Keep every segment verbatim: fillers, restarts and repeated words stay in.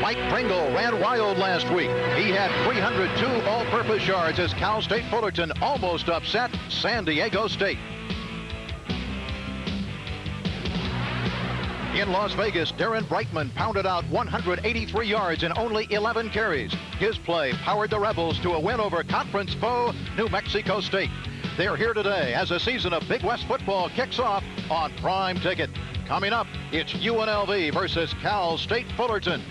Mike Pringle ran wild last week. He had three hundred two all-purpose yards as Cal State Fullerton almost upset San Diego State. In Las Vegas, Darren Brightman pounded out one hundred eighty-three yards in only eleven carries. His play powered the Rebels to a win over conference foe New Mexico State. They're here today as a season of Big West football kicks off on Prime Ticket. Coming up, it's U N L V versus Cal State Fullerton.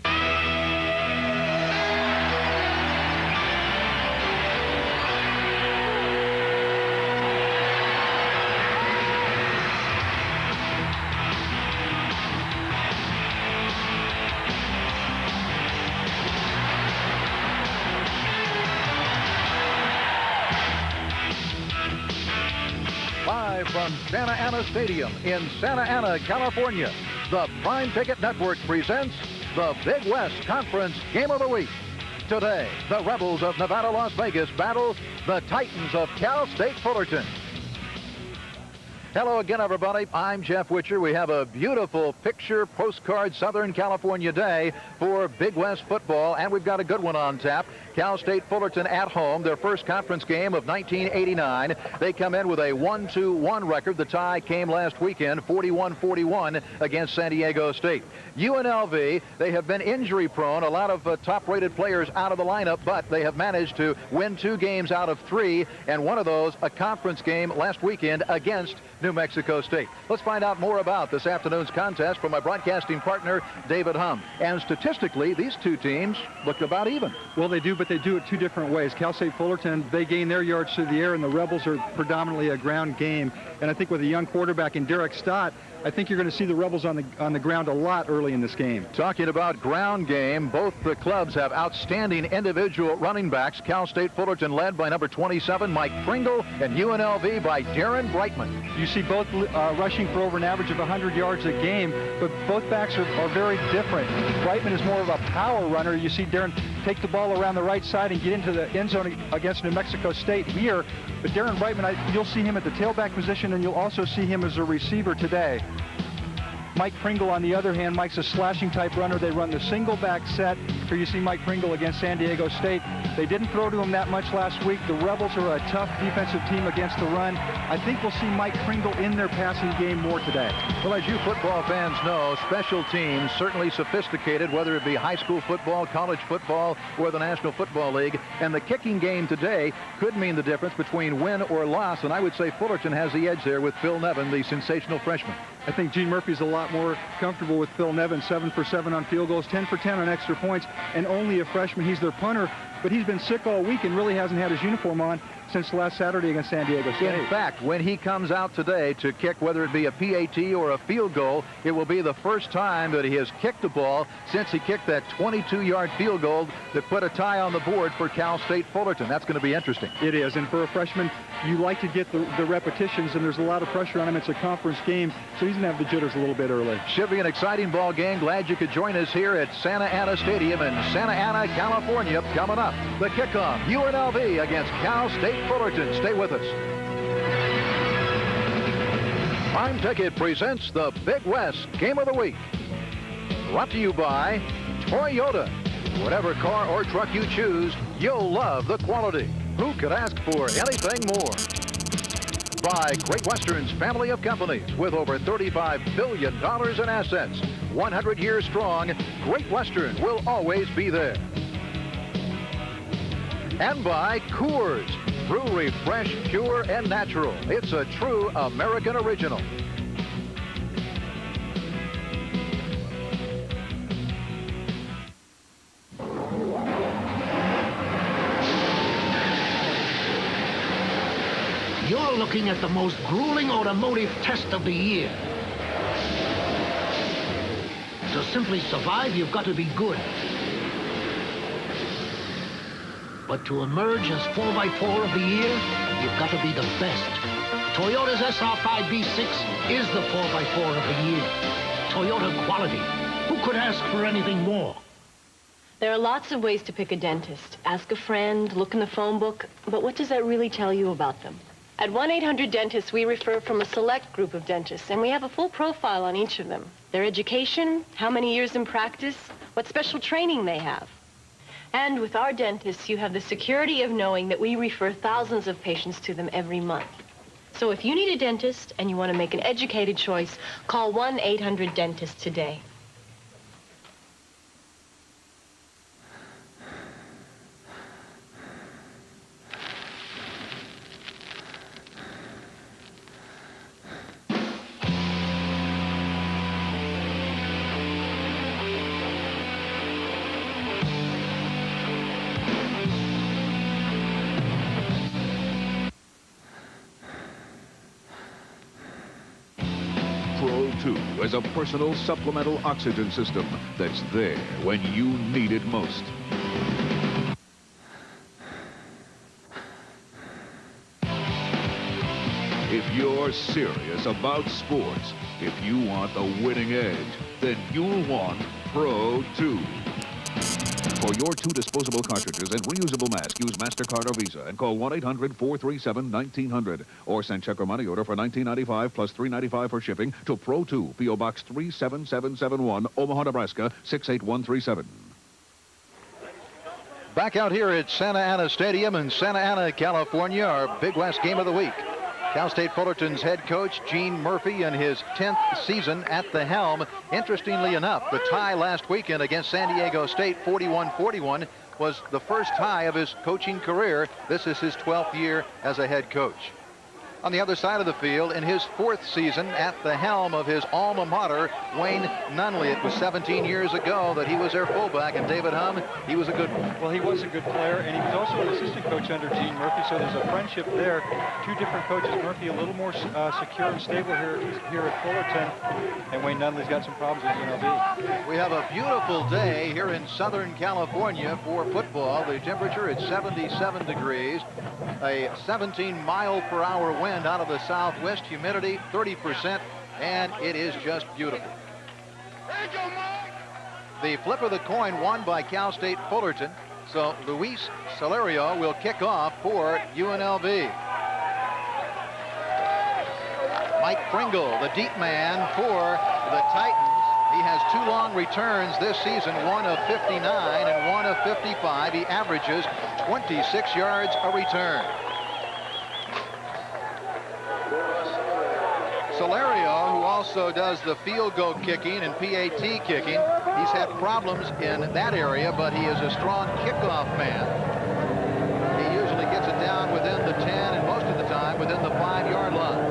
Live from Santa Ana Stadium in Santa Ana, California, the Prime Ticket Network presents the Big West Conference Game of the Week. Today, the Rebels of Nevada, Las Vegas battle the Titans of Cal State Fullerton. Hello again, everybody. I'm Jeff Witcher. We have a beautiful picture postcard Southern California day for Big West football, and we've got a good one on tap. Cal State Fullerton at home, their first conference game of nineteen eighty-nine. They come in with a one two one record. The tie came last weekend, forty-one forty-one against San Diego State. U N L V, they have been injury prone, a lot of uh, top-rated players out of the lineup, but they have managed to win two games out of three, and one of those a conference game last weekend against New Mexico State. Let's find out more about this afternoon's contest from my broadcasting partner, David Hum. And statistically, these two teams look about even. Well, they do, but they do it two different ways. Cal State Fullerton, they gain their yards through the air, and the Rebels are predominantly a ground game. And I think with a young quarterback in Derek Stott, I think you're going to see the Rebels on the on the ground a lot early in this game. Talking about ground game, both the clubs have outstanding individual running backs. Cal State Fullerton led by number twenty-seven, Mike Pringle, and U N L V by Darren Brightman. You see both uh, rushing for over an average of one hundred yards a game, but both backs are, are very different. Brightman is more of a power runner. You see Darren take the ball around the right side and get into the end zone against New Mexico State here. But Darren Brightman, I, you'll see him at the tailback position, and you'll also see him as a receiver today. Mike Pringle, on the other hand, Mike's a slashing type runner. They run the single back set. Here you see Mike Pringle against San Diego State. They didn't throw to him that much last week. The Rebels are a tough defensive team against the run. I think we'll see Mike Pringle in their passing game more today. Well, as you football fans know, special teams certainly sophisticated, whether it be high school football, college football, or the National Football League. And the kicking game today could mean the difference between win or loss. And I would say Fullerton has the edge there with Phil Nevin, the sensational freshman. I think Gene Murphy's a lot more comfortable with Phil Nevin, seven for seven on field goals, ten for ten on extra points, and only a freshman. He's their punter, but he's been sick all week and really hasn't had his uniform on since last Saturday against San Diego State. In fact, when he comes out today to kick, whether it be a P A T or a field goal, it will be the first time that he has kicked a ball since he kicked that twenty-two yard field goal that put a tie on the board for Cal State Fullerton. That's going to be interesting. It is, and for a freshman, you like to get the, the repetitions, and there's a lot of pressure on him. It's a conference game, so he's going to have the jitters a little bit early. Should be an exciting ball game. Glad you could join us here at Santa Ana Stadium in Santa Ana, California. Coming up, the kickoff, U N L V against Cal State Fullerton. Stay with us. Prime Ticket presents the Big West Game of the Week. Brought to you by Toyota. Whatever car or truck you choose, you'll love the quality. Who could ask for anything more? By Great Western's family of companies with over thirty-five billion dollars in assets. one hundred years strong, Great Western will always be there. And by Coors. Brewery, fresh, pure, and natural. It's a true American original. You're looking at the most grueling automotive test of the year. To simply survive, you've got to be good. But to emerge as four by four of the year, you've got to be the best. Toyota's S R five B six is the four by four of the year. Toyota quality. Who could ask for anything more? There are lots of ways to pick a dentist. Ask a friend, look in the phone book, but what does that really tell you about them? At one eight hundred Dentists, we refer from a select group of dentists, and we have a full profile on each of them. Their education, how many years in practice, what special training they have. And with our dentists, you have the security of knowing that we refer thousands of patients to them every month. So if you need a dentist and you want to make an educated choice, call one eight hundred dentist today. Pro two is a personal supplemental oxygen system that's there when you need it most. If you're serious about sports, if you want the winning edge, then you'll want Pro two. For your two disposable cartridges and reusable mask, use MasterCard or Visa and call one eight hundred, four three seven, nineteen hundred or send check or money order for nineteen ninety-five plus three ninety-five for shipping to Pro two, P O Box three seven seven seven one, Omaha, Nebraska six eight one three seven. Back out here at Santa Ana Stadium in Santa Ana, California, our Big West game of the week. Cal State Fullerton's head coach, Gene Murphy, in his tenth season at the helm. Interestingly enough, the tie last weekend against San Diego State, forty-one forty-one, was the first tie of his coaching career. This is his twelfth year as a head coach. On the other side of the field, in his fourth season at the helm of his alma mater, Wayne Nunley. It was seventeen years ago that he was their fullback, and David Hum, he was a good one. Well, he was a good player, and he was also an assistant coach under Gene Murphy, so there's a friendship there. Two different coaches. Murphy a little more uh, secure and stable here, here at Fullerton, and Wayne Nunley's got some problems with U N L V. We have a beautiful day here in Southern California for football. The temperature is seventy-seven degrees, a seventeen mile per hour wind out of the southwest, humidity thirty percent, and it is just beautiful. The flip of the coin won by Cal State Fullerton, so Luis Celerio will kick off for U N L V. Mike Pringle, the deep man for the Titans. He has two long returns this season, one of fifty-nine and one of fifty-five. He averages twenty-six yards a return. Celerio, who also does the field goal kicking and P A T kicking, he's had problems in that area, but he is a strong kickoff man. He usually gets it down within the ten and most of the time within the five-yard line.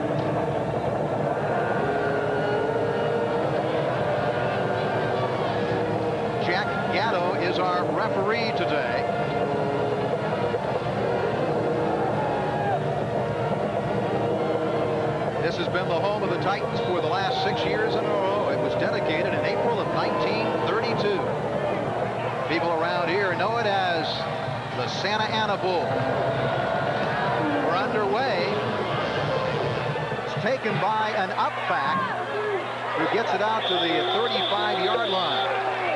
Jack Gatto is our referee today. This has been the home of the Titans for the last six years in a row. It was dedicated in April of nineteen thirty-two. People around here know it as the Santa Ana Bowl. We're underway. It's taken by an up-back who gets it out to the thirty-five-yard line.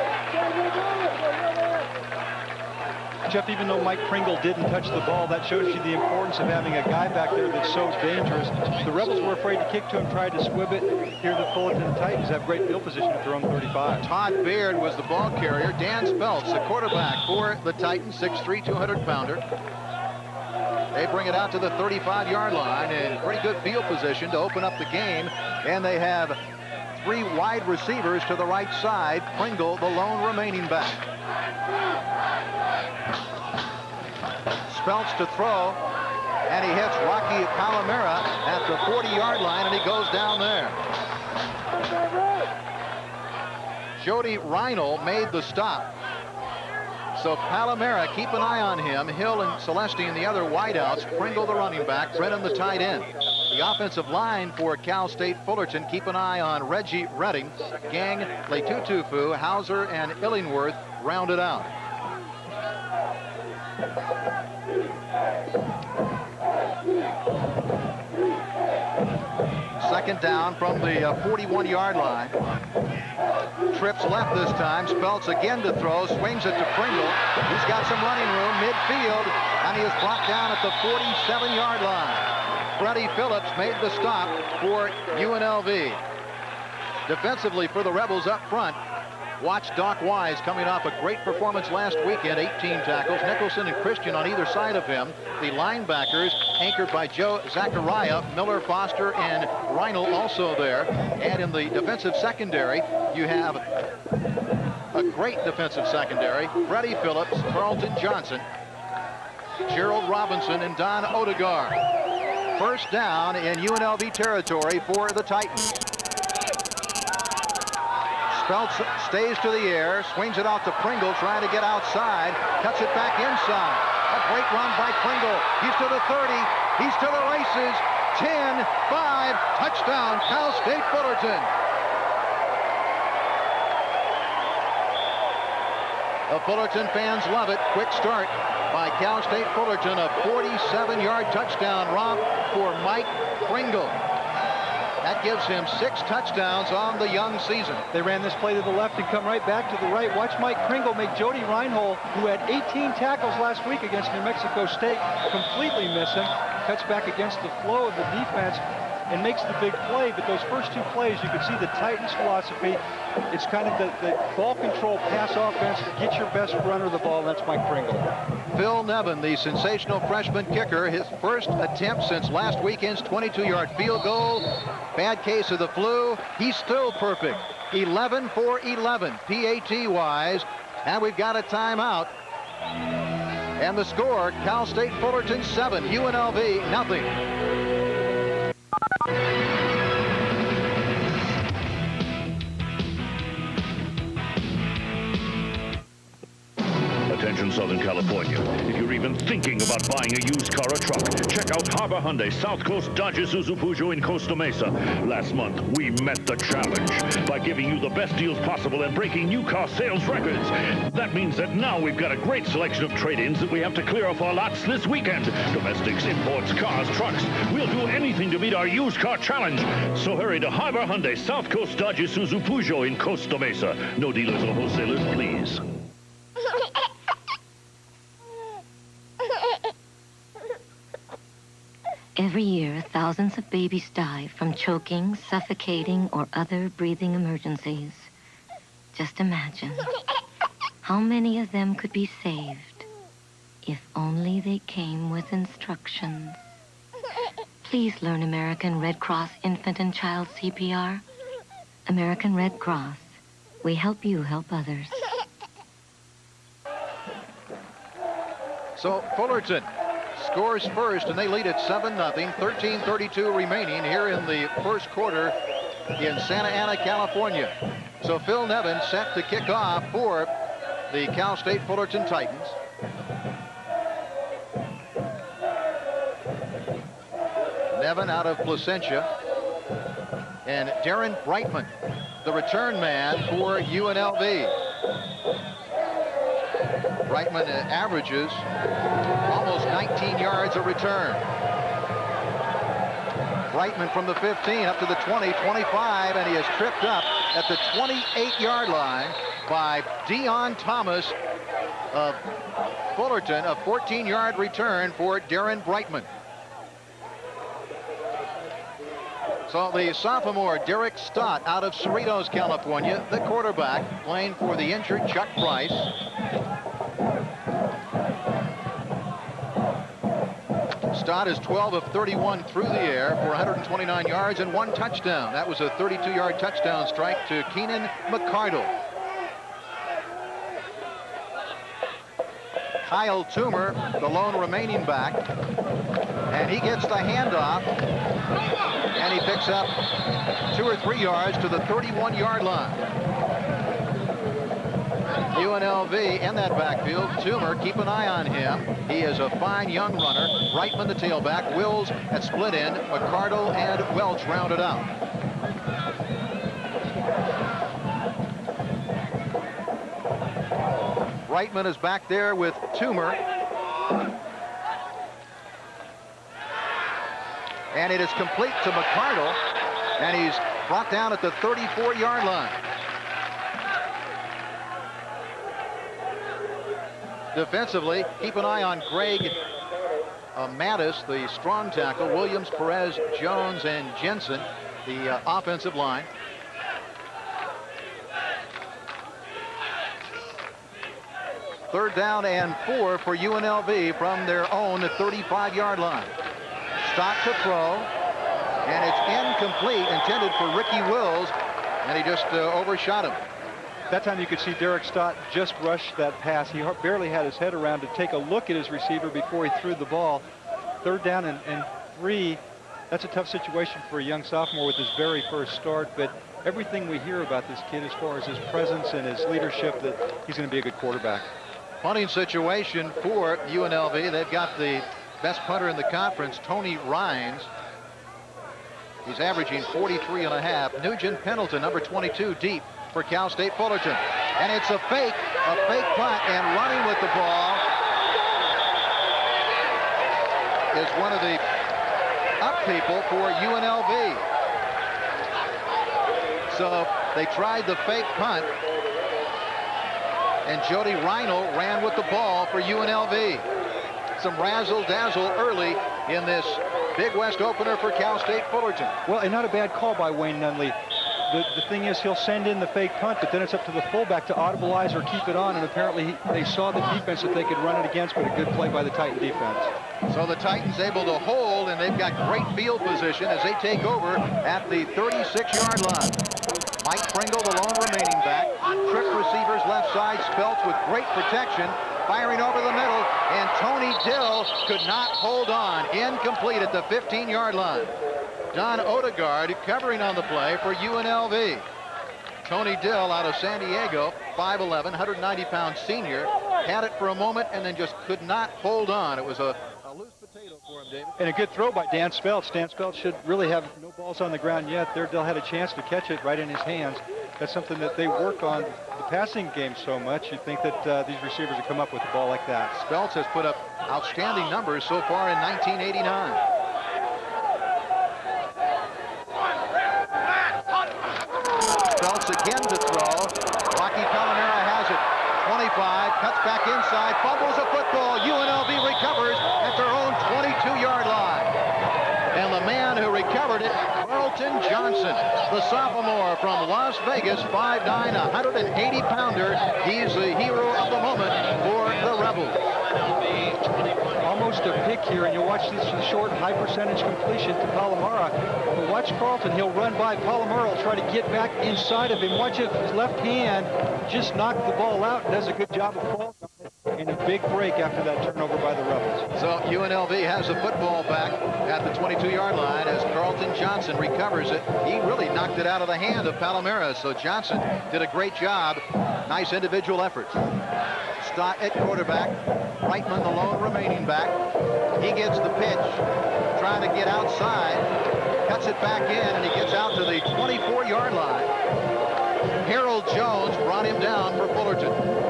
Jeff, even though Mike Pringle didn't touch the ball, that shows you the importance of having a guy back there that's so dangerous. The Rebels were afraid to kick to him, tried to squib it. Here the Fullerton Titans have great field position at their own thirty-five. Todd Baird was the ball carrier. Dan Speltz, the quarterback for the Titans, six three, two hundred pounder. They bring it out to the thirty-five-yard line in pretty good field position to open up the game. And they have three wide receivers to the right side. Pringle, the lone remaining back. Speltz to throw, and he hits Rocky Palomera at the forty-yard line, and he goes down there. Jody Reinl made the stop. So Palomera, keep an eye on him. Hill and Celestine, the other wideouts. Pringle, the running back. Brennan, the tight end. The offensive line for Cal State Fullerton, keep an eye on Reggie Redding. Gang, Letutufu, Hauser, and Illingworth rounded out. Second down from the forty-one-yard line. Trips left this time. Speltz again to throw. Swings it to Pringle. He's got some running room midfield, and he is brought down at the forty-seven-yard line. Freddie Phillips made the stop for U N L V. Defensively for the Rebels up front, Watch Doc Wise coming off a great performance last weekend, eighteen tackles. Nicholson and Christian on either side of him. The linebackers anchored by Joe Zachariah, Miller, Foster, and Reinl also there. And in the defensive secondary, you have a great defensive secondary. Freddie Phillips, Carlton Johnson, Gerald Robinson, and Don Odegaard. First down in U N L V territory for the Titans. Speltz stays to the air, swings it out to Pringle, trying to get outside, cuts it back inside. A great run by Pringle. He's to the thirty. He's to the races. ten, five, touchdown, Cal State Fullerton. The Fullerton fans love it. Quick start by Cal State Fullerton. A forty-seven yard touchdown romp for Mike Pringle. That gives him six touchdowns on the young season. They ran this play to the left and come right back to the right. Watch Mike Pringle make Jody Reinhold, who had eighteen tackles last week against New Mexico State, completely miss him. Cuts back against the flow of the defense and makes the big play. But those first two plays, you can see the Titans' philosophy. It's kind of the, the ball control pass offense to get your best runner the ball. That's Mike Pringle. Phil Nevin, the sensational freshman kicker, his first attempt since last weekend's twenty-two yard field goal. Bad case of the flu. He's still perfect. eleven for eleven P A T-wise. And we've got a timeout. And the score, Cal State Fullerton seven, U N L V nothing. Attention Southern California. If you're even thinking about buying a used car or truck, check out Harbor Hyundai South Coast Dodge Isuzu Peugeot in Costa Mesa. Last month, we met the challenge by giving you the best deals possible and breaking new car sales records. That means that now we've got a great selection of trade-ins that we have to clear off our lots this weekend. Domestics, imports, cars, trucks. We'll do anything to meet our used car challenge. So hurry to Harbor Hyundai South Coast Dodge Isuzu Peugeot in Costa Mesa. No dealers or wholesalers, please. Every year, thousands of babies die from choking, suffocating, or other breathing emergencies. Just imagine how many of them could be saved if only they came with instructions. Please learn American Red Cross Infant and Child C P R. American Red Cross. We help you help others. So Fullerton scores first, and they lead at seven nothing. thirteen thirty-two remaining here in the first quarter in Santa Ana, California. So Phil Nevin set to kick off for the Cal State Fullerton Titans. Nevin out of Placentia. And Darren Brightman, the return man for U N L V. Brightman averages almost nineteen yards a return. Brightman from the fifteen up to the twenty, twenty-five, and he is tripped up at the twenty-eight yard line by Dion Thomas of Fullerton. A fourteen yard return for Darren Brightman. So the sophomore Derek Stott out of Cerritos, California, the quarterback, playing for the injured Chuck Price. Stott is twelve of thirty-one through the air for one hundred twenty-nine yards and one touchdown. That was a thirty-two yard touchdown strike to Keenan McCardle. Kyle Toomer, the lone remaining back, and he gets the handoff, and he picks up two or three yards to the thirty-one yard line. U N L V in that backfield. Toomer, keep an eye on him. He is a fine young runner. Brightman, the tailback. Wills at split end. McCardle and Welch rounded out. Brightman is back there with Toomer. And it is complete to McCardle. And he's brought down at the thirty-four yard line. Defensively, keep an eye on Greg uh, Mattis, the strong tackle, Williams, Perez, Jones, and Jensen, the uh, offensive line. Third down and four for U N L V from their own thirty-five yard line. Stott to throw, and it's incomplete, intended for Ricky Wills, and he just uh, overshot him. That time you could see Derek Stott just rush that pass. He barely had his head around to take a look at his receiver before he threw the ball. Third down and, and three. That's a tough situation for a young sophomore with his very first start, but everything we hear about this kid as far as his presence and his leadership, that he's going to be a good quarterback. Punting situation for U N L V. They've got the best punter in the conference, Tony Rhines. He's averaging forty-three and a half. Nugent Pendleton, number twenty-two, deep for Cal State Fullerton. And it's a fake, a fake punt, and running with the ball is one of the up people for U N L V. So they tried the fake punt, and Jody Reinl ran with the ball for U N L V. Some razzle-dazzle early in this Big West opener for Cal State Fullerton. Well, and not a bad call by Wayne Nunley. The, the thing is, he'll send in the fake punt, but then it's up to the fullback to audibilize or keep it on, and apparently he, they saw the defense that they could run it against, but a good play by the Titan defense. So the Titans able to hold, and they've got great field position as they take over at the thirty-six yard line. Mike Pringle, the lone remaining back. Trick receivers left side. Speltz with great protection. Firing over the middle, and Tony Dill could not hold on. Incomplete at the fifteen yard line. Don Odegaard covering on the play for U N L V. Tony Dill out of San Diego, five eleven, one hundred ninety pound senior, had it for a moment and then just could not hold on. It was a, a loose potato for him, David. And a good throw by Dan Speltz. Dan Speltz should really have no balls on the ground yet. There, Dill had a chance to catch it right in his hands. That's something that they work on the passing game so much. You'd think that uh, these receivers would come up with the ball like that. Speltz has put up outstanding numbers so far in nineteen eighty-nine. Speltz again to throw. Rocky Palomera has it. twenty-five, cuts back inside, fumbles a football. U N L V recovers at their own twenty-two yard line. And the man who recovered it, Carlton Johnson, the sophomore from Las Vegas, five nine, one hundred eighty pounder. He's the hero of the moment for the Rebels. Almost a pick here, and you'll watch this short, high percentage completion to Palomera. But watch Carlton. He'll run by Palomera, will try to get back inside of him. Watch it, his left hand just knocked the ball out and does a good job of falling on it. And a big break after that turnover by the Rebels. So U N L V has the football back at the twenty-two yard line as Carlton Johnson recovers it. He really knocked it out of the hand of Palomera, so Johnson did a great job. Nice individual efforts. Stott at quarterback. Reitman, the lone remaining back. He gets the pitch, trying to get outside, cuts it back in, and he gets out to the twenty-four yard line. Harold Jones brought him down for Fullerton.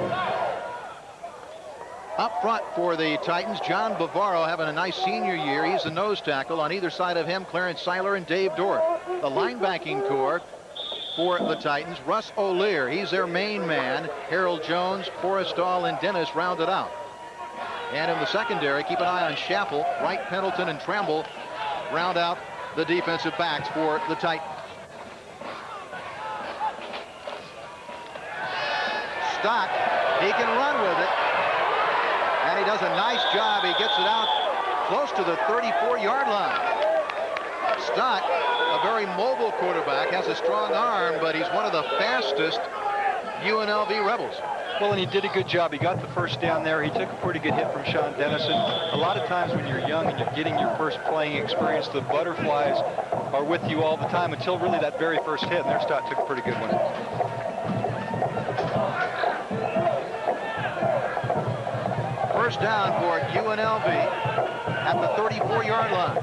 Up front for the Titans, John Bavaro having a nice senior year. He's the nose tackle. On either side of him, Clarence Seiler and Dave Dorff. The linebacking core for the Titans, Russ O'Lear, he's their main man. Harold Jones, Forrestal, and Dennis rounded out. And in the secondary, keep an eye on Schaffel, Wright, Pendleton, and Tremble round out the defensive backs for the Titans. Stott, he can run with it. And he does a nice job. He gets it out close to the thirty-four yard line. Stott, a very mobile quarterback, has a strong arm, but he's one of the fastest U N L V Rebels. Well, and he did a good job. He got the first down there. He took a pretty good hit from Sean Dennison. A lot of times when you're young and you're getting your first playing experience, the butterflies are with you all the time until really that very first hit, and their Stott took a pretty good one. First down for U N L V at the thirty-four yard line.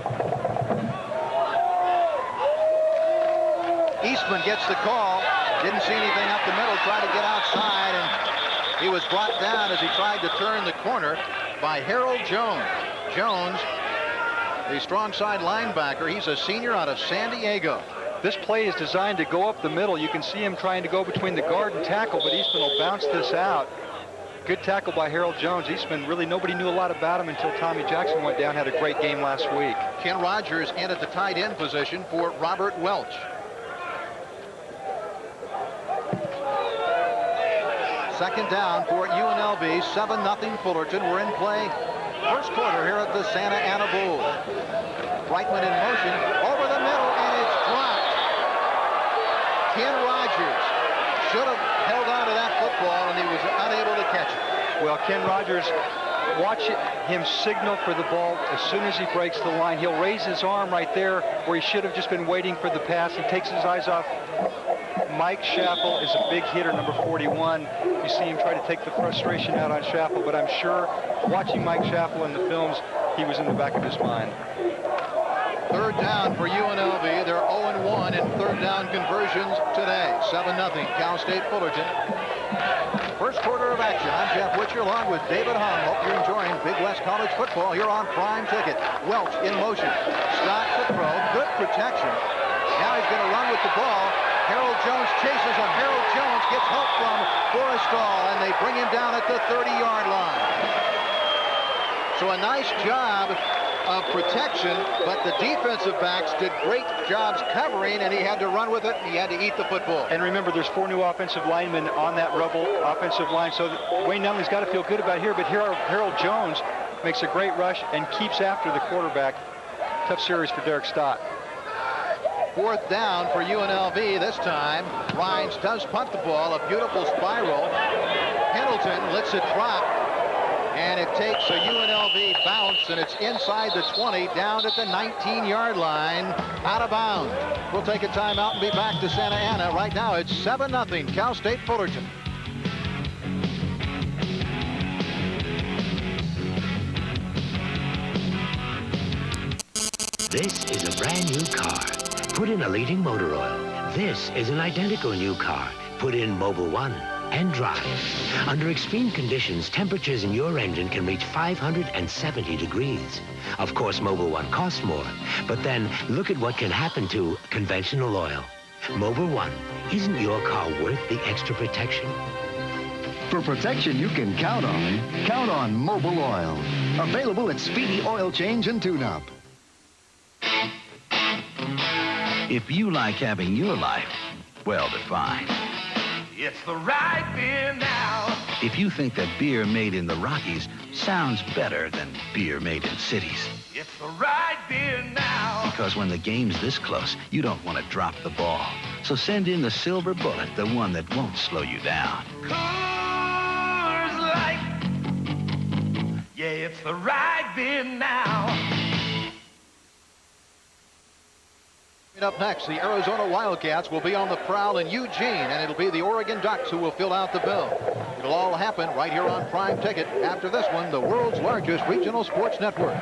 Eastman gets the call. Didn't see anything up the middle. Tried to get outside, and he was brought down as he tried to turn the corner by Harold Jones. Jones, the strong side linebacker. He's a senior out of San Diego. This play is designed to go up the middle. You can see him trying to go between the guard and tackle, but Eastman will bounce this out. Good tackle by Harold Jones. Eastman, really nobody knew a lot about him until Tommy Jackson went down, had a great game last week. Ken Rogers in at the tight end position for Robert Welch. Second down for U N L V. seven nothing Fullerton. We're in play. First quarter here at the Santa Ana Bowl. Brightman in motion. Over the middle, and it's dropped. Ken Rogers should have held on to that football, and he was unable to catch it. Well, Ken Rogers, watch him signal for the ball as soon as he breaks the line. He'll raise his arm right there where he should have just been waiting for the pass. He takes his eyes off. Mike Schaffel is a big hitter, number forty-one. You see him try to take the frustration out on Schaffel, but I'm sure watching Mike Schaffel in the films, he was in the back of his mind. Third down for U N L V. They're oh and one in third down conversions today. seven nothing Cal State Fullerton. First quarter of action. I'm Jeff Witcher along with David Hung. Hope you're enjoying Big West College football here on Prime Ticket. Welch in motion. Stops the throw. Good protection. Now he's going to run with the ball. Harold Jones chases him. Harold Jones gets help from Forrestall, and they bring him down at the thirty-yard line. So a nice job of protection, but the defensive backs did great jobs covering, and he had to run with it, and he had to eat the football. And remember, there's four new offensive linemen on that Rebel offensive line, so Wayne Nunley's got to feel good about it here, but Harold, Harold Jones makes a great rush and keeps after the quarterback. Tough series for Derek Stott. Fourth down for U N L V this time. Rhines does punt the ball, a beautiful spiral. Pendleton lets it drop, and it takes a U N L V bounce, and it's inside the twenty, down at the nineteen-yard line, out of bounds. We'll take a timeout and be back to Santa Ana. Right now, it's seven nothing Cal State Fullerton. This is a brand new car. Put in a leading motor oil. This is an identical new car. Put in Mobil one and drive. Under extreme conditions, temperatures in your engine can reach five hundred seventy degrees. Of course, Mobil one costs more, but then look at what can happen to conventional oil. Mobil one, isn't your car worth the extra protection? For protection you can count on, count on Mobil oil. Available at Speedy Oil Change and Tune-Up. If you like having your life well-defined. It's the right beer now. If you think that beer made in the Rockies sounds better than beer made in cities. It's the right beer now. Because when the game's this close, you don't want to drop the ball. So send in the Silver Bullet, the one that won't slow you down. Coors Light. Yeah, it's the right beer now. Up next, the Arizona Wildcats will be on the prowl in Eugene, and it'll be the Oregon Ducks who will fill out the bill. It'll all happen right here on Prime Ticket. After this one, the world's largest regional sports network.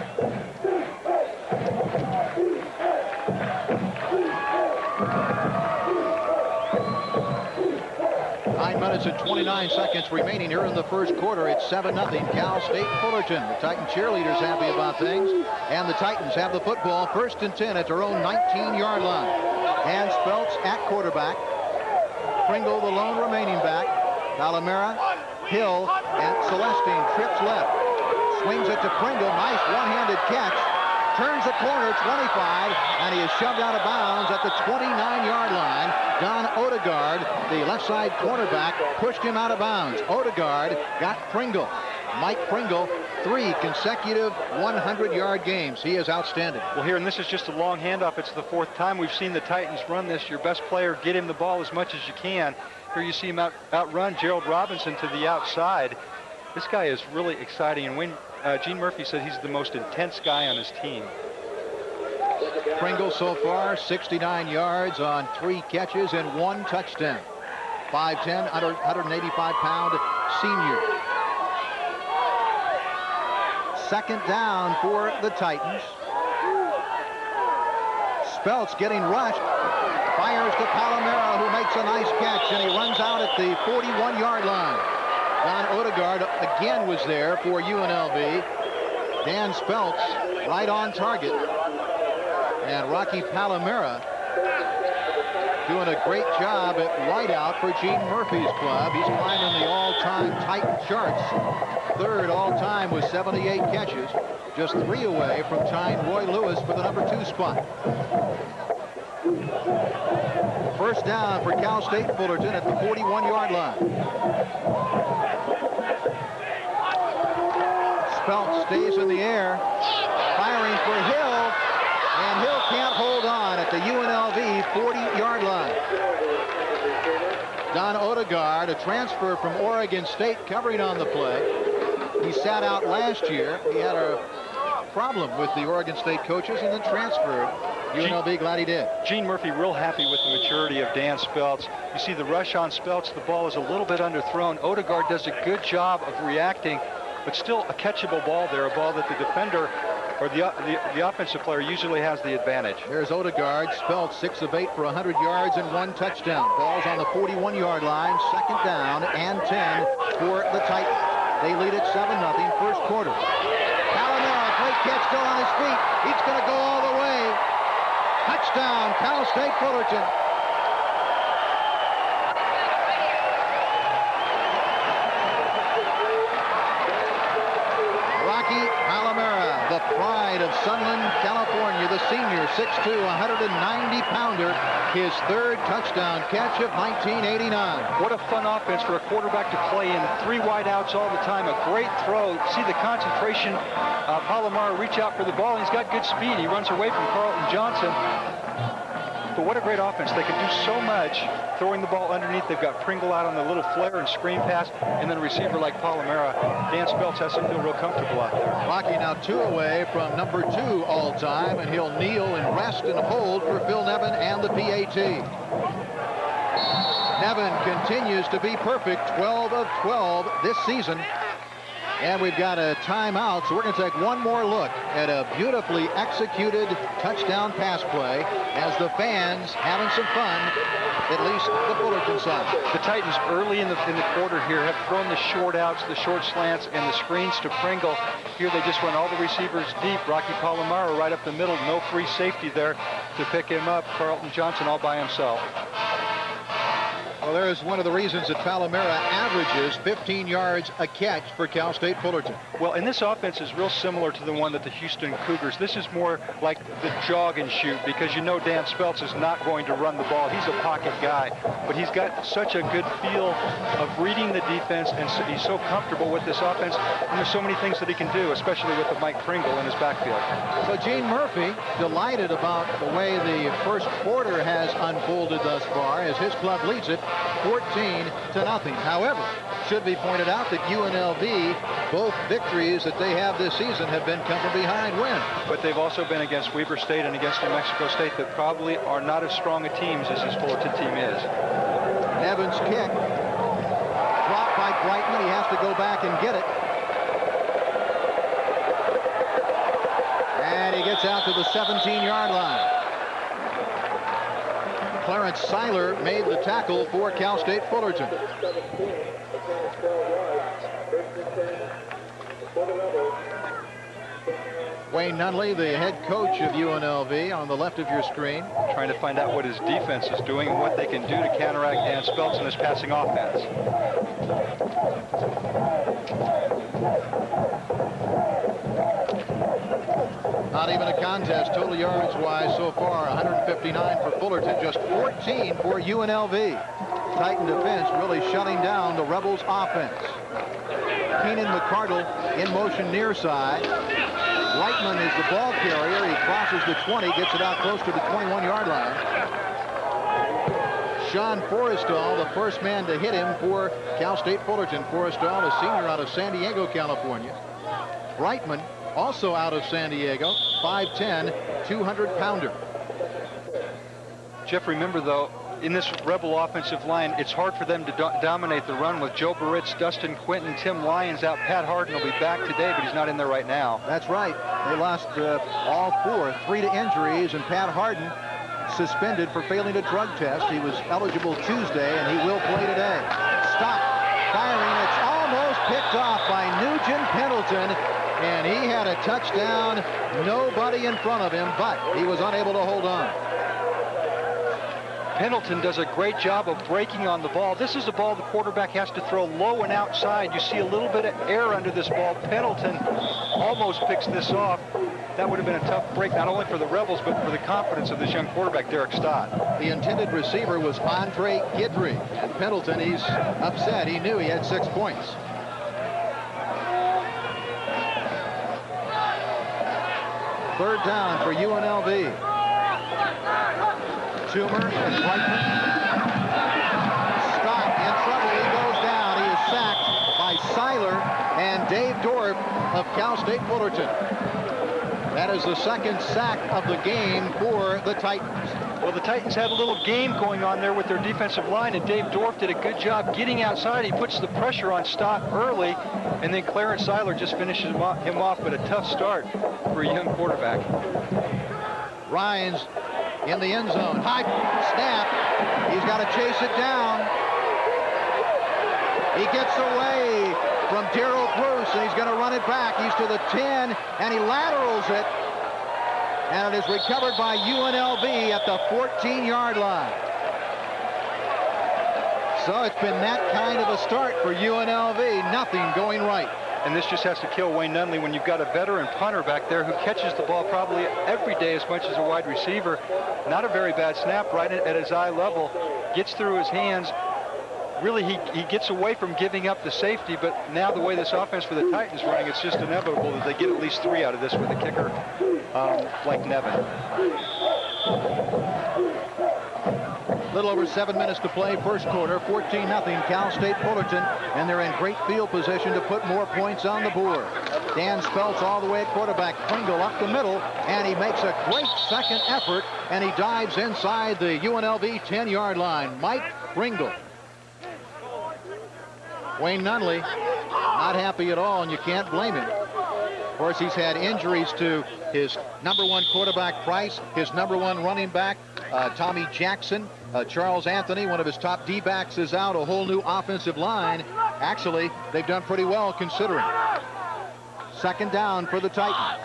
Nine minutes and twenty-nine seconds remaining here in the first quarter. It's seven nothing Cal State Fullerton. The Titan cheerleaders happy about things, and the Titans have the football first and ten at their own nineteen-yard line. Dan Speltz at quarterback. Pringle, the lone remaining back. Talamera, Hill, and Celestine trips left. Swings it to Pringle. Nice one-handed catch. Turns the corner, twenty-five, and he is shoved out of bounds at the twenty-nine-yard line. Don Odegaard, the left side cornerback, pushed him out of bounds. Odegaard got Pringle. Mike Pringle, three consecutive hundred-yard games. He is outstanding. Well, here, and this is just a long handoff. It's the fourth time we've seen the Titans run this. Your best player, get him the ball as much as you can. Here you see him out, outrun Gerald Robinson to the outside. This guy is really exciting, and when uh, Gene Murphy said he's the most intense guy on his team. Pringle so far, sixty-nine yards on three catches and one touchdown. five ten, one hundred eighty-five pound senior. Second down for the Titans. Speltz getting rushed. Fires to Palomero, who makes a nice catch, and he runs out at the forty-one-yard line. Don Odegaard again was there for U N L V. Dan Speltz right on target. And Rocky Palomera doing a great job at wideout for Gene Murphy's club. He's climbing the all-time Titan charts. Third all-time with seventy-eight catches. Just three away from tying Roy Lewis for the number two spot. First down for Cal State Fullerton at the forty-one yard line. Spelt stays in the air, firing for Hill, and Hill can't hold on at the U N L V forty yard line. Don Odegaard, a transfer from Oregon State, covering on the play. He sat out last year. He had a problem with the Oregon State coaches and then transferred. U N L V, glad he did. Gene Murphy real happy with the maturity of Dan Speltz. You see the rush on Speltz. The ball is a little bit underthrown. Odegaard does a good job of reacting, but still a catchable ball there, a ball that the defender or the, the, the offensive player usually has the advantage. There's Odegaard. Speltz six of eight for one hundred yards and one touchdown. Ball's on the forty-one yard line. Second down and ten for the Titans. They lead at seven nothing first quarter. Palomero, great catch, still on his feet. He's going to go all the way. Touchdown, Cal State Fullerton. Rocky Palomero, the pride of Sunland, California, the senior, six two, one hundred ninety pounder, his third touchdown catch of nineteen eighty-nine. What a fun offense for a quarterback to play in. Three wide outs all the time, a great throw. See the concentration. Uh, Palomero reach out for the ball. He's got good speed. He runs away from Carlton Johnson. But what a great offense. They can do so much throwing the ball underneath. They've got Pringle out on the little flare and screen pass, and then a receiver like Palomero. Dan Speltz has to feel real comfortable out there. Rocky now two away from number two all time, and he'll kneel and rest and hold for Phil Nevin and the P A T. Nevin continues to be perfect, twelve of twelve this season. And we've got a timeout, so we're going to take one more look at a beautifully executed touchdown pass play as the fans having some fun, at least the Fullerton side. The Titans early in the, in the quarter here have thrown the short outs, the short slants, and the screens to Pringle. Here they just run all the receivers deep. Rocky Palomero right up the middle, no free safety there to pick him up. Carlton Johnson all by himself. Well, there's one of the reasons that Palomero averages fifteen yards a catch for Cal State Fullerton. Well, and this offense is real similar to the one that the Houston Cougars. This is more like the jog and shoot, because you know Dan Speltz is not going to run the ball. He's a pocket guy, but he's got such a good feel of reading the defense, and so he's so comfortable with this offense. And there's so many things that he can do, especially with the Mike Pringle in his backfield. So Gene Murphy delighted about the way the first quarter has unfolded thus far, as his club leads it fourteen to nothing. However, should be pointed out that U N L V, both victories that they have this season have been come from behind wins. But they've also been against Weber State and against New Mexico State that probably are not as strong a teams as this Fullerton team is. Nevin's kick dropped by Brightman. He has to go back and get it. And he gets out to the seventeen yard line. Clarence Seiler made the tackle for Cal State Fullerton. Wayne Nunley, the head coach of U N L V, on the left of your screen. Trying to find out what his defense is doing and what they can do to counteract Dan Speltz and his passing offense. Not even a contest, total yards-wise so far, one hundred fifty-nine for Fullerton, just fourteen for U N L V. Titan defense really shutting down the Rebels' offense. Keenan McCardle in motion near side. Lightman is the ball carrier. He crosses the twenty, gets it out close to the twenty-one yard line. Sean Forrestal, the first man to hit him for Cal State Fullerton. Forrestal, a senior out of San Diego, California. Brightman, also out of San Diego, five ten, two hundred pounder. Jeff, remember though, in this Rebel offensive line, it's hard for them to do dominate the run with Joe Baritz, Dustin Quinton, Tim Lyons out. Pat Harden will be back today, but he's not in there right now. That's right. They lost uh, all four, three to injuries, and Pat Harden suspended for failing a drug test. He was eligible Tuesday, and he will play today. Stop. Firing. It's almost picked off by Nugent Pendleton, and he had a touchdown. Nobody in front of him, but he was unable to hold on. Pendleton does a great job of breaking on the ball. This is a ball the quarterback has to throw low and outside. You see a little bit of air under this ball. Pendleton almost picks this off. that would have been a tough break, not only for the Rebels, but for the confidence of this young quarterback, Derek Stott. The intended receiver was Andre Guidry. And Pendleton, he's upset. He knew he had six points. Third down for U N L V. Toomer and Brightman. Stott in trouble. He goes down. He is sacked by Seiler and Dave Dorp of Cal State Fullerton. That is the second sack of the game for the Titans. Well, the Titans had a little game going on there with their defensive line, and Dave Dorf did a good job getting outside. He puts the pressure on Stott early, and then Clarence Seiler just finishes him off, him off, but a tough start for a young quarterback. Rhines in the end zone. High snap. He's got to chase it down. He gets away from Darrell Bruce, and he's going to run it back. He's to the ten, and he laterals it. And it is recovered by U N L V at the fourteen-yard line. So it's been that kind of a start for U N L V. Nothing going right. And this just has to kill Wayne Nunley when you've got a veteran punter back there who catches the ball probably every day as much as a wide receiver. Not a very bad snap, right at his eye level. Gets through his hands. Really, he, he gets away from giving up the safety, but now the way this offense for the Titans running, it's just inevitable that they get at least three out of this with a kicker um, like Nevin. A little over seven minutes to play, first quarter, fourteen nothing Cal State Fullerton, and they're in great field position to put more points on the board. Dan Speltz all the way at quarterback, Pringle up the middle, and he makes a great second effort, and he dives inside the U N L V ten-yard line. Mike Pringle. Wayne Nunley not happy at all, and you can't blame him. Of course, he's had injuries to his number one quarterback, Price, his number one running back, uh, Tommy Jackson, uh, Charles Anthony, one of his top D-backs, is out. A whole new offensive line. Actually, they've done pretty well considering. Second down for the Titans.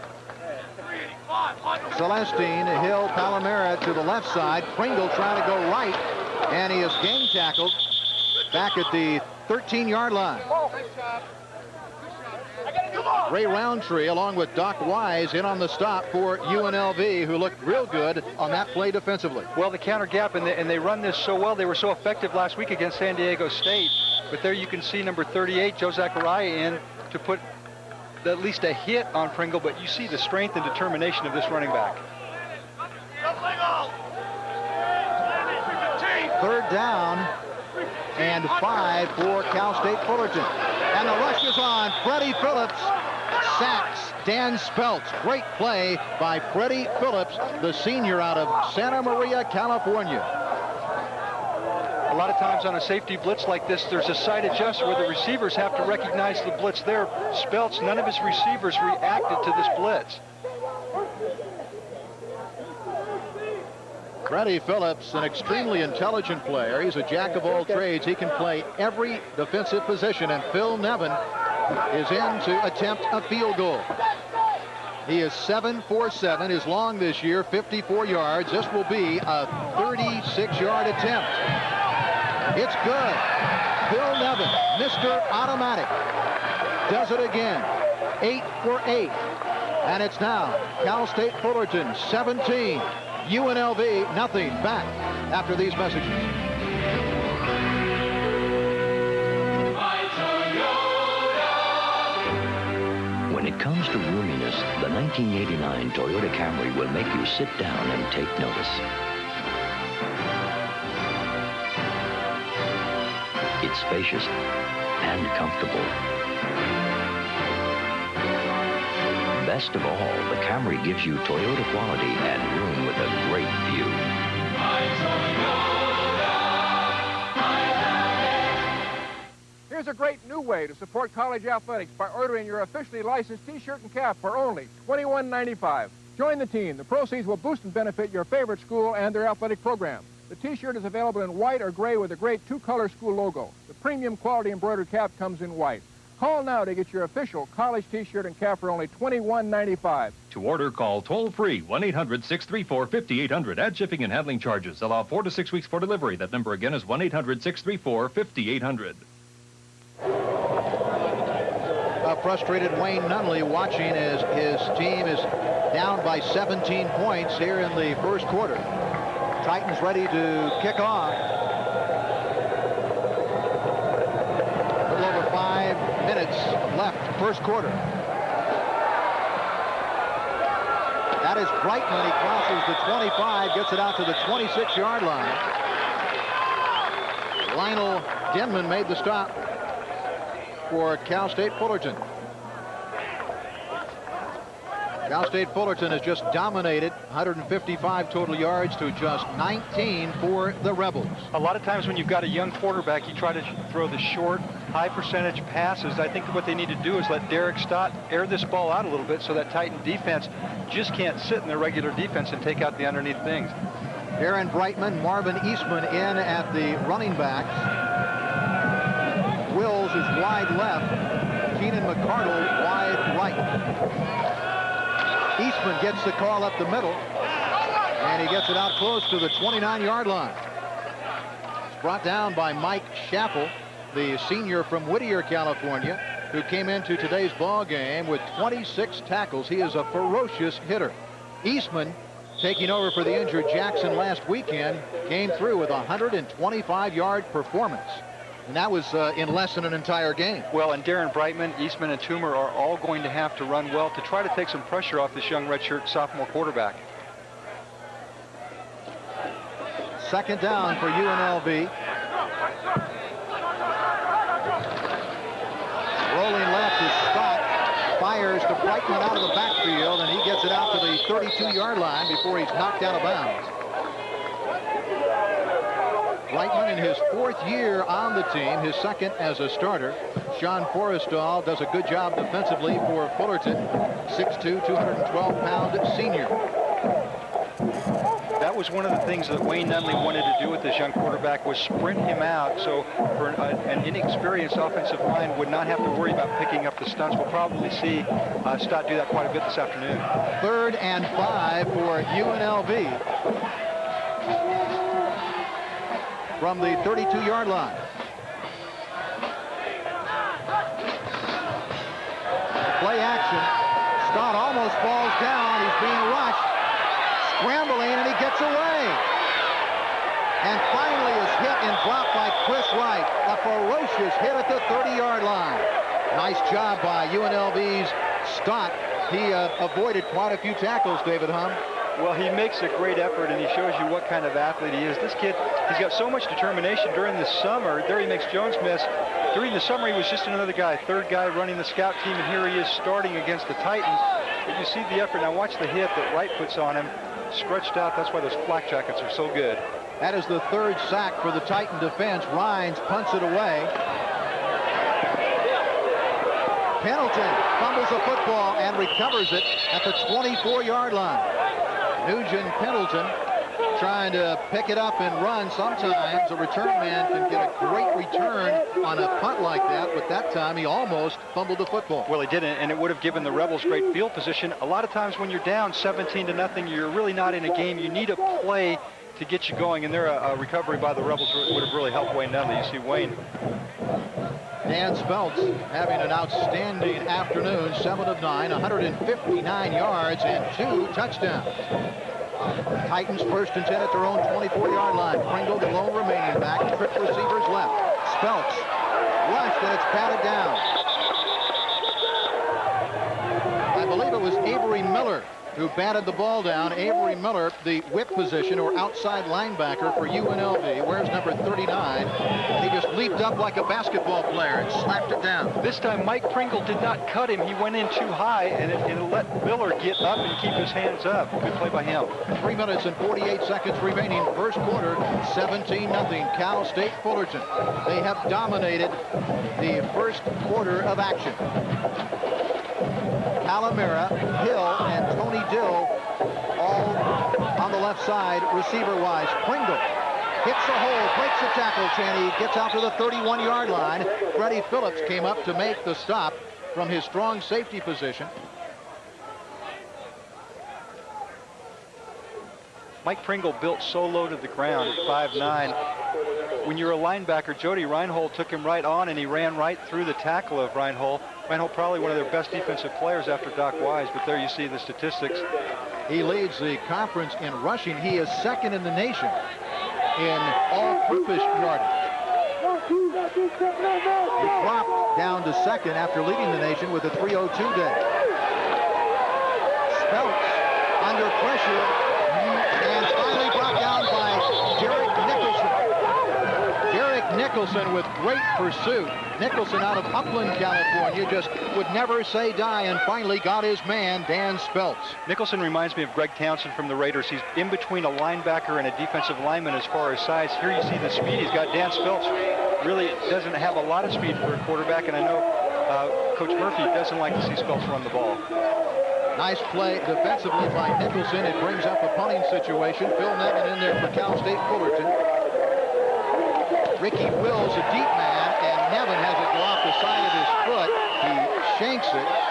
Celestine, Hill, Palomera to the left side. Pringle trying to go right, and he is gang tackled back at the thirteen-yard line. Ray Roundtree, along with Doc Wise, in on the stop for U N L V, who looked real good on that play defensively. Well, the counter gap, and they, and they run this so well. They were so effective last week against San Diego State. But there you can see number thirty-eight, Joe Zachariah, in to put at least a hit on Pringle, but you see the strength and determination of this running back. Third down and five for Cal State Fullerton. And the rush is on. Freddie Phillips sacks Dan Speltz. Great play by Freddie Phillips, the senior out of Santa Maria, California. A lot of times on a safety blitz like this, there's a side adjuster where the receivers have to recognize the blitz there. Speltz, none of his receivers reacted to this blitz. Freddie Phillips, an extremely intelligent player. He's a jack of all trades. He can play every defensive position, and Phil Nevin is in to attempt a field goal. He is seven for seven, is long this year, fifty-four yards. This will be a thirty-six-yard attempt. It's good. Phil Nevin, Mister Automatic, does it again. Eight for eight. And it's now Cal State Fullerton, seventeen. U N L V, nothing. Back after these messages. When it comes to roominess, the nineteen eighty-nine Toyota Camry will make you sit down and take notice. It's spacious and comfortable. Best of all, the Camry gives you Toyota quality and room with a great view. Here's a great new way to support college athletics by ordering your officially licensed T-shirt and cap for only twenty-one ninety-five. Join the team. The proceeds will boost and benefit your favorite school and their athletic program. The T-shirt is available in white or gray with a great two-color school logo. The premium quality embroidered cap comes in white. Call now to get your official college T-shirt and cap for only twenty-one ninety-five. To order, call toll-free one eight hundred, six three four, five eight zero zero. Add shipping and handling charges. Allow four to six weeks for delivery. That number again is one eight hundred, six three four, five eight zero zero. A frustrated Wayne Nunley watching as his team is down by seventeen points here in the first quarter. Titans ready to kick off. A little over five minutes left, first quarter. That is Brightman. He crosses the twenty-five, gets it out to the twenty-six yard line. Lionel Denman made the stop for Cal State Fullerton. Cal State Fullerton has just dominated, one hundred fifty-five total yards to just nineteen for the Rebels. A lot of times when you've got a young quarterback, you try to throw the short, high percentage passes. I think what they need to do is let Derek Stott air this ball out a little bit so that Titan defense just can't sit in their regular defense and take out the underneath things. Aaron Brightman, Marvin Eastman in at the running backs. Wills is wide left. Keenan McCardle wide right. Eastman gets the call up the middle, and he gets it out close to the twenty-nine yard line. It's brought down by Mike Chappell, the senior from Whittier, California, who came into today's ball game with twenty-six tackles. He is a ferocious hitter. Eastman, taking over for the injured Jackson last weekend, came through with a one hundred twenty-five yard performance. And that was uh, in less than an entire game. Well, and Darren Brightman, Eastman, and Toomer are all going to have to run well to try to take some pressure off this young redshirt sophomore quarterback. Second down for U N L V. Rolling left is Scott. Fires to Brightman out of the backfield, and he gets it out to the thirty-two yard line before he's knocked out of bounds. Brightman in his fourth year on the team, his second as a starter. Sean Forrestal does a good job defensively for Fullerton. six two, two hundred twelve pound senior. That was one of the things that Wayne Nunley wanted to do with this young quarterback, was sprint him out so for an, an inexperienced offensive line would not have to worry about picking up the stunts. We'll probably see uh, Stott do that quite a bit this afternoon. Third and five for U N L V. From the thirty-two yard line. Play action. Stott almost falls down. He's being rushed. Scrambling, and he gets away. And finally is hit and dropped by Chris Wright. A ferocious hit at the thirty yard line. Nice job by U N L V's Stott. He uh, avoided quite a few tackles, David Hum. Well, he makes a great effort, and he shows you what kind of athlete he is. This kid, he's got so much determination during the summer. There he makes Jones miss. During the summer, he was just another guy, third guy running the scout team, and here he is starting against the Titans. But you see the effort. Now watch the hit that Wright puts on him. Stretched out. That's why those flak jackets are so good. That is the third sack for the Titan defense. Rhines punts it away. Pendleton fumbles the football and recovers it at the twenty-four yard line. Nugent Pendleton trying to pick it up and run. Sometimes a return man can get a great return on a punt like that, but that time he almost fumbled the football. Well, he didn't, and it would have given the Rebels great field position. A lot of times when you're down seventeen to nothing, you're really not in a game. You need a play to get you going, and there a, a recovery by the Rebels would have really helped Wayne Nunley. You see Wayne. Dan Speltz having an outstanding afternoon, seven of nine, one hundred fifty-nine yards and two touchdowns. Titans first and ten at their own twenty-four yard line. Pringle, the lone remaining back, trick receivers left. Speltz rushed, and it's batted down. I believe it was Avery Miller who batted the ball down. Avery Miller, the whip position or outside linebacker for U N L V. Where's number thirty-nine? He just leaped up like a basketball player and slapped it down. This time Mike Pringle did not cut him. He went in too high, and it, it let Miller get up and keep his hands up. Good play by him. Three minutes and forty-eight seconds remaining. First quarter, seventeen nothing. Cal State Fullerton. They have dominated the first quarter of action. Calamera, Hill, and Tony Dill all on the left side, receiver-wise. Pringle hits the hole, breaks the tackle, Chaney gets out to the thirty-one yard line. Freddie Phillips came up to make the stop from his strong safety position. Mike Pringle built so low to the ground at five nine. When you're a linebacker, Jody Reinhold took him right on, and he ran right through the tackle of Reinhold. Reinhold probably one of their best defensive players after Doc Wise, but there you see the statistics. He leads the conference in rushing. He is second in the nation in all-purpose yardage. He dropped down to second after leading the nation with a three oh two day. Speltz under pressure and finally brought down by Derek Nicholson. Derek Nicholson with great pursuit. Nicholson out of Upland, California, just would never say die and finally got his man, Dan Speltz. Nicholson reminds me of Greg Townsend from the Raiders. He's in between a linebacker and a defensive lineman as far as size. Here you see the speed. He's got Dan Speltz. Really doesn't have a lot of speed for a quarterback, and I know uh, Coach Murphy doesn't like to see Speltz run the ball. Nice play defensively by Nicholson. It brings up a punting situation. Phil Nevin in there for Cal State Fullerton. Ricky Wills, a deep man, and Nevin has it go off the side of his foot. He shanks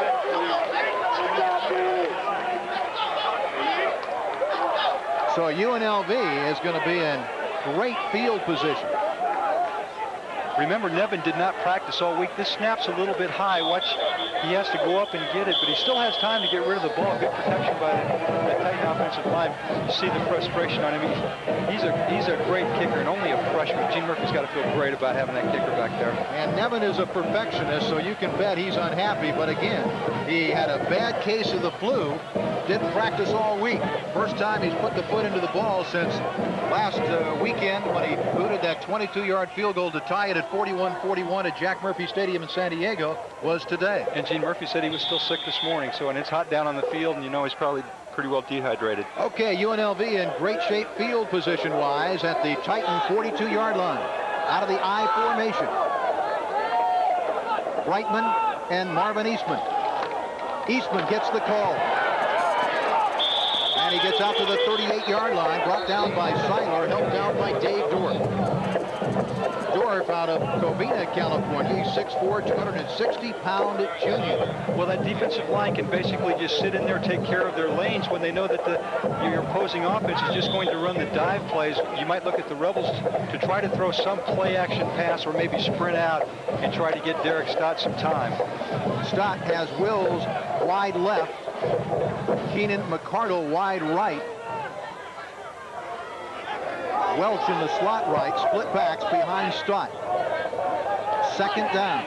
it. So U N L V is going to be in great field position. Remember, Nevin did not practice all week. This snap's a little bit high. Watch, he has to go up and get it, but he still has time to get rid of the ball. Good protection by the, the Titan offensive line. You see the frustration on him. He's, he's, a, he's a great kicker and only a freshman. Gene Murphy's got to feel great about having that kicker back there. And Nevin is a perfectionist, so you can bet he's unhappy. But again, he had a bad case of the flu. Didn't practice all week. First time he's put the foot into the ball since last uh, weekend when he booted that twenty-two yard field goal to tie it at forty-one forty-one at Jack Murphy Stadium in San Diego was today. And Gene Murphy said he was still sick this morning, so and it's hot down on the field, and you know he's probably pretty well dehydrated. Okay, U N L V in great shape field position-wise at the Titan forty-two yard line. Out of the I formation. Brightman and Marvin Eastman. Eastman gets the call. And he gets out to the thirty-eight yard line, brought down by Seiler, helped out by Dave Dorff. Dorff out of Covina, California. He's six four, two hundred sixty pound junior. Well, that defensive line can basically just sit in there, take care of their lanes when they know that the your opposing offense is just going to run the dive plays. You might look at the Rebels to try to throw some play action pass or maybe sprint out and try to get Derek Stott some time. Stott has Wills wide left. Keenan McCardle wide right. Welch in the slot right, split backs behind Stott. Second down.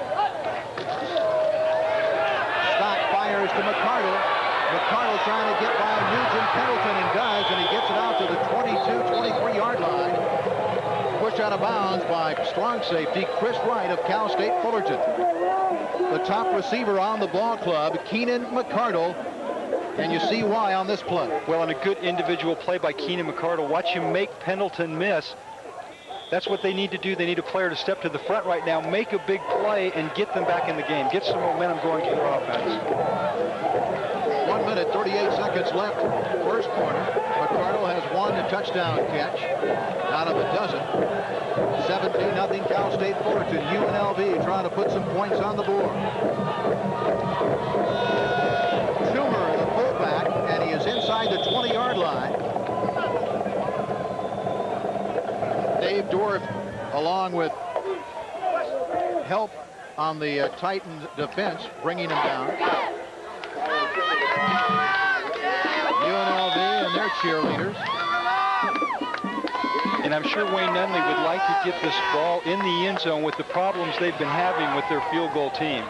Stott fires to McCardle. McCardle trying to get by Nugent Pendleton and does, and he gets it out to the twenty-two twenty-three yard line. Pushed out of bounds by strong safety Chris Wright of Cal State Fullerton. The top receiver on the ball club, Keenan McCardle. And you see why on this play. Well, and a good individual play by Keenan McCardle. Watch him make Pendleton miss. That's what they need to do. They need a player to step to the front right now, make a big play, and get them back in the game. Get some momentum going for their offense. One minute, thirty-eight seconds left. First quarter. McCardle has one touchdown catch out of a dozen. seventeen nothing Cal State Fullerton. U N L V trying to put some points on the board. And he is inside the twenty yard line. Dave Dorff, along with help on the uh, Titans defense, bringing him down. U N L V and their cheerleaders. And I'm sure Wayne Nunley would like to get this ball in the end zone with the problems they've been having with their field goal team.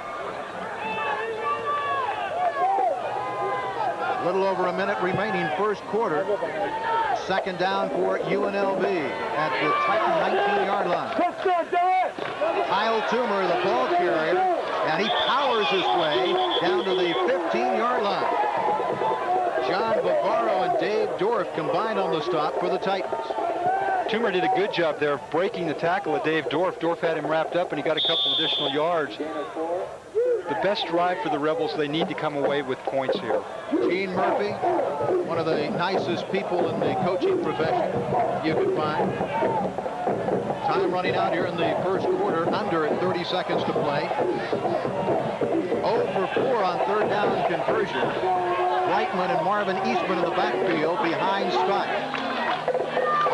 A little over a minute remaining first quarter. Second down for U N L V at the Titan nineteen yard line. Kyle Toomer, the ball carrier, and he powers his way down to the fifteen yard line. John Bavaro and Dave Dorff combined on the stop for the Titans. Toomer did a good job there of breaking the tackle of Dave Dorff. Dorff had him wrapped up, and he got a couple additional yards. The best drive for the Rebels, they need to come away with points here. Gene Murphy, one of the nicest people in the coaching profession you could find. Time running out here in the first quarter, under at thirty seconds to play. oh for four on third down conversion. Brightman and Marvin Eastman in the backfield behind Scott.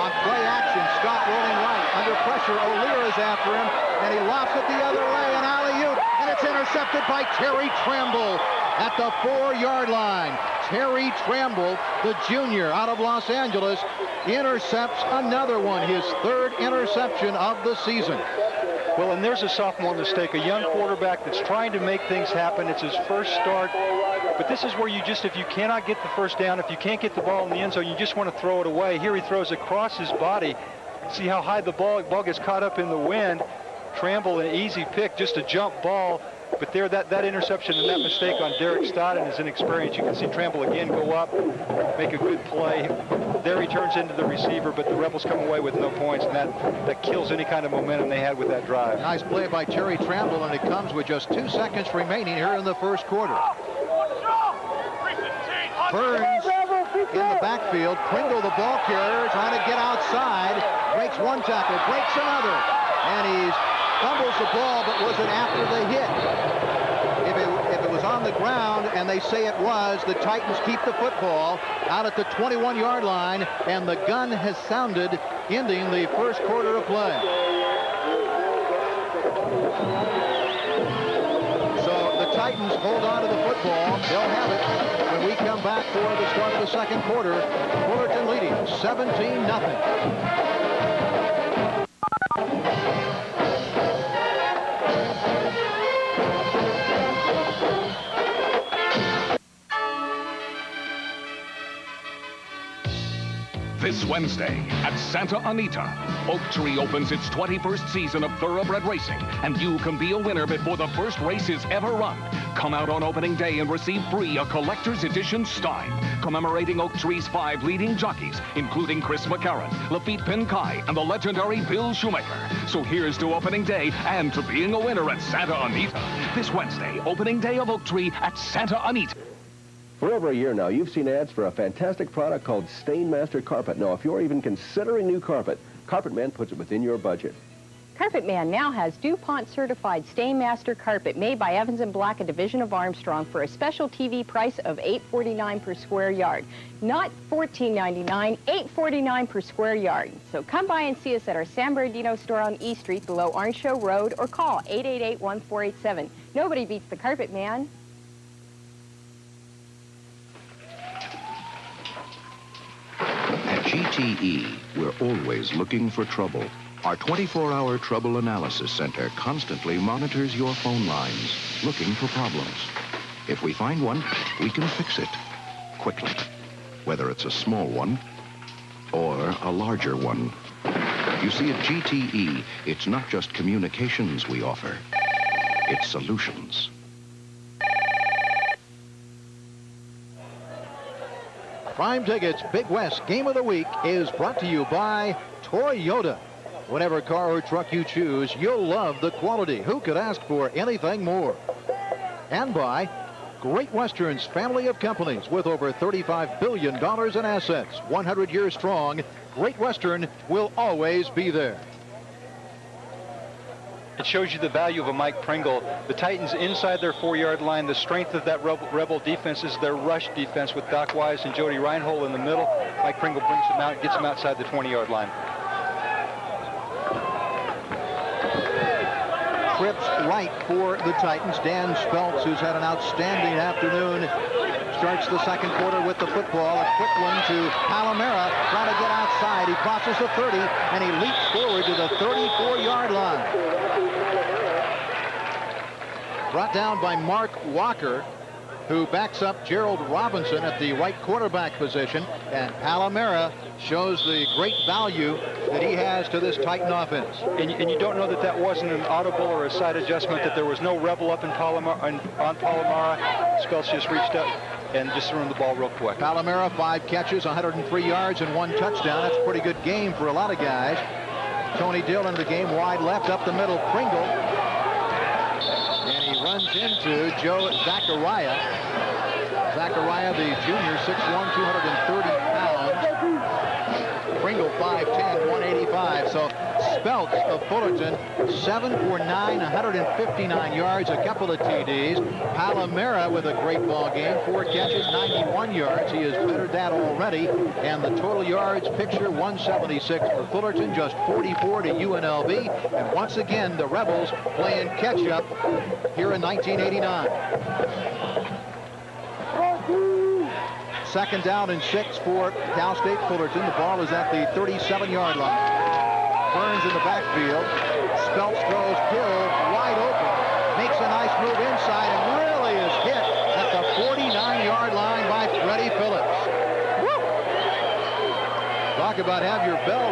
On play action, Scott rolling right. Under pressure, O'Lear is after him, and he lofts it the other way, an alley-oop, and it's intercepted by Terry Tramble at the four-yard line. Terry Tramble, the junior out of Los Angeles, intercepts another one, his third interception of the season. Well, and there's a sophomore mistake, a young quarterback that's trying to make things happen. It's his first start. But this is where you just, if you cannot get the first down, if you can't get the ball in the end zone, you just want to throw it away. Here he throws across his body. See how high the ball, ball gets caught up in the wind. Tramble, an easy pick, just a jump ball. But there, that, that interception and that mistake on Derek Stott and his inexperience, you can see Tramble again go up, make a good play. There he turns into the receiver, but the Rebels come away with no points, and that, that kills any kind of momentum they had with that drive. Nice play by Terry Tramble, and it comes with just two seconds remaining here in the first quarter. Burns in the backfield. Pringle, the ball carrier, trying to get outside. Breaks one tackle, breaks another. And he fumbles the ball, but was it after the hit? If it, if it was on the ground, and they say it was, the Titans keep the football out at the twenty-one-yard line, and the gun has sounded, ending the first quarter of play. So the Titans hold on to the football. They'll have it when we come back for the start of the second quarter. Fullerton leading seventeen nothing. This Wednesday at Santa Anita, Oak Tree opens its twenty-first season of thoroughbred racing, and you can be a winner before the first race is ever run. Come out on opening day and receive free a collector's edition Stein, commemorating Oak Tree's five leading jockeys, including Chris McCarron, Lafitte Pinkai, and the legendary Bill Shoemaker. So here's to opening day and to being a winner at Santa Anita. This Wednesday, opening day of Oak Tree at Santa Anita. For over a year now, you've seen ads for a fantastic product called Stainmaster Carpet. Now, if you're even considering new carpet, Carpet Man puts it within your budget. Carpet Man now has DuPont certified Stainmaster Carpet made by Evans and Black, a division of Armstrong, for a special T V price of eight forty-nine per square yard. Not fourteen ninety-nine, eight forty-nine per square yard. So come by and see us at our San Bernardino store on E Street below Orange Show Road, or call eight eight eight, one four eight seven. Nobody beats the Carpet Man. At G T E, we're always looking for trouble. Our twenty-four hour Trouble Analysis Center constantly monitors your phone lines, looking for problems. If we find one, we can fix it quickly, whether it's a small one or a larger one. You see, at G T E, it's not just communications we offer, it's solutions. Prime Tickets Big West Game of the Week is brought to you by Toyota. Whatever car or truck you choose, you'll love the quality. Who could ask for anything more? And by Great Western's family of companies with over thirty-five billion dollars in assets. one hundred years strong, Great Western will always be there. It shows you the value of a Mike Pringle. The Titans inside their four-yard line. The strength of that Rebel, Rebel defense is their rush defense with Doc Wise and Jody Reinhold in the middle. Mike Pringle brings them out, gets them outside the twenty-yard line. Trips right for the Titans. Dan Speltz, who's had an outstanding afternoon, starts the second quarter with the football. A quick one to Palomera, trying to get outside. He crosses the thirty, and he leaps forward to the thirty-four-yard line. Brought down by Mark Walker, who backs up Gerald Robinson at the right quarterback position, and Palomera shows the great value that he has to this Titan offense. And, and you don't know that that wasn't an audible or a side adjustment, that there was no Rebel up in Palomar, on, on Palomara. Speltz just reached up and just threw him the ball real quick. Palomera, five catches, one hundred three yards, and one touchdown. That's a pretty good game for a lot of guys. Tony Dillon in the game, wide left, up the middle, Pringle. And he runs into Joe Zachariah. Zachariah, the junior, six one, two hundred thirty pounds. Pringle, five ten, one eighty-five. So Speltz of Fullerton, seven for nine, one hundred fifty-nine yards, a couple of T Ds. Palomera with a great ball game, four catches, ninety-one yards. He has bettered that already. And the total yards picture, one seventy-six for Fullerton, just forty-four to U N L V. And once again, the Rebels playing catch-up here in nineteen eighty-nine. Second down and six for Cal State Fullerton. The ball is at the thirty-seven yard line. Burns in the backfield. Speltz throws Hill wide open. Makes a nice move inside and really is hit at the forty-nine yard line by Freddie Phillips. Woo! Talk about have your bell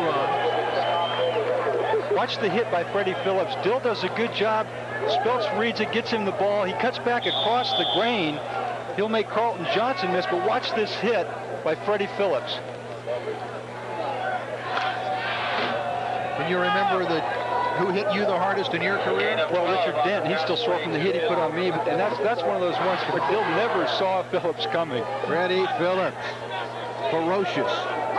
rung. Watch the hit by Freddie Phillips. Dill does a good job. Speltz reads it, gets him the ball. He cuts back across the grain. He'll make Carlton Johnson miss, but watch this hit by Freddie Phillips. Can you remember the who hit you the hardest in your career? Well, Richard Dent. He's still sore from the hit he put on me, but, and that's that's one of those ones where Dill never saw Phillips coming. Freddie Phillips, ferocious.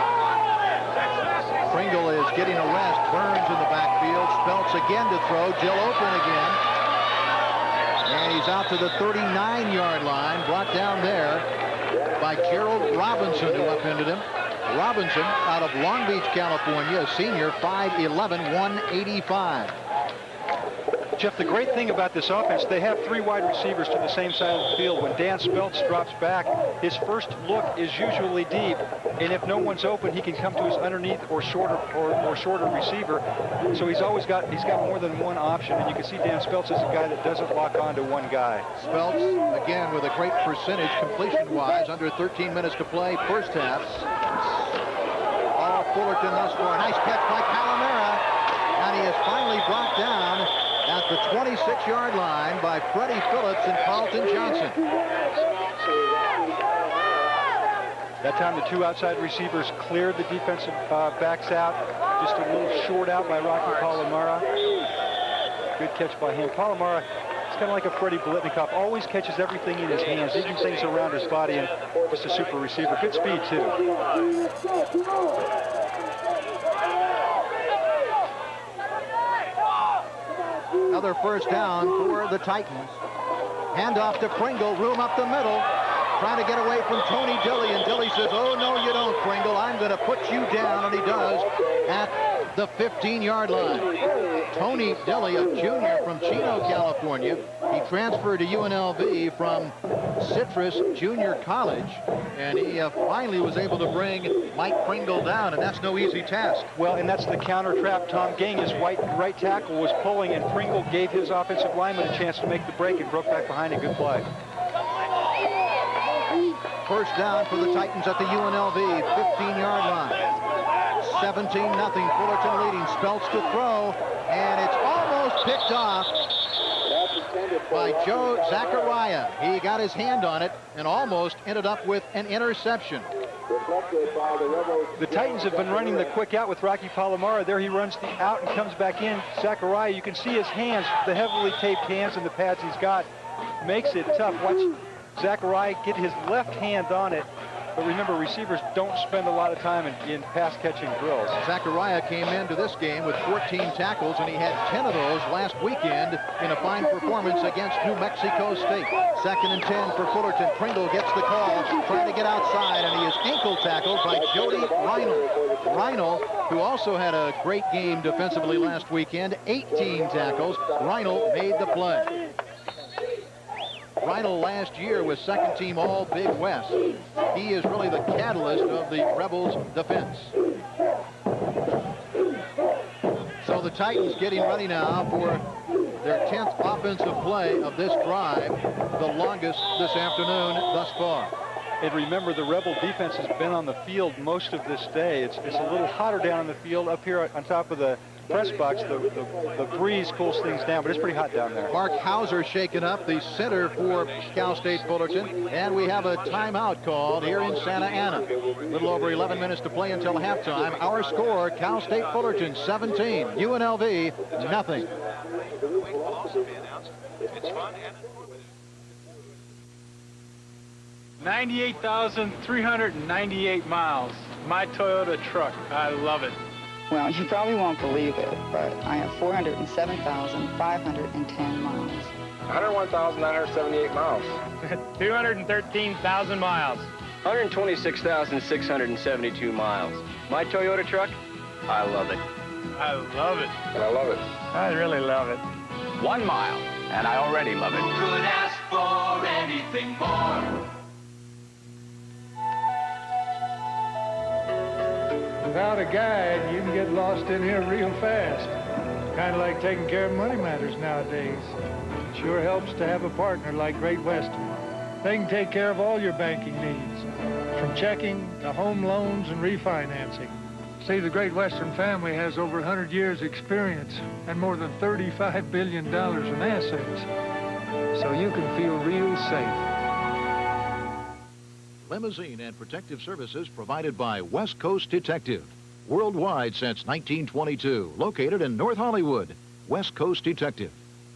Pringle is getting a rest. Burns in the backfield. Speltz again to throw. Jill open again. And he's out to the thirty-nine yard line, brought down there by Gerald Robinson, who upended him. Robinson out of Long Beach, California, a senior, five eleven, one eighty-five. Jeff, the great thing about this offense, they have three wide receivers to the same side of the field. When Dan Speltz drops back, his first look is usually deep, and if no one's open, he can come to his underneath or shorter or, or shorter receiver. So he's always got he's got more than one option, and you can see Dan Speltz is a guy that doesn't lock on to one guy. Speltz again with a great percentage completion-wise, under thirteen minutes to play, first half. All Fullerton thus far. Nice catch by Palomera, and he is finally brought down at the twenty-six yard line by Freddie Phillips and Carlton Johnson. That time the two outside receivers cleared the defensive uh, backs out. Just a little short out by Rocky Palomera. Good catch by him. Palomera, it's kind of like a Freddie Blitnikoff. Always catches everything in his hands, even things around his body, and just a super receiver. Good speed, too. Another first down for the Titans. Handoff to Pringle, room up the middle. Trying to get away from Tony Dilley, and Dilley says, oh, no, you don't, Pringle. I'm going to put you down, and he does at the fifteen yard line. Tony Dilley, a junior from Chino, California. He transferred to U N L V from Citrus Junior College, and he uh, finally was able to bring Mike Pringle down, and that's no easy task. Well, and that's the counter trap. Tom Gang, his white right tackle, was pulling, and Pringle gave his offensive lineman a chance to make the break and broke back behind a good play. First down for the Titans at the U N L V fifteen yard line. seventeen nothing. Fullerton leading. Speltz to throw, and it's almost picked off by Joe Zachariah. He got his hand on it and almost ended up with an interception. The Titans have been running the quick out with Rocky Palomera. There he runs the out and comes back in. Zachariah, you can see his hands, the heavily taped hands and the pads he's got, makes it tough. Watch Zachariah get his left hand on it. But remember, receivers don't spend a lot of time in, in pass-catching drills. Zachariah came into this game with fourteen tackles, and he had ten of those last weekend in a fine performance against New Mexico State. Second and ten for Fullerton. Pringle gets the call, trying to get outside, and he is ankle tackled by Jody Reinl. Reinl, who also had a great game defensively last weekend, eighteen tackles. Reinl made the play. Reinl last year was second team all Big West. He is really the catalyst of the Rebels defense. So the Titans getting ready now for their tenth offensive play of this drive, the longest this afternoon thus far. And remember, the Rebel defense has been on the field most of this day. It's, it's a little hotter down on the field. Up here on top of the press box, the, the, the breeze cools things down, but it's pretty hot down there. Mark Hauser shaken up, the center for Cal State Fullerton, and we have a timeout called here in Santa Ana. A little over eleven minutes to play until halftime. Our score, Cal State Fullerton seventeen, U N L V nothing. ninety-eight thousand three hundred ninety-eight miles. My Toyota truck. I love it. Well, you probably won't believe it, but I have four hundred seven thousand five hundred ten miles. one hundred one thousand nine hundred seventy-eight miles. two hundred thirteen thousand miles. one hundred twenty-six thousand six hundred seventy-two miles. My Toyota truck, I love it. I love it. And I love it. I really love it. One mile, and I already love it. Could ask for anything more. Without a guide, you can get lost in here real fast. Kind of like taking care of money matters nowadays. It sure helps to have a partner like Great Western. They can take care of all your banking needs, from checking to home loans and refinancing. See, the Great Western family has over one hundred years experience and more than thirty-five billion dollars in assets. So you can feel real safe. Limousine and protective services provided by West Coast Detective. Worldwide since nineteen twenty-two. Located in North Hollywood. West Coast Detective.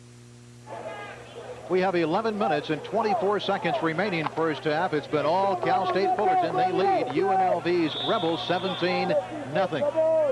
We have eleven minutes and twenty-four seconds remaining first half. It's been all Cal State Fullerton. They lead U N L V's Rebels seventeen nothing.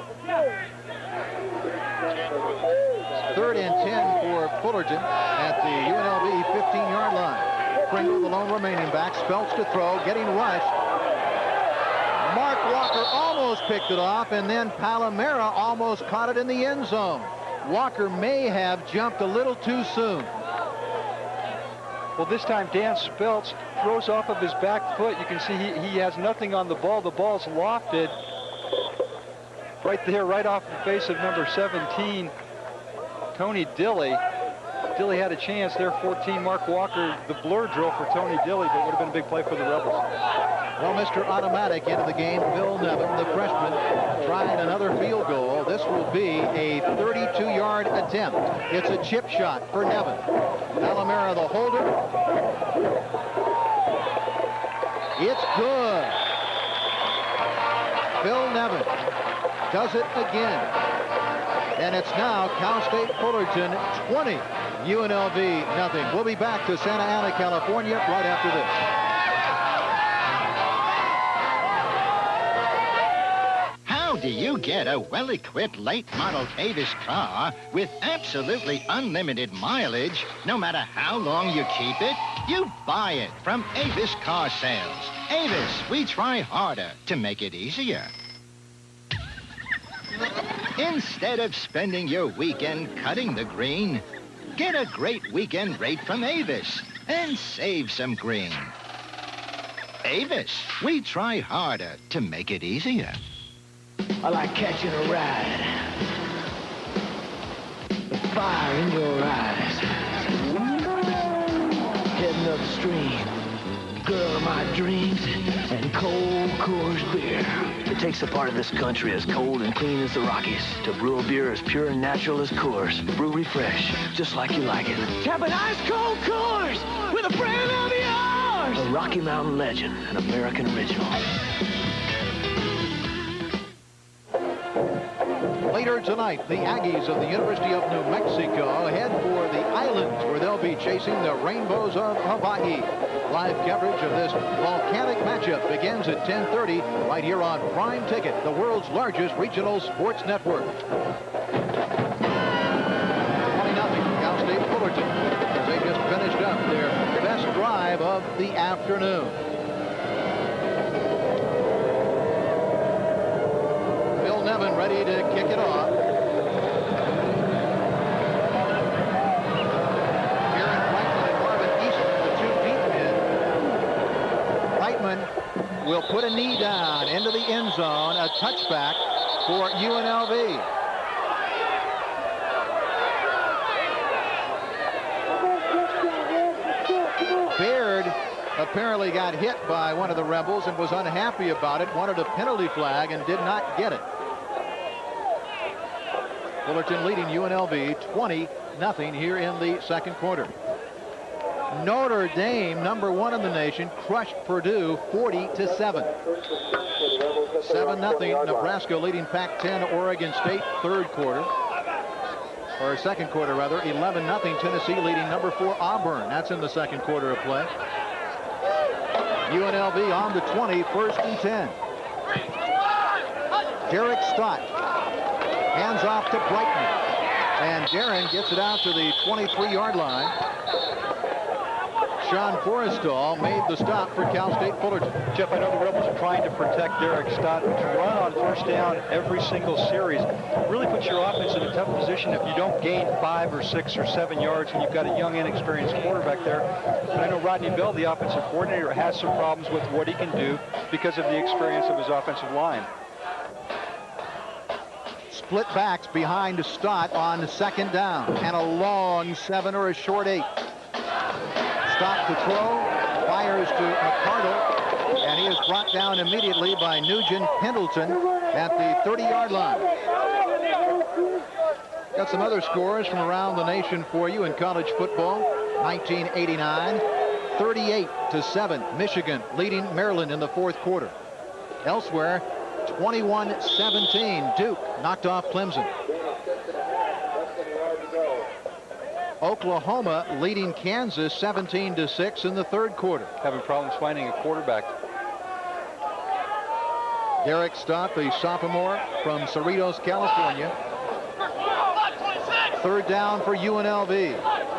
Third and ten for Fullerton at the U N L V fifteen-yard line. Pringle, the lone remaining back, Speltz to throw, getting rushed. Mark Walker almost picked it off, and then Palomera almost caught it in the end zone. Walker may have jumped a little too soon. Well, this time Dan Speltz throws off of his back foot. You can see he, he has nothing on the ball. The ball's lofted right there, right off the face of number seventeen, Tony Dilley. Dilley had a chance there, fourteen, Mark Walker, the blur drill for Tony Dilley, but would have been a big play for the Rebels. Well, Mister Automatic into the game, Bill Nevin, the freshman, trying another field goal. This will be a thirty-two-yard attempt. It's a chip shot for Nevin. Palomera, the holder. It's good. Bill Nevin does it again. And it's now Cal State Fullerton twenty, U N L V nothing. We'll be back to Santa Ana, California right after this. How do you get a well-equipped late-model Avis car with absolutely unlimited mileage, no matter how long you keep it? You buy it from Avis Car Sales. Avis, we try harder to make it easier. Instead of spending your weekend cutting the green, get a great weekend rate from Avis and save some green. Avis, we try harder to make it easier. I like catching a ride. The fire in your eyes. Heading upstream. Girl of my dreams and cold Coors beer. It takes a part of this country as cold and clean as the Rockies to brew a beer as pure and natural as Coors. Brew refresh, just like you like it. Tap an ice cold Coors with a friend of yours. A Rocky Mountain legend, an American original. Later tonight, the Aggies of the University of New Mexico head for the islands where they'll be chasing the rainbows of Hawaii. Live coverage of this volcanic matchup begins at ten thirty right here on Prime Ticket, the world's largest regional sports network. twenty nothing, Cal State Fullerton, as they just finished up their best drive of the afternoon. Bill Nevin ready to kick it off. Will put a knee down into the end zone, a touchback for U N L V. Baird apparently got hit by one of the Rebels and was unhappy about it, wanted a penalty flag and did not get it. Fullerton leading U N L V twenty nothing here in the second quarter. Notre Dame, number one in the nation, crushed Purdue forty to seven. seven nothing, Nebraska leading Pac ten Oregon State third quarter. Or second quarter, rather. eleven nothing, Tennessee leading number four Auburn. That's in the second quarter of play. U N L V on the twenty, first and ten. Derek Stott Hands off to Brightman. And Darren gets it out to the twenty-three yard line. Sean Forrestal made the stop for Cal State Fullerton. Jeff, I know the Rebels are trying to protect Derek Stott. To run on first down every single series really puts your offense in a tough position if you don't gain five or six or seven yards and you've got a young, inexperienced quarterback there. But I know Rodney Bell, the offensive coordinator, has some problems with what he can do because of the experience of his offensive line. Split backs behind Stott on the second down. And a long seven or a short eight. Stott to throw, fires to McCardle, and he is brought down immediately by Nugent Pendleton at the thirty yard line. Got some other scores from around the nation for you in college football. nineteen eighty-nine, thirty-eight to seven, Michigan leading Maryland in the fourth quarter. Elsewhere, twenty-one seventeen, Duke knocked off Clemson. Oklahoma leading Kansas seventeen to six in the third quarter. Having problems finding a quarterback. Derek Stott, the sophomore from Cerritos, California. Third down for U N L V.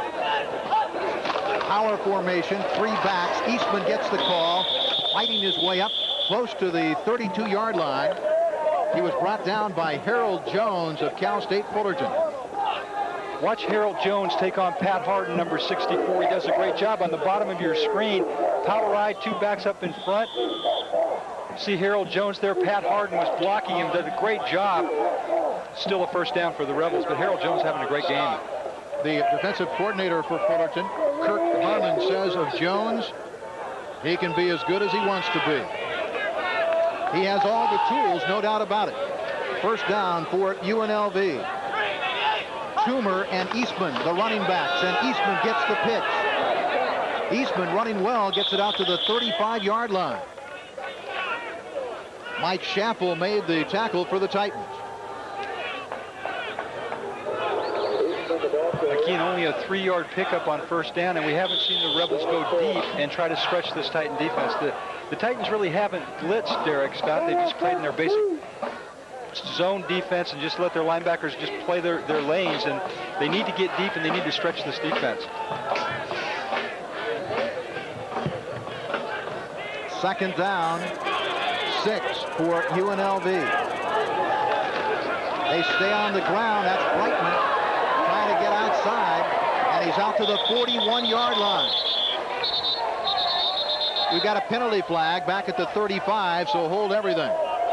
Power formation, three backs. Eastman gets the call, fighting his way up close to the thirty-two yard line. He was brought down by Harold Jones of Cal State Fullerton. Watch Harold Jones take on Pat Harden, number sixty-four. He does a great job on the bottom of your screen. Power ride, two backs up in front. See Harold Jones there. Pat Harden was blocking him, did a great job. Still a first down for the Rebels, but Harold Jones having a great game. The defensive coordinator for Fullerton, Kirk Harlan, says of Jones, he can be as good as he wants to be. He has all the tools, no doubt about it. First down for U N L V. Toomer and Eastman, the running backs, and Eastman gets the pitch. Eastman running well, gets it out to the thirty-five yard line. Mike Chappell made the tackle for the Titans. Again, only a three yard pickup on first down, and we haven't seen the Rebels go deep and try to stretch this Titan defense. The, the Titans really haven't blitzed Derek Stott. They just played in their basic zone defense and just let their linebackers just play their, their lanes, and they need to get deep and they need to stretch this defense. Second down, six for U N L V. They stay on the ground. That's Brightman trying to get outside, and he's out to the forty-one yard line. We've got a penalty flag back at the thirty-five, so hold everything.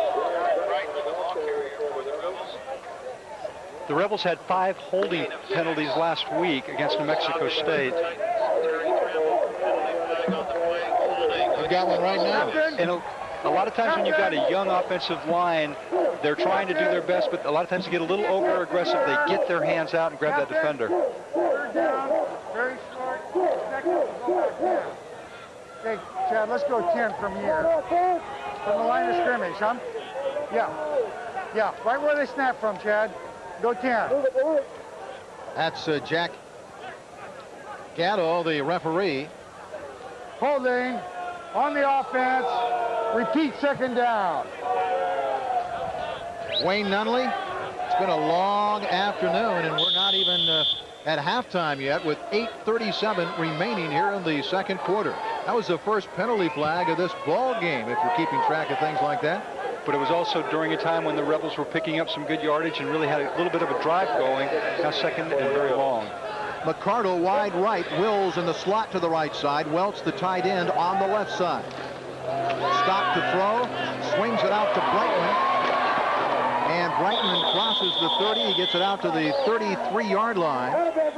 The Rebels had five holding penalties last week against New Mexico State. We've got one right now. And a, a lot of times when you've got a young offensive line, they're trying to do their best, but a lot of times they get a little over aggressive. They get their hands out and grab that defender. Very short. Okay, Chad, let's go ten from here. From the line of scrimmage, huh? Yeah. Yeah, right where they snap from, Chad. Go ten. That's uh, Jack Gatto, the referee. Holding on the offense. Repeat second down. Wayne Nunley. It's been a long afternoon, and we're not even uh, at halftime yet with eight thirty-seven remaining here in the second quarter. That was the first penalty flag of this ball game, if you're keeping track of things like that. But it was also during a time when the Rebels were picking up some good yardage and really had a little bit of a drive going. Now second and very long. McCardle wide right, Wills in the slot to the right side, Welch the tight end on the left side. Stop to throw, swings it out to Brightman, and Brightman crosses the thirty. He gets it out to the thirty-three yard line.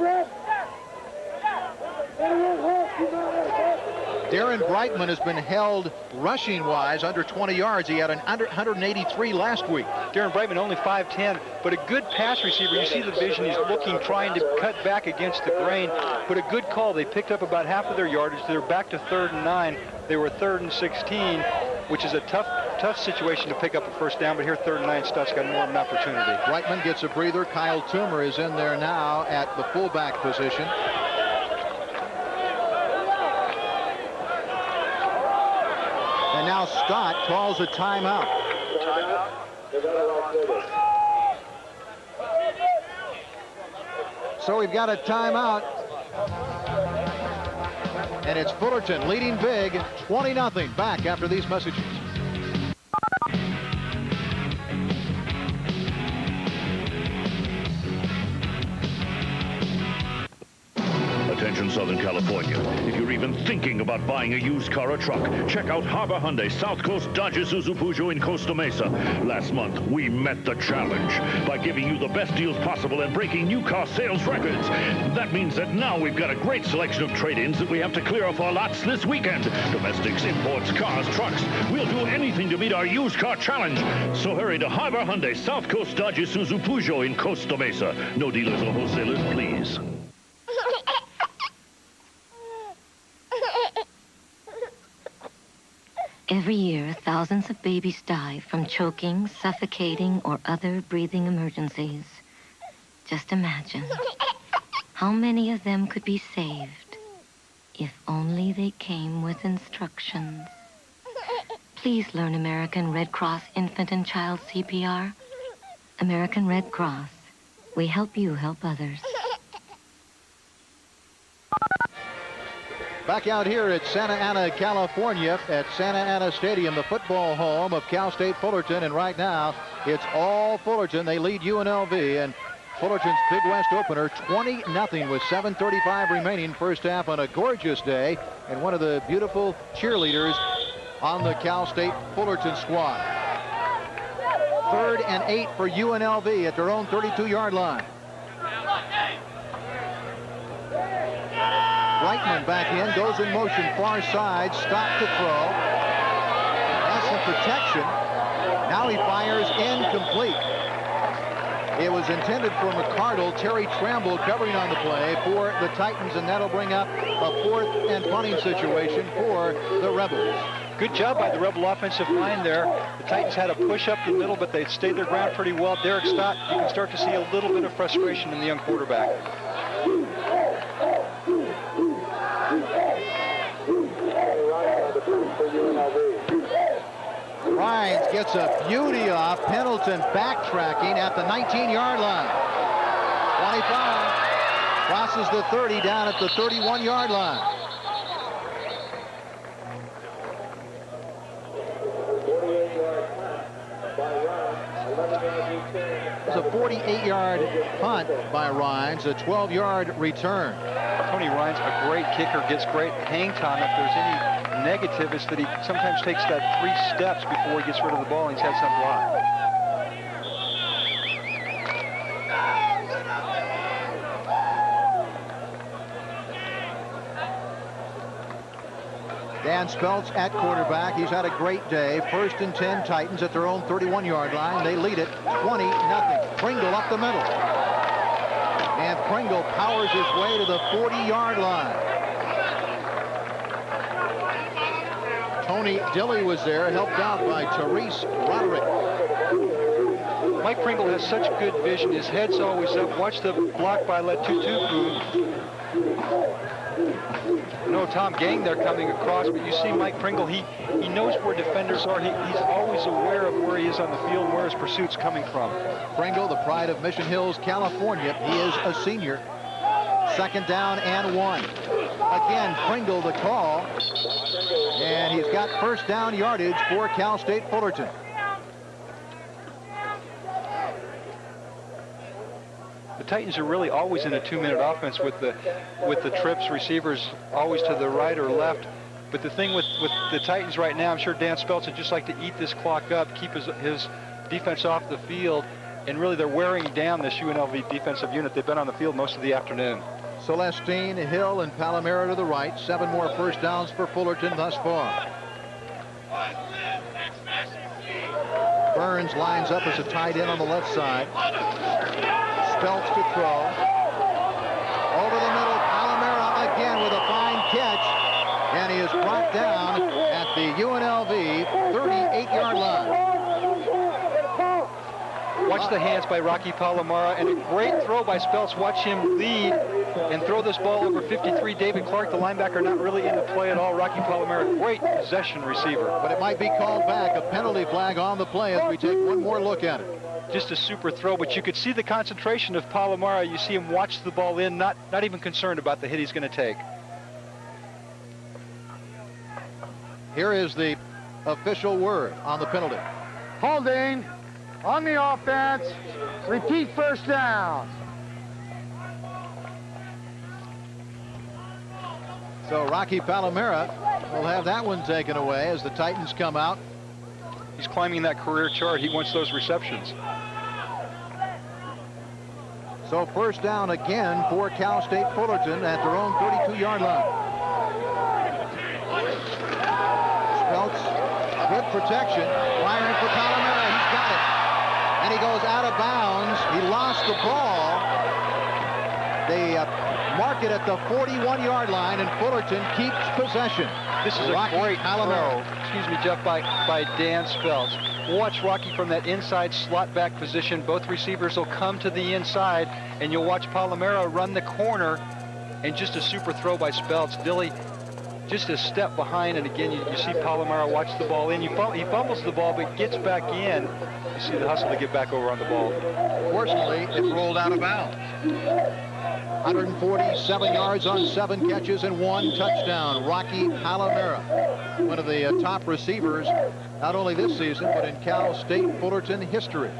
Darren Brightman has been held rushing-wise under twenty yards. He had an under one hundred eighty-three last week. Darren Brightman only five ten, but a good pass receiver. You see the vision. He's looking, trying to cut back against the grain, but a good call. They picked up about half of their yardage. They're back to third and nine. They were third and sixteen, which is a tough, tough situation to pick up a first down, but here third and nine, Stott's got more of an opportunity. Brightman gets a breather. Kyle Toomer is in there now at the fullback position. And now Stott calls a timeout. So we've got a timeout. And it's Fullerton leading big, twenty nothing, back after these messages. Attention Southern California. If you're even thinking about buying a used car or truck, check out Harbor Hyundai, South Coast, Dodge, Isuzu, Peugeot in Costa Mesa. Last month, we met the challenge by giving you the best deals possible and breaking new car sales records. That means that now we've got a great selection of trade-ins that we have to clear off our lots this weekend. Domestics, imports, cars, trucks. We'll do anything to meet our used car challenge. So hurry to Harbor Hyundai, South Coast, Dodge, Isuzu, Peugeot in Costa Mesa. No dealers or wholesalers, please. Every year, thousands of babies die from choking, suffocating, or other breathing emergencies. Just imagine how many of them could be saved if only they came with instructions. Please learn American Red Cross Infant and Child C P R. American Red Cross. We help you help others. Back out here at Santa Ana, California, at Santa Ana Stadium, the football home of Cal State Fullerton. And right now, it's all Fullerton. They lead U N L V. And Fullerton's Big West opener, twenty nothing with seven thirty-five remaining first half on a gorgeous day. And one of the beautiful cheerleaders on the Cal State Fullerton squad. Third and eight for U N L V at their own thirty-two yard line. Reitman back in, goes in motion, far side, stop to throw. Has some protection. Now he fires incomplete. It was intended for McCardle. Terry Tramble covering on the play for the Titans, and that'll bring up a fourth and punting situation for the Rebels. Good job by the Rebel offensive line there. The Titans had a push up the middle, but they stayed their ground pretty well. Derek Stott, you can start to see a little bit of frustration in the young quarterback. Rhines gets a beauty off. Pendleton backtracking at the nineteen yard line. twenty-five. Crosses the thirty down at the thirty-one yard line. It's a forty-eight yard punt by Rhines, a twelve yard return. Tony Rhines, a great kicker, gets great hang time. If there's any negative, is that he sometimes takes that three steps before he gets rid of the ball, and he's had some block. Dan Speltz at quarterback. He's had a great day. First and ten, Titans at their own thirty-one yard line. They lead it twenty nothing. Pringle up the middle. And Pringle powers his way to the forty yard line. Tony Dilley was there, helped out by Therese Roderick. Mike Pringle has such good vision. His head's always up. Watch the block by Letutupu. No Tom Gang there coming across, but you see Mike Pringle, he, he knows where defenders are. He, he's always aware of where he is on the field and where his pursuit's coming from. Pringle, the pride of Mission Hills, California. He is a senior. Second down and one. Again, Pringle the call. And he's got first down yardage for Cal State Fullerton. The Titans are really always in a two-minute offense with the with the trips receivers always to the right or left. But the thing with, with the Titans right now, I'm sure Dan Speltz would just like to eat this clock up, keep his, his defense off the field, and really they're wearing down this U N L V defensive unit. They've been on the field most of the afternoon. Celestine, Hill, and Palomero to the right. Seven more first downs for Fullerton thus far. Burns lines up as a tight end on the left side. Speltz to throw. Over the middle, Palomero again with a fine catch. And he is brought down at the U N L V thirty-eight yard line. Watch the hands by Rocky Palomara, and a great throw by Speltz. Watch him lead and throw this ball over fifty-three. David Clark, the linebacker, not really in the play at all. Rocky Palomara, great possession receiver. But it might be called back. A penalty flag on the play as we take one more look at it. just a super throw, but you could see the concentration of Palomara. You see him watch the ball in, not, not even concerned about the hit he's going to take. Here is the official word on the penalty. Holding on the offense. Repeat first down. So Rocky Palomara will have that one taken away as the Titans come out. He's climbing that career chart. He wants those receptions. So first down again for Cal State Fullerton at their own thirty-two yard line. Speltz, good protection, firing for Palomara. He's got it. And he goes out of bounds. He lost the ball. They uh, mark it at the forty-one yard line, and Fullerton keeps possession. This is Rocky a great Palomara. throw, excuse me, Jeff, by, by Dan Speltz. Watch Rocky from that inside slot back position. Both receivers will come to the inside, and you'll watch Palomara run the corner, and just a super throw by Speltz. Dilly just a step behind, and again, you, you see Palomara watch the ball in. You, he fumbles the ball, but gets back in. You see the hustle to get back over on the ball. Fortunately, it rolled out of bounds. one hundred forty-seven yards on seven catches and one touchdown. Rocky Palomara, one of the uh, top receivers, not only this season, but in Cal State Fullerton history.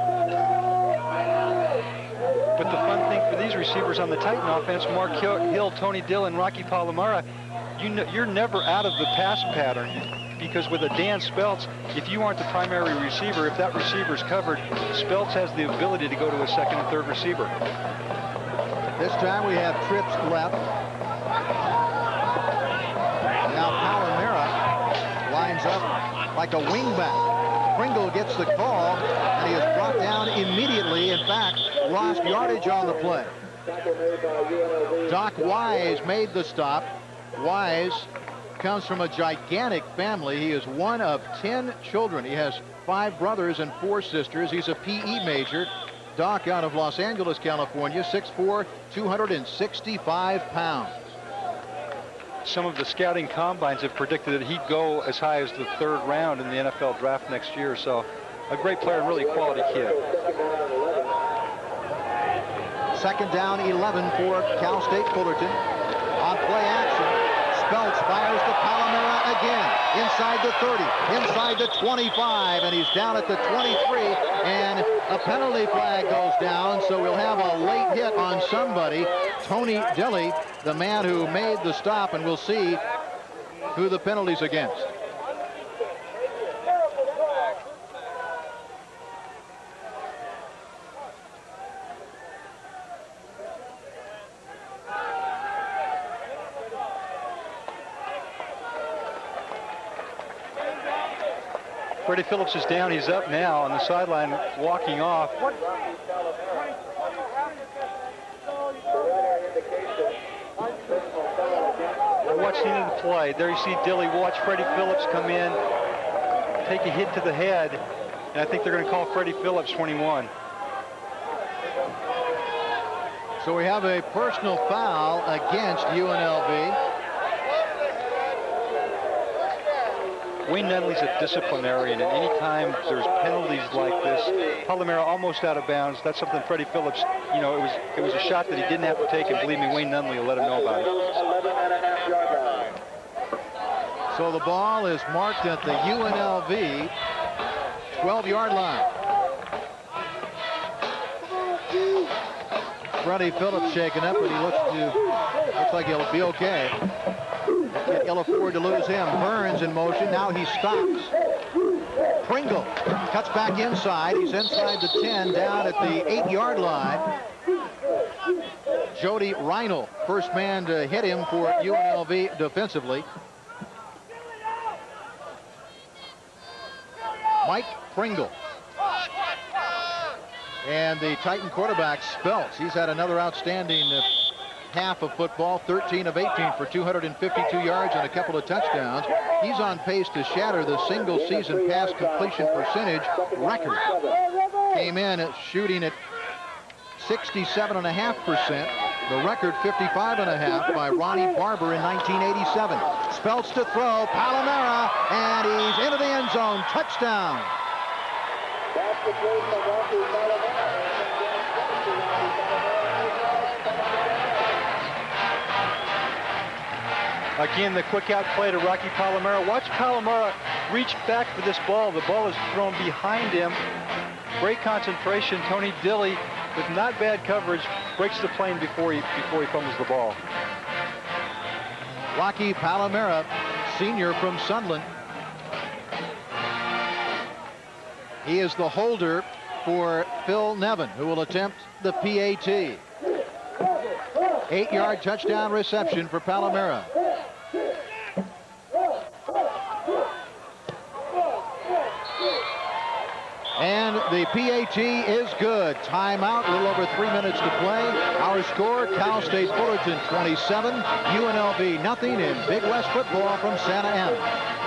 But the fun thing for these receivers on the Titan offense, Mark Hill, Tony Dillon, Rocky Palomara, you know, you're never out of the pass pattern, because with a Dan Speltz, if you aren't the primary receiver, if that receiver's covered, Speltz has the ability to go to a second and third receiver. This time we have trips left. Now Palomara lines up like a wingback. Pringle gets the call, and he is brought down immediately. In fact, lost yardage on the play. Doc Wise made the stop. Wise comes from a gigantic family. He is one of ten children. He has five brothers and four sisters. He's a P E major. Doc out of Los Angeles, California, six foot four, two hundred sixty-five pounds. Some of the scouting combines have predicted that he'd go as high as the third round in the N F L draft next year. So a great player, really quality kid. Second down, eleven for Cal State Fullerton. On play action, Speltz fires to Palomara again. Inside the thirty, inside the twenty-five, and he's down at the twenty-three, and a penalty flag goes down, so we'll have a late hit on somebody. Tony Dilly, the man who made the stop, and we'll see who the penalty's against. Freddie Phillips is down. He's up now on the sideline, walking off. What? Watch the end of the play. There you see Dilly watch Freddie Phillips come in, take a hit to the head, and I think they're going to call Freddie Phillips twenty-one. So we have a personal foul against U N L V. Wayne Nunley's a disciplinarian, and anytime there's penalties like this, Palomara almost out of bounds. That's something Freddie Phillips, you know, it was it was a shot that he didn't have to take, and believe me, Wayne Nunley will let him know about it. So the ball is marked at the U N L V twelve yard line. Freddie Phillips shaken up, but he looks to looks like he'll be okay. Can't ill afford to lose him. Burns in motion. Now he stops. Pringle cuts back inside. He's inside the ten, down at the eight yard line. Jody Reinl, first man to hit him for U N L V defensively. Mike Pringle. And the Titan quarterback, Speltz. He's had another outstanding uh, half of football, thirteen of eighteen for two hundred fifty-two yards and a couple of touchdowns. He's on pace to shatter the single season pass completion percentage record. Came in at shooting at sixty-seven point five percent. The record fifty-five point five by Ronnie Barber in nineteen eighty-seven. Speltz to throw, Palomara, and he's into the end zone. Touchdown. That's the Again, the quick out play to Rocky Palomera. Watch Palomera reach back for this ball. The ball is thrown behind him. Great concentration. Tony Dilley, with not bad coverage, breaks the plane before he, before he fumbles the ball. Rocky Palomera, senior from Sunderland. He is the holder for Phil Nevin, who will attempt the P A T. Eight-yard touchdown reception for Palomera. And the P A T is good. Timeout, a little over three minutes to play. Our score, Cal State Fullerton twenty-seven, U N L V nothing in Big West football from Santa Ana.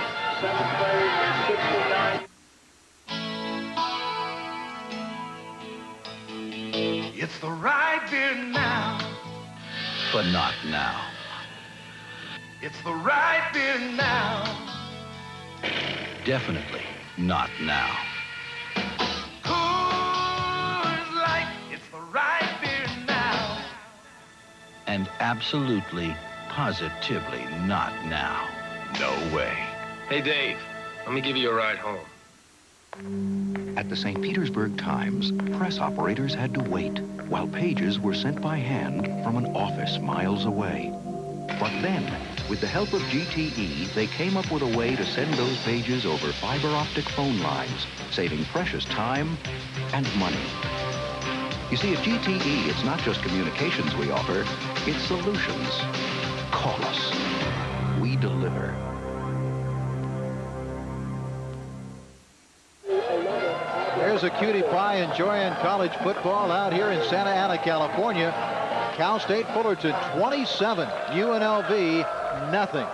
It's the right beer now, But not now. it's the right beer now. Definitely not now. Coors Light, it's the right beer now. And absolutely, positively not now. No way. Hey, Dave, let me give you a ride home. At the Saint Petersburg Times, press operators had to wait while pages were sent by hand from an office miles away. But then, with the help of G T E, they came up with a way to send those pages over fiber optic phone lines, saving precious time and money. You see, at G T E, it's not just communications we offer, it's solutions. Call us. We deliver. There's a cutie pie enjoying college football out here in Santa Ana, California. Cal State Fullerton twenty-seven, U N L V nothing.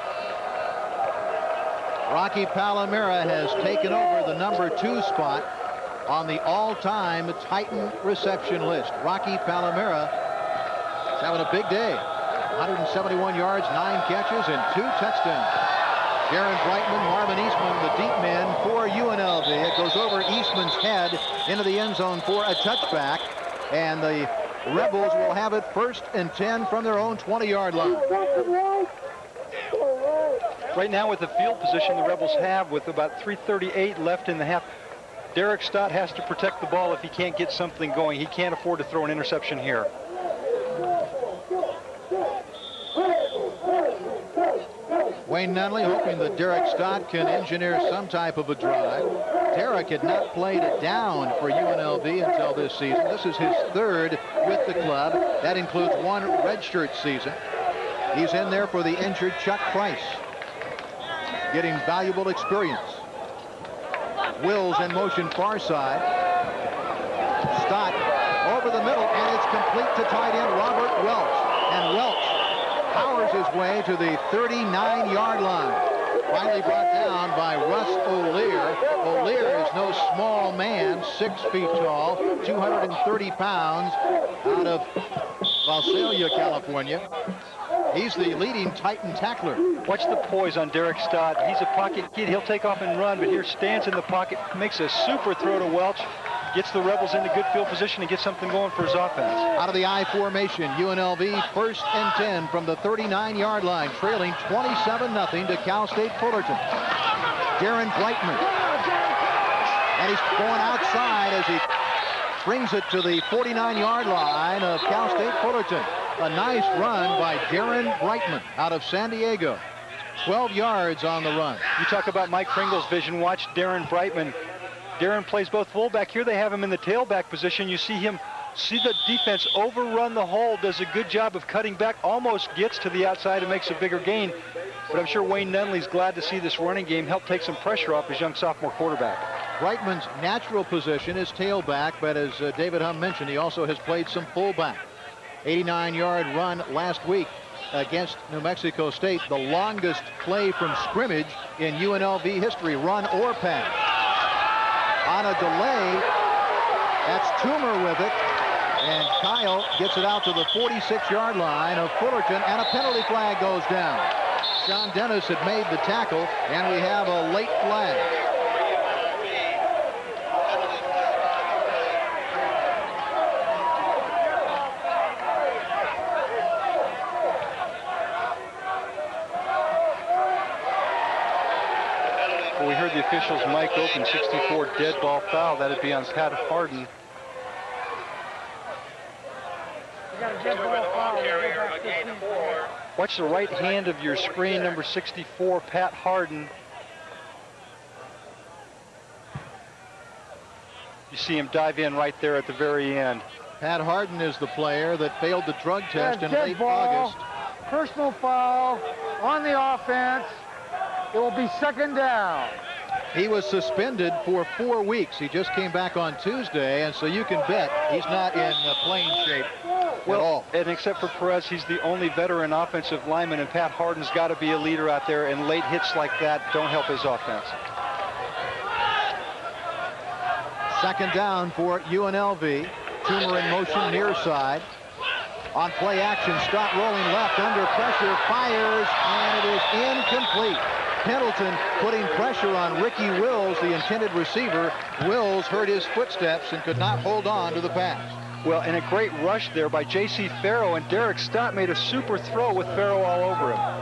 Rocky Palomera has taken over the number two spot on the all-time Titan reception list. Rocky Palomera is having a big day. one hundred seventy-one yards, nine catches, and two touchdowns. Darren Brightman, Marvin Eastman, the deep men for U N L V. It goes over Eastman's head into the end zone for a touchback, and the Rebels will have it first and ten from their own twenty-yard line. Right now with the field position the Rebels have with about three thirty-eight left in the half, Derek Stott has to protect the ball if he can't get something going. He can't afford to throw an interception here. Wayne Nunley hoping that Derek Stott can engineer some type of a drive. Derek had not played it down for U N L V until this season. This is his third with the club. That includes one redshirt season. He's in there for the injured Chuck Price, getting valuable experience. Wills in motion far side. Stott over the middle, and it's complete to tight end Robert Welch. And Welch powers his way to the thirty-nine-yard line. Finally brought down by Russ O'Lear. O'Lear is no small man, six feet tall, two hundred thirty pounds, out of Visalia, California. He's the leading Titan tackler. Watch the poise on Derek Stott. He's a pocket kid. He'll take off and run, but here stands in the pocket, makes a super throw to Welch, gets the Rebels into good field position and gets something going for his offense. Out of the I formation, U N L V first and ten from the thirty-nine-yard line, trailing twenty-seven nothing to Cal State Fullerton. Darren Brightman. And he's going outside as he brings it to the forty-nine-yard line of Cal State Fullerton. A nice run by Darren Brightman out of San Diego. twelve yards on the run. You talk about Mike Pringle's vision. Watch Darren Brightman. Darren plays both fullback. Here they have him in the tailback position. You see him, see the defense overrun the hole, does a good job of cutting back, almost gets to the outside and makes a bigger gain. But I'm sure Wayne Nunley's glad to see this running game help take some pressure off his young sophomore quarterback. Brightman's natural position is tailback, but as uh, David Hum mentioned, he also has played some fullback. eighty-nine-yard run last week against New Mexico State, the longest play from scrimmage in U N L V history, run or pass. On a delay, that's Toomer with it, and Kyle gets it out to the forty-six-yard line of Fullerton, and a penalty flag goes down. Sean Dennis had made the tackle, and we have a late flag. heard the officials mic open, sixty-four dead ball foul. That'd be on Pat Harden. Watch the right hand of your screen, number sixty-four, Pat Harden. You see him dive in right there at the very end. Pat Harden is the player that failed the drug test in late ball, August. Personal foul on the offense. It will be second down. He was suspended for four weeks. He just came back on Tuesday, and so you can bet he's not in uh, playing shape well, at all. And except for Perez, he's the only veteran offensive lineman, and Pat Harden's got to be a leader out there, and late hits like that don't help his offense. Second down for U N L V. Toomer in motion near side. On play action, Scott rolling left under pressure, fires, and it is incomplete. Pendleton putting pressure on Ricky Wills, the intended receiver. Wills heard his footsteps and could not hold on to the pass. Well, and a great rush there by J C Farrow, and Derek Stott made a super throw with Farrow all over him.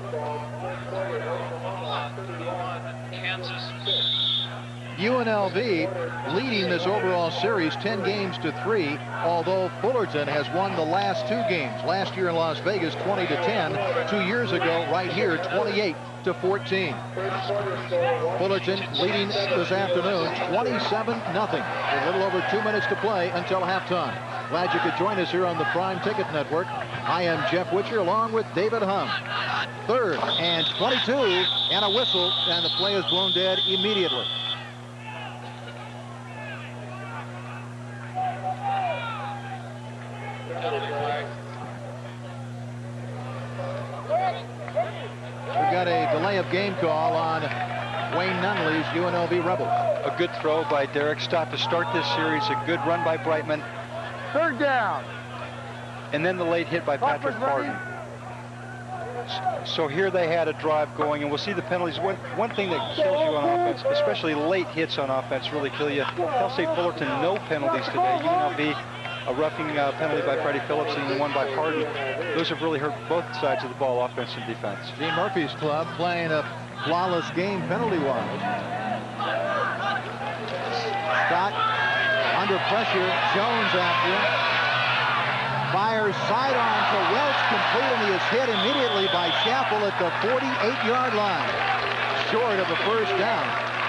U N L V leading this overall series ten games to three, although Fullerton has won the last two games. Last year in Las Vegas, twenty to ten. Two years ago, right here, twenty-eight to fourteen. Fullerton leading this afternoon, twenty-seven nothing. A little over two minutes to play until halftime. Glad you could join us here on the Prime Ticket Network. I am Jeff Witcher along with David Hum. Third and twenty-two, and a whistle, and the play is blown dead immediately. We've got a delay of game call on Wayne Nunley's U N L V Rebels. A good throw by Derek Stott to start this series. A good run by Brightman. Third down. And then the late hit by Patrick Harden. So here they had a drive going, and we'll see the penalties. One, one thing that kills you on offense, especially late hits on offense, really kill you. Cal State Fullerton, no penalties today. U N L V, a roughing uh, penalty by Freddie Phillips and one by Harden. Those have really hurt both sides of the ball, offense and defense. Gene Murphy's club playing a flawless game penalty-wise. Scott under pressure, Jones after him. Fires sidearm to Welch, complete, and he is hit immediately by Chappell at the forty-eight yard line. Short of the first down.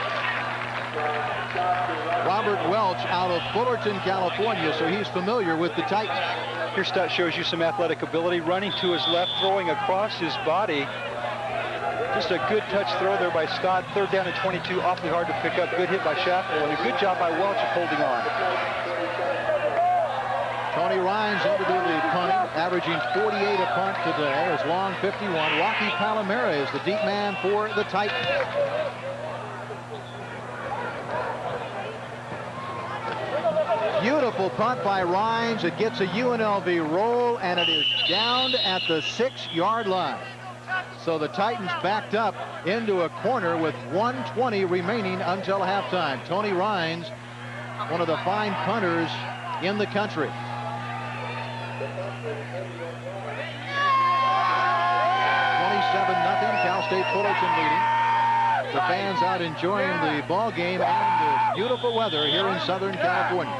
Robert Welch out of Fullerton, California, so he's familiar with the Titans. Here Stott shows you some athletic ability, running to his left, throwing across his body. Just a good touch throw there by Stott. Third down and twenty-two, awfully hard to pick up. Good hit by Chappell, and a good job by Welch of holding on. Tony Rhines in to do the punting, averaging forty-eight a punt today. His long fifty-one. Rocky Palomera is the deep man for the Titans. Beautiful punt by Rhines. It gets a U N L V roll, and it is down at the six yard line. So the Titans backed up into a corner with one twenty remaining until halftime. Tony Rhines, one of the fine punters in the country. twenty-seven nothing, Cal State Fullerton leading. The fans out enjoying the ball game and the beautiful weather here in Southern California.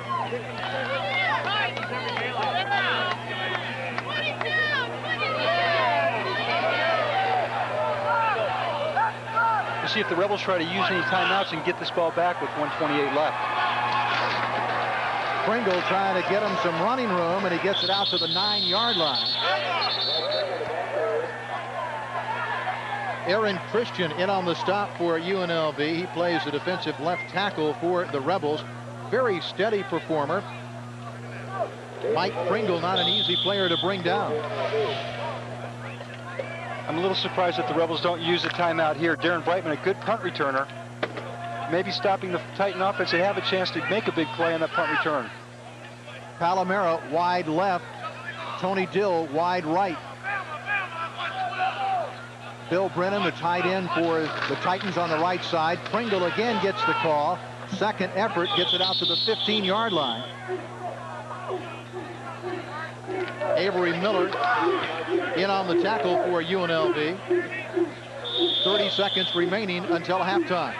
We'll see if the Rebels try to use any timeouts and get this ball back with one twenty-eight left. Pringle trying to get him some running room, and he gets it out to the nine yard line. Aaron Christian in on the stop for U N L V. He plays the defensive left tackle for the Rebels. Very steady performer. Mike Pringle, not an easy player to bring down. I'm a little surprised that the Rebels don't use a timeout here. Darren Brightman, a good punt returner. Maybe stopping the Titan offense. They have a chance to make a big play on that punt return. Palomera wide left. Tony Dill wide right. Bill Brennan, the tight end for the Titans on the right side. Pringle again gets the call. Second effort, gets it out to the fifteen yard line. Avery Miller in on the tackle for U N L V. thirty seconds remaining until halftime.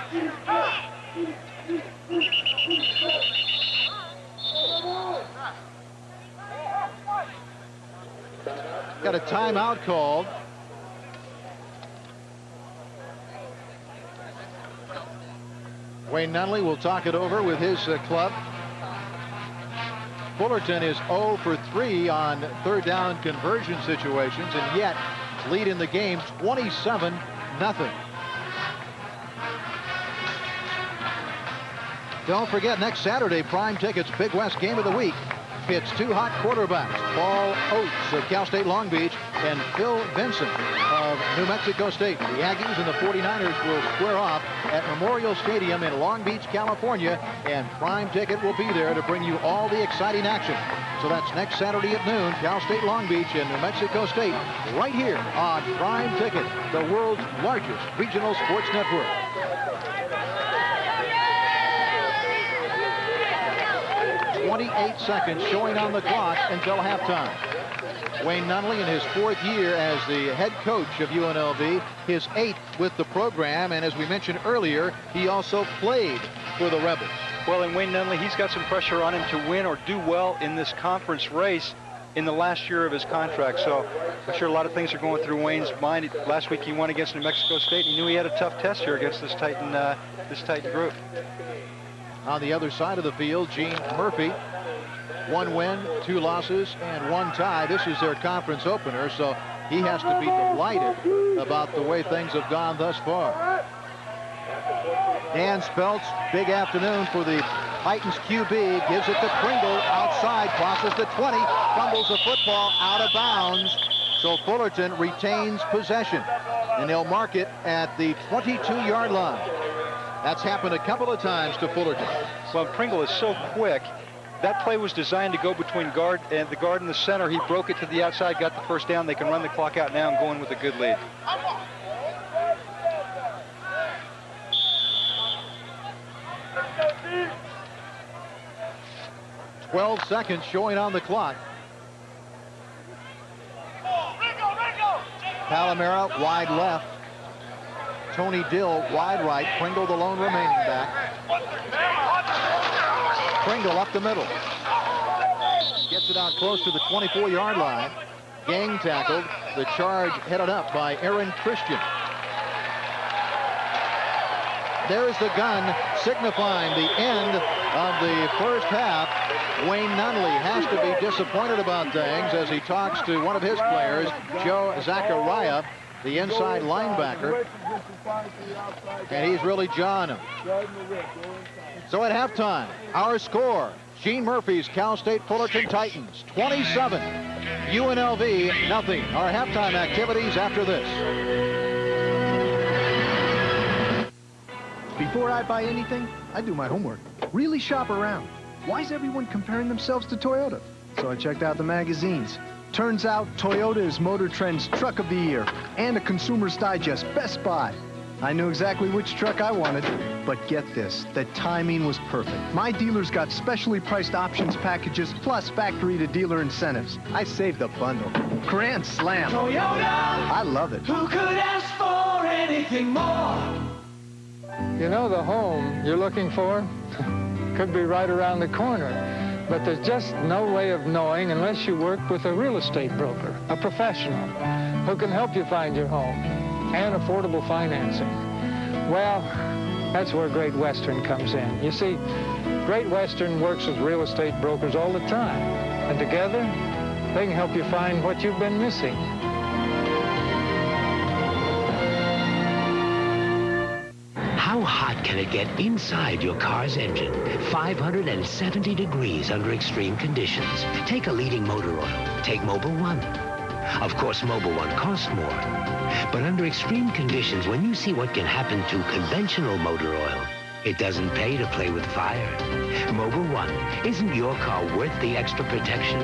Got a timeout called. Wayne Nunley will talk it over with his uh, club. Fullerton is zero for three on third down conversion situations, and yet lead in the game twenty-seven nothing. Don't forget, next Saturday, Prime Tickets Big West Game of the Week. It's two hot quarterbacks, Paul Oates of Cal State Long Beach and Phil Vincent of New Mexico State. The Aggies and the forty-niners will square off at Memorial Stadium in Long Beach, California, and Prime Ticket will be there to bring you all the exciting action. So that's next Saturday at noon, Cal State Long Beach and New Mexico State, right here on Prime Ticket, the world's largest regional sports network. twenty-eight seconds showing on the clock until halftime. Wayne Nunley in his fourth year as the head coach of U N L V, his eighth with the program, and as we mentioned earlier, he also played for the Rebels. Well, and Wayne Nunley, he's got some pressure on him to win or do well in this conference race in the last year of his contract. So I'm sure a lot of things are going through Wayne's mind. Last week he won against New Mexico State. He knew he had a tough test here against this Titan, uh, this Titan group. On the other side of the field, Gene Murphy, one win, two losses, and one tie. This is their conference opener, so he has to be delighted about the way things have gone thus far. Dan Speltz, big afternoon for the Titans Q B, gives it to Pringle outside, crosses the twenty, fumbles the football out of bounds. So Fullerton retains possession, and they'll mark it at the twenty-two yard line. That's happened a couple of times to Fullerton. Well, Pringle is so quick. That play was designed to go between guard and the guard in the center. He broke it to the outside, got the first down. They can run the clock out now and go in with a good lead. twelve seconds showing on the clock. Palomera wide left. Tony Dill wide right. Pringle the lone remaining back. Pringle up the middle. Gets it out close to the twenty-four yard line. Gang tackled. The charge headed up by Aaron Christian. There's the gun signifying the end of the first half. Wayne Nunley has to be disappointed about things as he talks to one of his players, Joe Zachariah, the inside linebacker, and he's really jawing him. So at halftime, our score, Gene Murphy's Cal State Fullerton Titans, twenty-seven, U N L V, nothing. Our halftime activities after this. Before I buy anything, I do my homework. Really shop around. Why is everyone comparing themselves to Toyota? So I checked out the magazines. Turns out Toyota is Motor Trend's Truck of the Year and a Consumer's Digest Best Buy. I knew exactly which truck I wanted, but get this, the timing was perfect. My dealers got specially priced options packages plus factory-to-dealer incentives. I saved a bundle. Grand slam. Toyota! I love it. Who could ask for anything more? You know, the home you're looking for could be right around the corner. But there's just no way of knowing unless you work with a real estate broker, a professional, who can help you find your home and affordable financing. Well, that's where Great Western comes in. You see, Great Western works with real estate brokers all the time, and together, they can help you find what you've been missing. How hot can it get inside your car's engine? five hundred seventy degrees under extreme conditions. Take a leading motor oil. Take Mobil One. Of course, Mobil One costs more. But under extreme conditions, when you see what can happen to conventional motor oil, it doesn't pay to play with fire. Mobil One. Isn't your car worth the extra protection?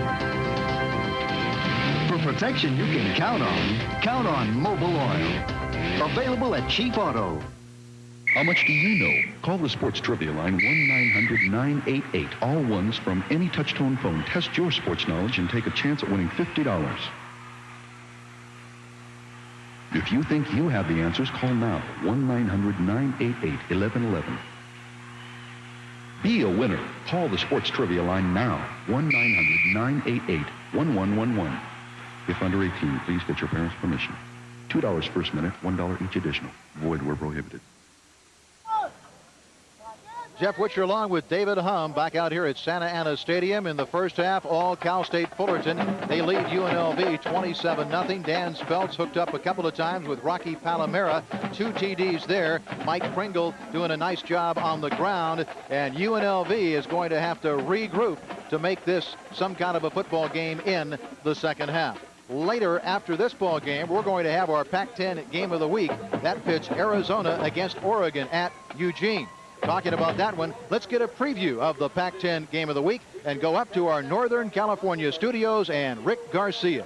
For protection you can count on, count on Mobil Oil. Available at Chief Auto. How much do you know? Call the Sports Trivia line one nine hundred nine eight eight. All ones from any touch-tone phone. Test your sports knowledge and take a chance at winning fifty dollars. If you think you have the answers, call now, one nine hundred nine eight eight eleven eleven. Be a winner. Call the Sports Trivia line now, one nine hundred nine eight eight one one one one. If under eighteen, please get your parents' permission. two dollars first minute, one dollar each additional. Void where prohibited. Jeff Witcher along with David Hum back out here at Santa Ana Stadium in the first half. All Cal State Fullerton. They lead U N L V twenty-seven nothing. Dan Speltz hooked up a couple of times with Rocky Palomera. Two T Ds there. Mike Pringle doing a nice job on the ground. And U N L V is going to have to regroup to make this some kind of a football game in the second half. Later, after this ball game, we're going to have our Pac ten game of the week. That pits Arizona against Oregon at Eugene. Talking about that one, let's get a preview of the Pac ten game of the week and go up to our Northern California studios and Rick Garcia.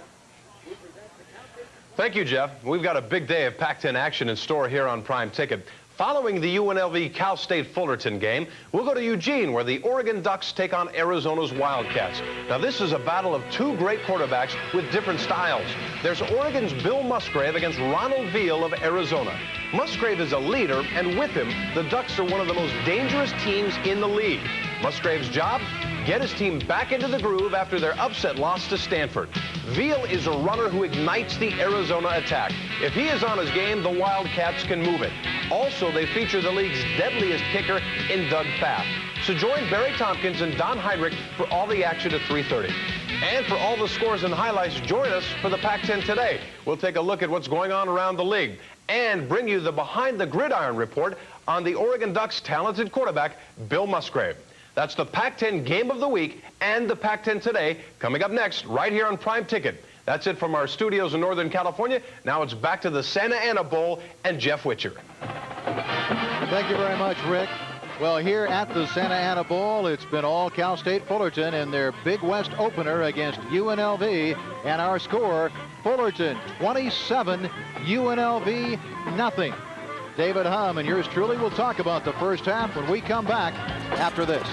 Thank you, Jeff. We've got a big day of Pac ten action in store here on Prime Ticket. Following the U N L V Cal State Fullerton game, we'll go to Eugene, where the Oregon Ducks take on Arizona's Wildcats. Now, this is a battle of two great quarterbacks with different styles. There's Oregon's Bill Musgrave against Ronald Veal of Arizona. Musgrave is a leader, and with him, the Ducks are one of the most dangerous teams in the league. Musgrave's job? Get his team back into the groove after their upset loss to Stanford. Veal is a runner who ignites the Arizona attack. If he is on his game, the Wildcats can move it. Also, they feature the league's deadliest kicker in Doug Pfaff. So join Barry Tompkins and Don Heinrich for all the action at three thirty. And for all the scores and highlights, join us for the Pac ten Today. We'll take a look at what's going on around the league and bring you the Behind the Gridiron report on the Oregon Ducks' talented quarterback, Bill Musgrave. That's the Pac ten Game of the Week and the Pac ten Today coming up next right here on Prime Ticket. That's it from our studios in Northern California. Now it's back to the Santa Ana Bowl and Jeff Witcher. Thank you very much, Rick. Well, here at the Santa Ana Bowl, it's been all Cal State Fullerton in their Big West opener against U N L V. And our score, Fullerton twenty-seven, U N L V nothing. David Hum and yours truly will talk about the first half when we come back after this.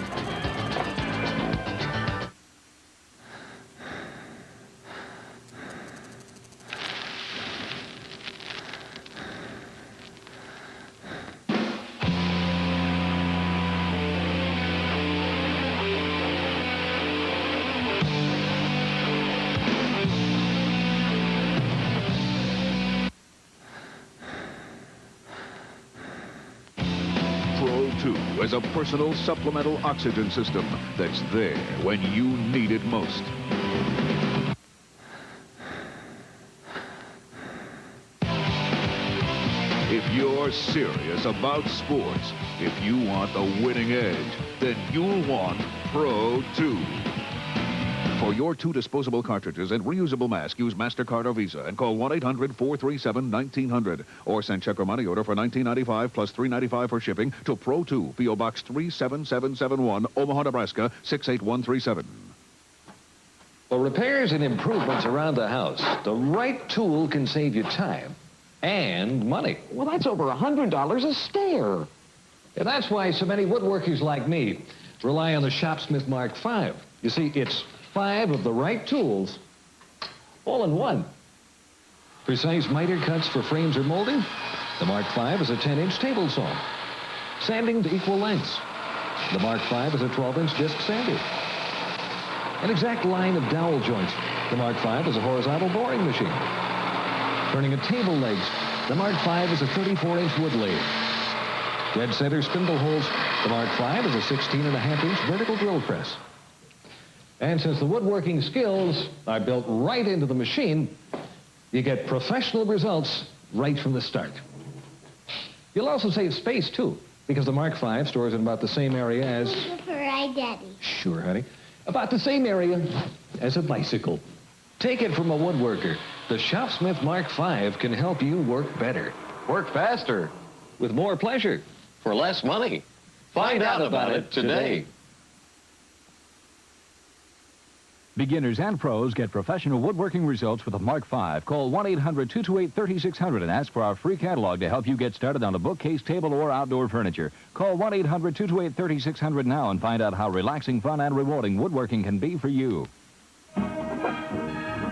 As a personal supplemental oxygen system that's there when you need it most. If you're serious about sports, if you want the winning edge, then you'll want Pro two. For your two disposable cartridges and reusable mask, use MasterCard or Visa and call one eight hundred, four three seven, nineteen hundred or send check or money order for nineteen ninety-five plus three ninety-five for shipping to Pro two, P O Box three seven seven seven one, Omaha, Nebraska six eight one three seven. For repairs and improvements around the house, the right tool can save you time and money. Well, that's over one hundred dollars a stair. And that's why so many woodworkers like me rely on the Shopsmith Mark five. You see, it's five of the right tools, all in one. Precise miter cuts for frames or molding. The Mark five is a ten inch table saw. Sanding to equal lengths. The Mark five is a twelve inch disc sander. An exact line of dowel joints. The Mark five is a horizontal boring machine. Turning a table legs. The Mark five is a thirty-four inch wood lathe. Dead center spindle holes. The Mark five is a sixteen and a half inch vertical drill press. And since the woodworking skills are built right into the machine, you get professional results right from the start. You'll also save space, too, because the Mark five stores in about the same area as... Right, Daddy. Sure, honey. About the same area as a bicycle. Take it from a woodworker. The Shopsmith Mark five can help you work better. Work faster. With more pleasure. For less money. Find, Find out, out about it today. today. Beginners and pros get professional woodworking results with a Mark five. Call one eight hundred, two two eight, three six zero zero and ask for our free catalog to help you get started on a bookcase, table, or outdoor furniture. Call one eight hundred, two two eight, three six zero zero now and find out how relaxing, fun, and rewarding woodworking can be for you. We're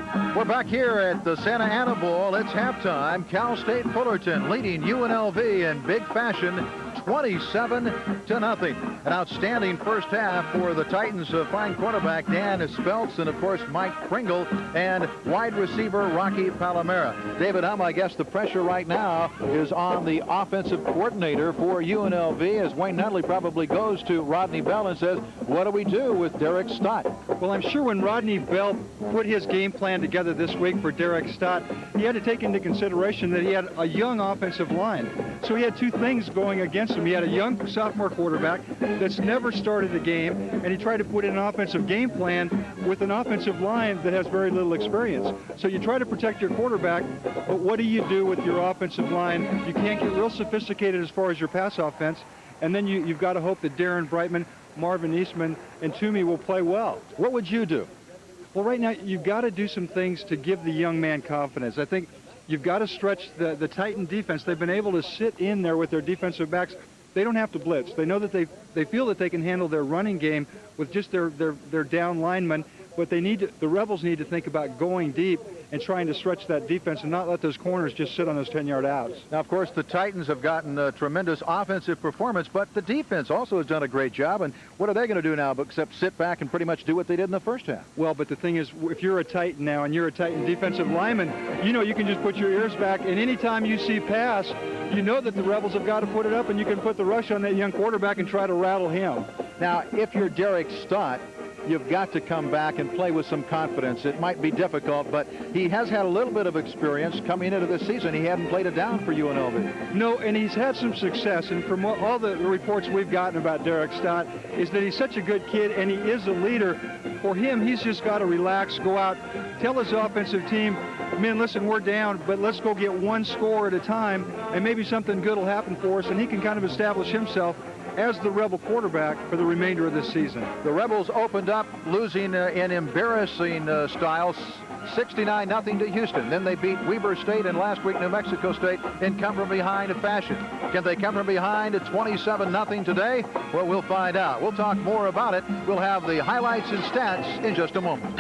We're back here at the Santa Ana Bowl. It's halftime. Cal State Fullerton leading U N L V in big fashion, twenty-seven to nothing. An outstanding first half for the Titans. Uh, fine quarterback Dan Speltz, and of course Mike Pringle, and wide receiver Rocky Palomera. David Hum, I guess the pressure right now is on the offensive coordinator for U N L V, as Wayne Nutley probably goes to Rodney Bell and says, what do we do with Derek Stott? Well, I'm sure when Rodney Bell put his game plan together this week for Derek Stott, he had to take into consideration that he had a young offensive line. So he had two things going against him. He had a young sophomore quarterback that's never started a game, and he tried to put in an offensive game plan with an offensive line that has very little experience. So you try to protect your quarterback, but what do you do with your offensive line? You can't get real sophisticated as far as your pass offense, and then you, you've got to hope that Darren Brightman, Marvin Eastman, and Toomey will play well. What would you do? Well, right now, you've got to do some things to give the young man confidence. I think you've got to stretch the, the Titan defense. They've been able to sit in there with their defensive backs. They don't have to blitz. They know that they they feel that they can handle their running game with just their, their, their down linemen, but they need to, the Rebels need to think about going deep and trying to stretch that defense and not let those corners just sit on those ten-yard outs. Now, of course, the Titans have gotten a tremendous offensive performance, but the defense also has done a great job. And what are they going to do now except sit back and pretty much do what they did in the first half? Well, but the thing is, if you're a Titan now and you're a Titan defensive lineman, you know you can just put your ears back, and anytime you see pass, you know that the Rebels have got to put it up, and you can put the rush on that young quarterback and try to rattle him. Now, if you're Derek Stott, you've got to come back and play with some confidence. It might be difficult, but he has had a little bit of experience coming into this season. He hadn't played it down for U N L V. No, and he's had some success, and from all the reports we've gotten about Derek Stott is that he's such a good kid, and he is a leader. For him, he's just got to relax, go out, tell his offensive team, men, listen, we're down, but let's go get one score at a time, and maybe something good will happen for us, and he can kind of establish himself as the Rebel quarterback for the remainder of this season. The Rebels opened up losing uh, in embarrassing uh, style, sixty-nine nothing to Houston. Then they beat Weber State and last week New Mexico State in come from behind fashion. Can they come from behind at twenty-seven nothing today? Well, we'll find out. We'll talk more about it. We'll have the highlights and stats in just a moment.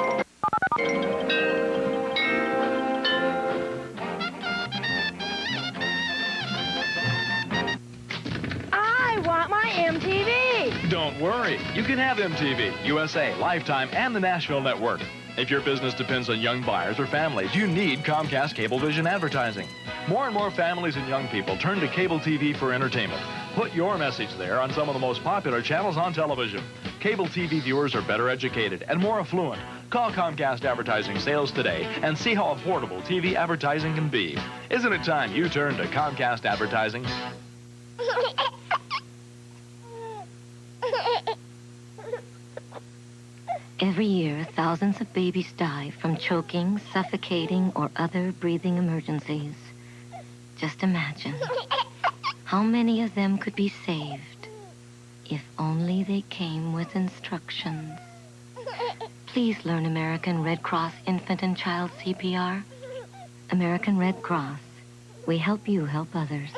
M T V. Don't worry. You can have M T V, U S A, Lifetime, and the Nashville Network. If your business depends on young buyers or families, you need Comcast Cablevision advertising. More and more families and young people turn to cable T V for entertainment. Put your message there on some of the most popular channels on television. Cable T V viewers are better educated and more affluent. Call Comcast Advertising Sales today and see how affordable T V advertising can be. Isn't it time you turn to Comcast Advertising? Every year, thousands of babies die from choking, suffocating, or other breathing emergencies. Just imagine how many of them could be saved if only they came with instructions. Please learn American Red Cross Infant and Child C P R. American Red Cross. We help you help others.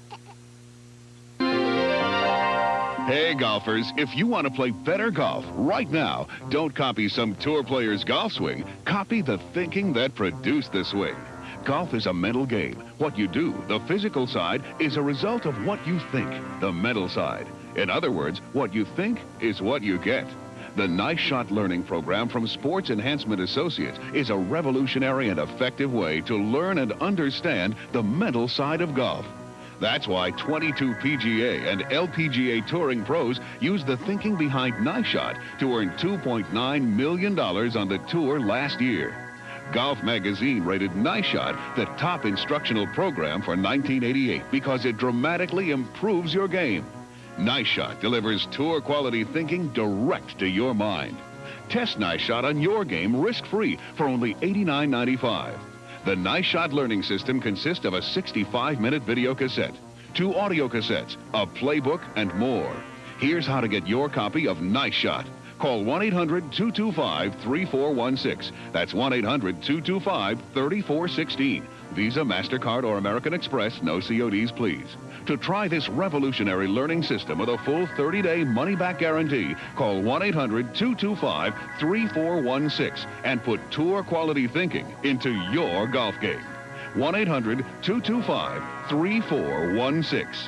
Hey, golfers, if you want to play better golf right now, don't copy some tour player's golf swing. Copy the thinking that produced the swing. Golf is a mental game. What you do, the physical side, is a result of what you think, the mental side. In other words, what you think is what you get. The Nice Shot Learning Program from Sports Enhancement Associates is a revolutionary and effective way to learn and understand the mental side of golf. That's why twenty-two P G A and L P G A touring pros use the thinking behind Nice Shot to earn two point nine million dollars on the tour last year. Golf Magazine rated Nice Shot the top instructional program for nineteen eighty-eight because it dramatically improves your game. Nice Shot delivers tour quality thinking direct to your mind. Test Nice Shot on your game risk-free for only eighty-nine ninety-five. The Nice Shot learning system consists of a sixty-five minute video cassette, two audio cassettes, a playbook, and more. Here's how to get your copy of Nice Shot. Call one eight hundred, two two five, three four one six. That's one eight hundred, two two five, three four one six. Visa, MasterCard, or American Express. No C O Ds, please. To try this revolutionary learning system with a full thirty-day money-back guarantee, call one eight hundred, two two five, three four one six and put tour quality thinking into your golf game. one eight hundred, two two five, three four one six.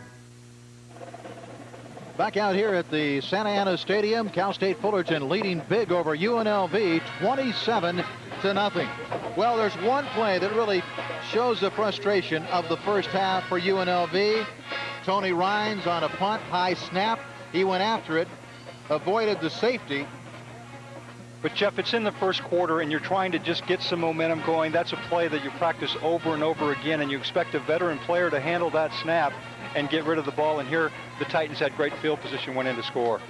Back out here at the Santa Ana Stadium, Cal State Fullerton leading big over U N L V, twenty-seven to nothing. Well, there's one play that really shows the frustration of the first half for U N L V. Tony Rines on a punt, high snap. He went after it, avoided the safety. But, Jeff, it's in the first quarter, and you're trying to just get some momentum going. That's a play that you practice over and over again, and you expect a veteran player to handle that snap and get rid of the ball. And here, the Titans had great field position, went in to score.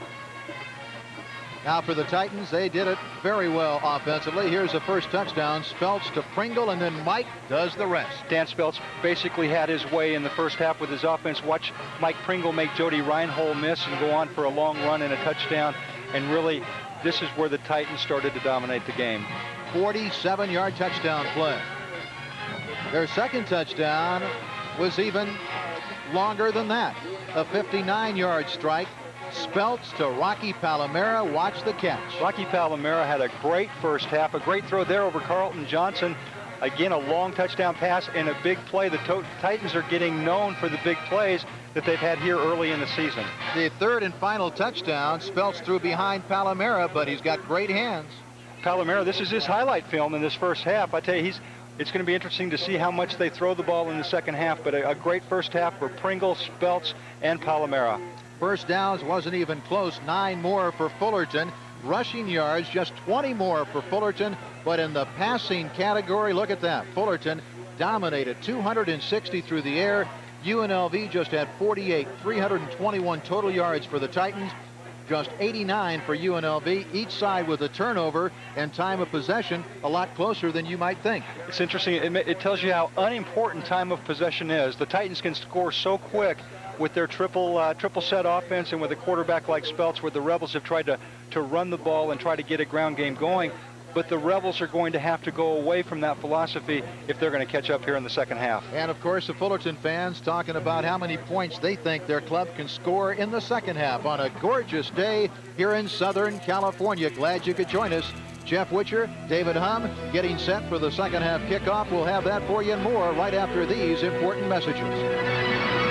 Now for the Titans, they did it very well offensively. Here's the first touchdown. Speltz to Pringle, and then Mike does the rest. Dan Speltz basically had his way in the first half with his offense. Watch Mike Pringle make Jody Reinhold miss and go on for a long run and a touchdown. And really, this is where the Titans started to dominate the game. forty-seven yard touchdown play. Their second touchdown was even longer than that. A fifty-nine yard strike. Speltz to Rocky Palomera. Watch the catch. Rocky Palomera had a great first half, a great throw there over Carlton Johnson. Again, a long touchdown pass and a big play. The Titans are getting known for the big plays that they've had here early in the season. The third and final touchdown, Speltz threw behind Palomera, but he's got great hands. Palomera, this is his highlight film in this first half. I tell you, he's it's going to be interesting to see how much they throw the ball in the second half, but a, a great first half for Pringle, Speltz, and Palomera. First downs wasn't even close. Nine more for Fullerton. Rushing yards, just twenty more for Fullerton. But in the passing category, look at that. Fullerton dominated, two hundred sixty through the air. U N L V just had forty-eight, three hundred twenty-one total yards for the Titans. Just eighty-nine for U N L V, each side with a turnover and time of possession a lot closer than you might think. It's interesting. It, it tells you how unimportant time of possession is. The Titans can score so quick with their triple uh, triple set offense and with a quarterback like Speltz, where the Rebels have tried to, to run the ball and try to get a ground game going. But the Rebels are going to have to go away from that philosophy if they're going to catch up here in the second half. And, of course, the Fullerton fans talking about how many points they think their club can score in the second half on a gorgeous day here in Southern California. Glad you could join us. Jeff Witcher, David Hum, getting set for the second half kickoff. We'll have that for you and more right after these important messages.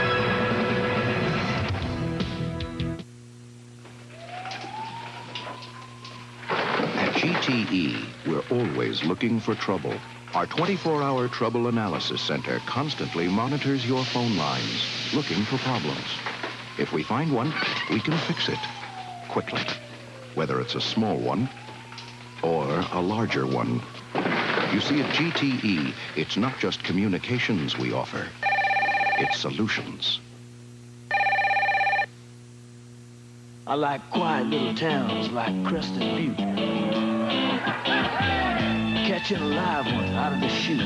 G T E, we're always looking for trouble. Our twenty-four hour Trouble Analysis Center constantly monitors your phone lines, looking for problems. If we find one, we can fix it quickly, whether it's a small one or a larger one. You see, at G T E, it's not just communications we offer, it's solutions. I like quiet little towns like Crested Butte. Catching a live one out of the chute.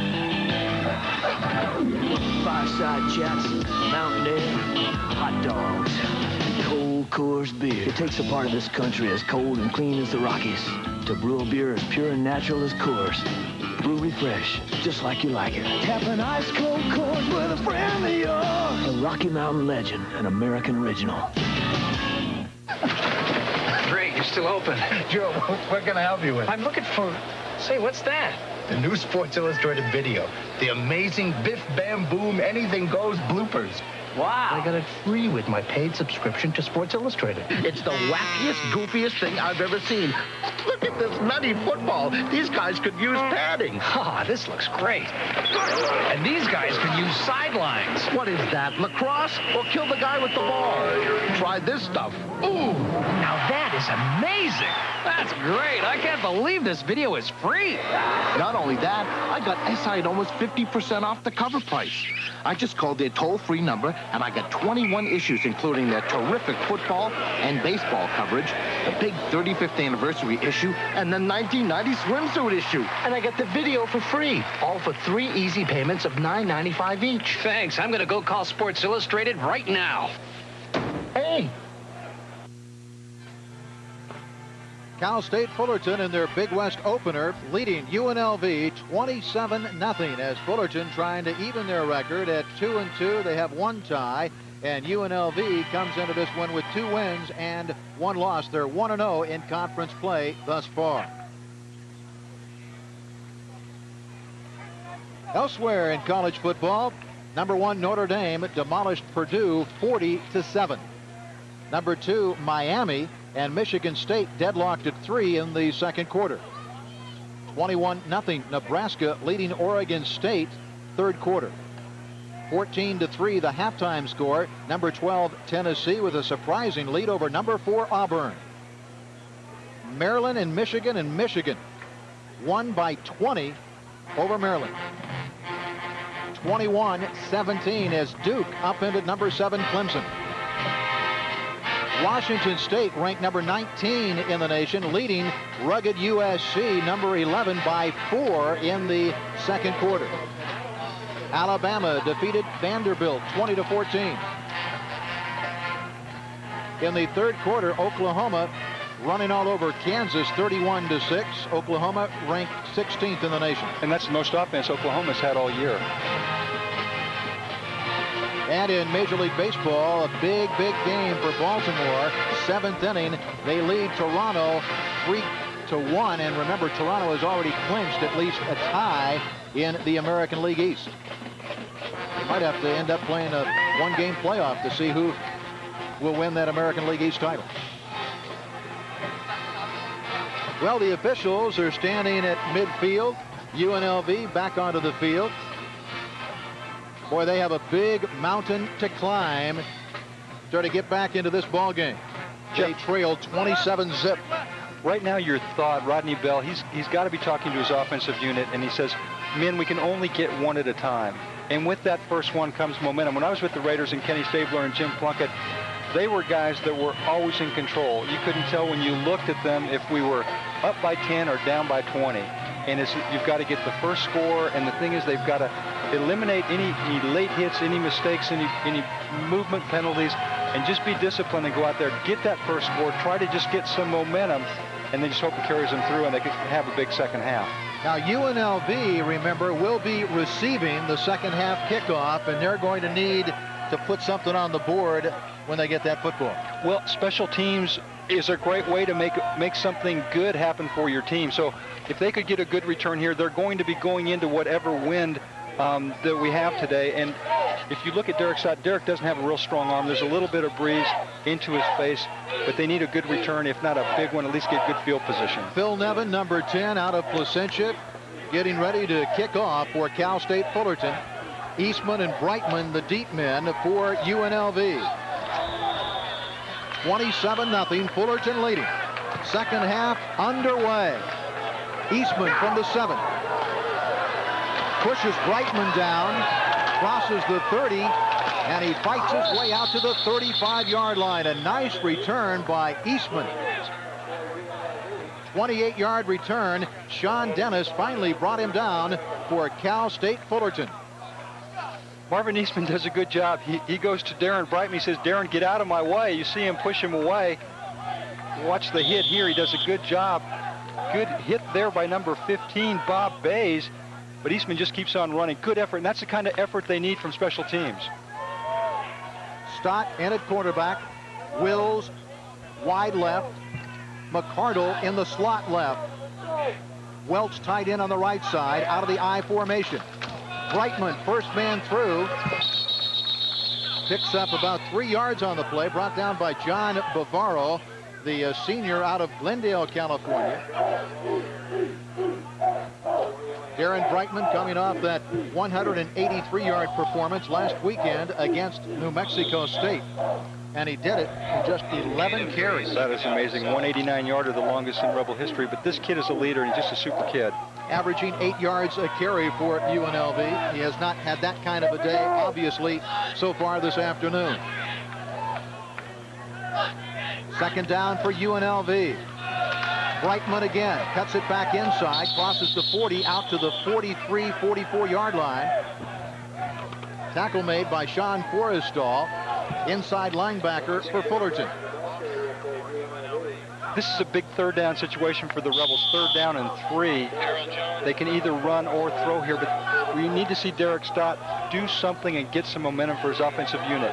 Fireside chats, mountain air, hot dogs, cold Coors beer. It takes a part of this country as cold and clean as the Rockies to brew a beer as pure and natural as Coors. Brewery fresh, just like you like it. Tap an ice cold Coors with a friend of yours. A Rocky Mountain legend, an American original. Great, you're still open. Joe, what can I help you with? I'm looking for... Say, what's that? The new Sports Illustrated video. The amazing Biff Bam Boom Anything Goes bloopers. Wow. I got it free with my paid subscription to Sports Illustrated. It's the wackiest, goofiest thing I've ever seen. Look at this nutty football. These guys could use padding. Ah, this looks great. And these guys could use sidelines. What is that, lacrosse? Or kill the guy with the ball? Try this stuff. Ooh, now that is amazing. That's great. I can't believe this video is free. Not only that, I got S I at almost fifty percent off the cover price. I just called their toll-free number, and I got twenty-one issues, including their terrific football and baseball coverage, the big thirty-fifth anniversary issue, and the nineteen ninety swimsuit issue. And I got the video for free, all for three easy payments of nine ninety-five each. Thanks. I'm going to go call Sports Illustrated right now. Hey! Cal State Fullerton in their Big West opener, leading U N L V twenty-seven nothing as Fullerton trying to even their record at two and two. They have one tie, and U N L V comes into this one with two wins and one loss. They're one and oh in conference play thus far. Elsewhere in college football, number one Notre Dame demolished Purdue forty to seven. Number two Miami and Michigan State deadlocked at three in the second quarter. twenty-one nothing Nebraska leading Oregon State third quarter. fourteen to three the halftime score. Number twelve Tennessee with a surprising lead over number four Auburn. Maryland and Michigan, and Michigan won by twenty over Maryland. twenty-one seventeen as Duke upended number seven Clemson. Washington State ranked number nineteen in the nation, leading rugged U S C number eleven by four in the second quarter. Alabama defeated Vanderbilt twenty to fourteen. In the third quarter, Oklahoma running all over Kansas thirty-one to six. Oklahoma ranked sixteenth in the nation. And that's the most offense Oklahoma's had all year. And in Major League Baseball, a big, big game for Baltimore. Seventh inning, they lead Toronto three to one. And remember, Toronto has already clinched at least a tie in the American League East. They might have to end up playing a one-game playoff to see who will win that American League East title. Well, the officials are standing at midfield. U N L V back onto the field. Boy, they have a big mountain to climb try to get back into this ball game. They trail twenty-seven zip. Right now, your thought, Rodney Bell, he's he's got to be talking to his offensive unit, and he says, men, we can only get one at a time. And with that first one comes momentum. When I was with the Raiders and Kenny Stabler and Jim Plunkett, they were guys that were always in control. You couldn't tell when you looked at them if we were up by ten or down by twenty. And it's, you've got to get the first score, and the thing is they've got to eliminate any, any late hits, any mistakes, any, any movement penalties, and just be disciplined and go out there, get that first score, try to just get some momentum, and then just hope it carries them through and they can have a big second half. Now, U N L V, remember, will be receiving the second half kickoff, and they're going to need to put something on the board when they get that football. Well, special teams is a great way to make make something good happen for your team. So if they could get a good return here, they're going to be going into whatever wind um, that we have today. And if you look at Derek's side, Derek doesn't have a real strong arm. There's a little bit of breeze into his face, but they need a good return, if not a big one, at least get good field position. Phil Nevin, number ten, out of Placentia, getting ready to kick off for Cal State Fullerton. Eastman and Brightman, the deep men for U N L V. twenty-seven nothing, Fullerton leading. Second half underway. Eastman from the seven. Pushes Brightman down, crosses the thirty, and he fights his way out to the thirty-five yard line. A nice return by Eastman. twenty-eight yard return. Sean Dennis finally brought him down for Cal State Fullerton. Marvin Eastman does a good job. He, he goes to Darren Brightman. He says, Darren, get out of my way. You see him push him away. Watch the hit here. He does a good job. Good hit there by number fifteen, Bob Bays. But Eastman just keeps on running. Good effort, and that's the kind of effort they need from special teams. Stott in at quarterback. Wills wide left. McCardle in the slot left. Welch tight end on the right side out of the I formation. Brightman, first man through, picks up about three yards on the play, brought down by John Bavaro, the uh, senior out of Glendale, California. Darren Brightman coming off that one hundred eighty-three yard performance last weekend against New Mexico State. And he did it in just eleven carries. That is amazing. one eighty-nine yarder, the longest in Rebel history. But this kid is a leader, and he's just a super kid. Averaging eight yards a carry for U N L V. He has not had that kind of a day, obviously, so far this afternoon. Second down for U N L V. Brightman again, cuts it back inside, crosses the forty, out to the forty-three, forty-four yard line. Tackle made by Sean Forrestal, inside linebacker for Fullerton. This is a big third down situation for the Rebels. Third down and three. They can either run or throw here, but we need to see Derek Stott do something and get some momentum for his offensive unit.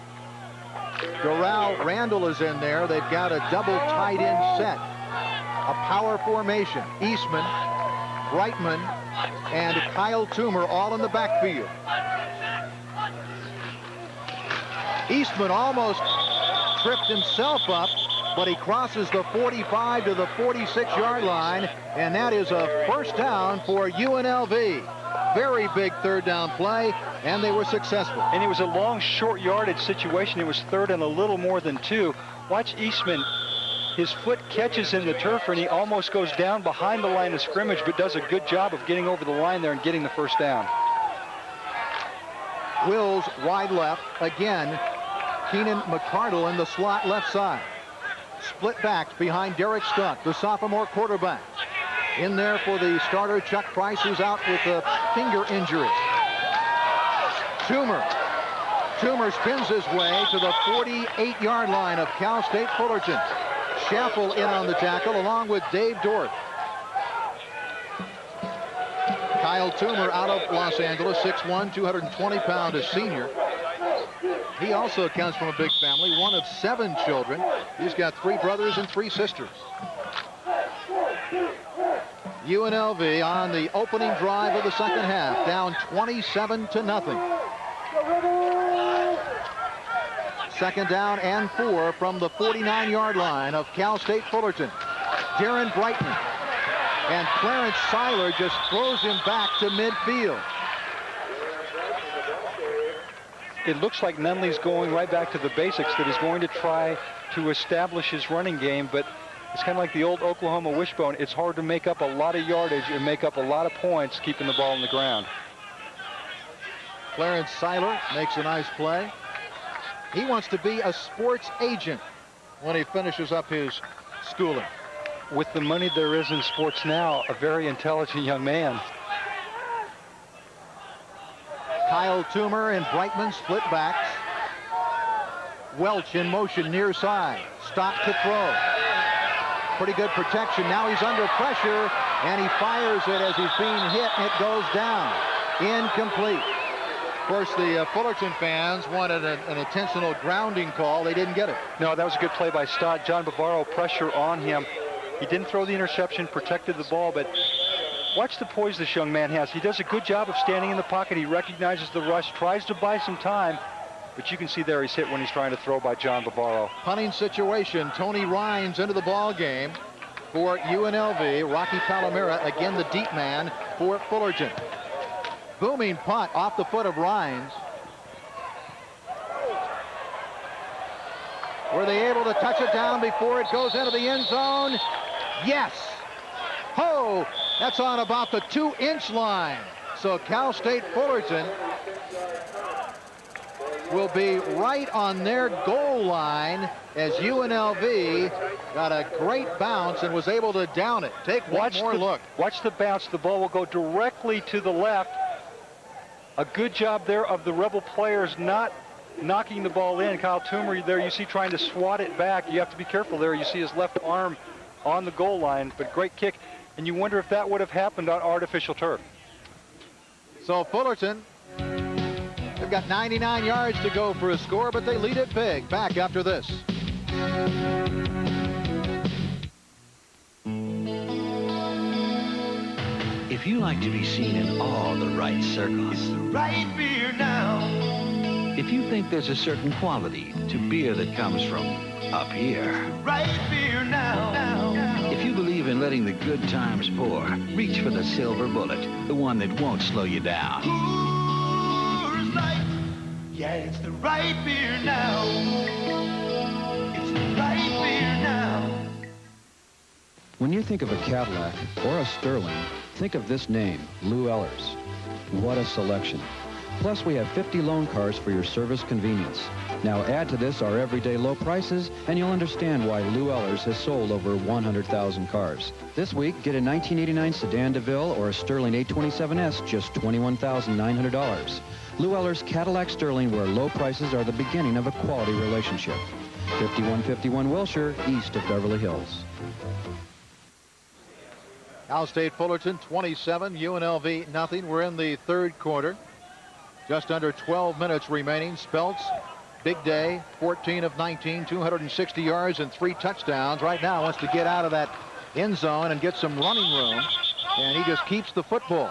Doral Randall is in there. They've got a double tight end set. A power formation. Eastman, Brightman, and Kyle Toomer all in the backfield. Eastman almost tripped himself up, but he crosses the forty-five to the forty-six yard line, and that is a first down for U N L V. Very big third down play, and they were successful. And it was a long, short yardage situation. It was third and a little more than two. Watch Eastman. His foot catches in the turf, and he almost goes down behind the line of scrimmage, but does a good job of getting over the line there and getting the first down. Wills wide left. Again, Keenan McCardle in the slot left side. Split backs behind Derek Stott, the sophomore quarterback. In there for the starter, Chuck Price, who's out with a finger injury. Toomer. Toomer spins his way to the forty-eight yard line of Cal State Fullerton. Schaffel in on the tackle, along with Dave Dorth. Kyle Toomer out of Los Angeles, six one, two hundred twenty pound, a senior. He also comes from a big family, one of seven children. He's got three brothers and three sisters. U N L V on the opening drive of the second half, down twenty-seven to nothing. Second down and four from the forty-nine yard line of Cal State Fullerton. Darren Brightman. And Clarence Seiler just throws him back to midfield. It looks like Nunley's going right back to the basics, that he's going to try to establish his running game, but it's kind of like the old Oklahoma wishbone. It's hard to make up a lot of yardage and make up a lot of points keeping the ball on the ground. Clarence Seiler makes a nice play. He wants to be a sports agent when he finishes up his schooling. With the money there is in sports now, a very intelligent young man. Kyle Toomer and Brightman split backs. Welch in motion near side. Stop to throw. Pretty good protection. Now he's under pressure, and he fires it as he's being hit, and it goes down. Incomplete. Of course, the uh, Fullerton fans wanted an, an intentional grounding call. They didn't get it. No, that was a good play by Stott. John Bavaro, pressure on him. He didn't throw the interception, protected the ball, but watch the poise this young man has. He does a good job of standing in the pocket. He recognizes the rush, tries to buy some time, but you can see there he's hit when he's trying to throw by John Bavaro. Punting situation. Tony Rhines into the ball game for U N L V. Rocky Palomera, again the deep man for Fullerton. Booming punt off the foot of Rhines. Were they able to touch it down before it goes into the end zone? Yes. Ho! That's on about the two inch line. So Cal State Fullerton will be right on their goal line as U N L V got a great bounce and was able to down it. Take one watch more the, look. Watch the bounce. The ball will go directly to the left. A good job there of the Rebel players not knocking the ball in. Kyle Toomer there, you see trying to swat it back. You have to be careful there. You see his left arm on the goal line, but great kick. And you wonder if that would have happened on artificial turf. So Fullerton, they've got ninety-nine yards to go for a score, but they lead it big. Back after this. If you like to be seen in all the right circles, It's the right beer now. if you think there's a certain quality to beer that comes from up here, Right beer now. now. if you believe in letting the good times pour, reach for the silver bullet, the one that won't slow you down. Coors Light. Yeah, it's the right beer now. It's the right beer now. When you think of a Cadillac or a Sterling, think of this name, Lou Ellers. What a selection. Plus, we have fifty loan cars for your service convenience. Now add to this our everyday low prices, and you'll understand why Lou Ellers has sold over one hundred thousand cars. This week, get a nineteen eighty-nine sedan DeVille or a Sterling eight twenty-seven S, just twenty-one thousand nine hundred dollars. Lou Ellers Cadillac Sterling, where low prices are the beginning of a quality relationship. fifty-one fifty-one Wilshire, east of Beverly Hills. Cal State Fullerton twenty-seven, U N L V nothing. We're in the third quarter. Just under twelve minutes remaining. Speltz, big day, fourteen of nineteen, two hundred sixty yards and three touchdowns. Right now wants to get out of that end zone and get some running room, and he just keeps the football.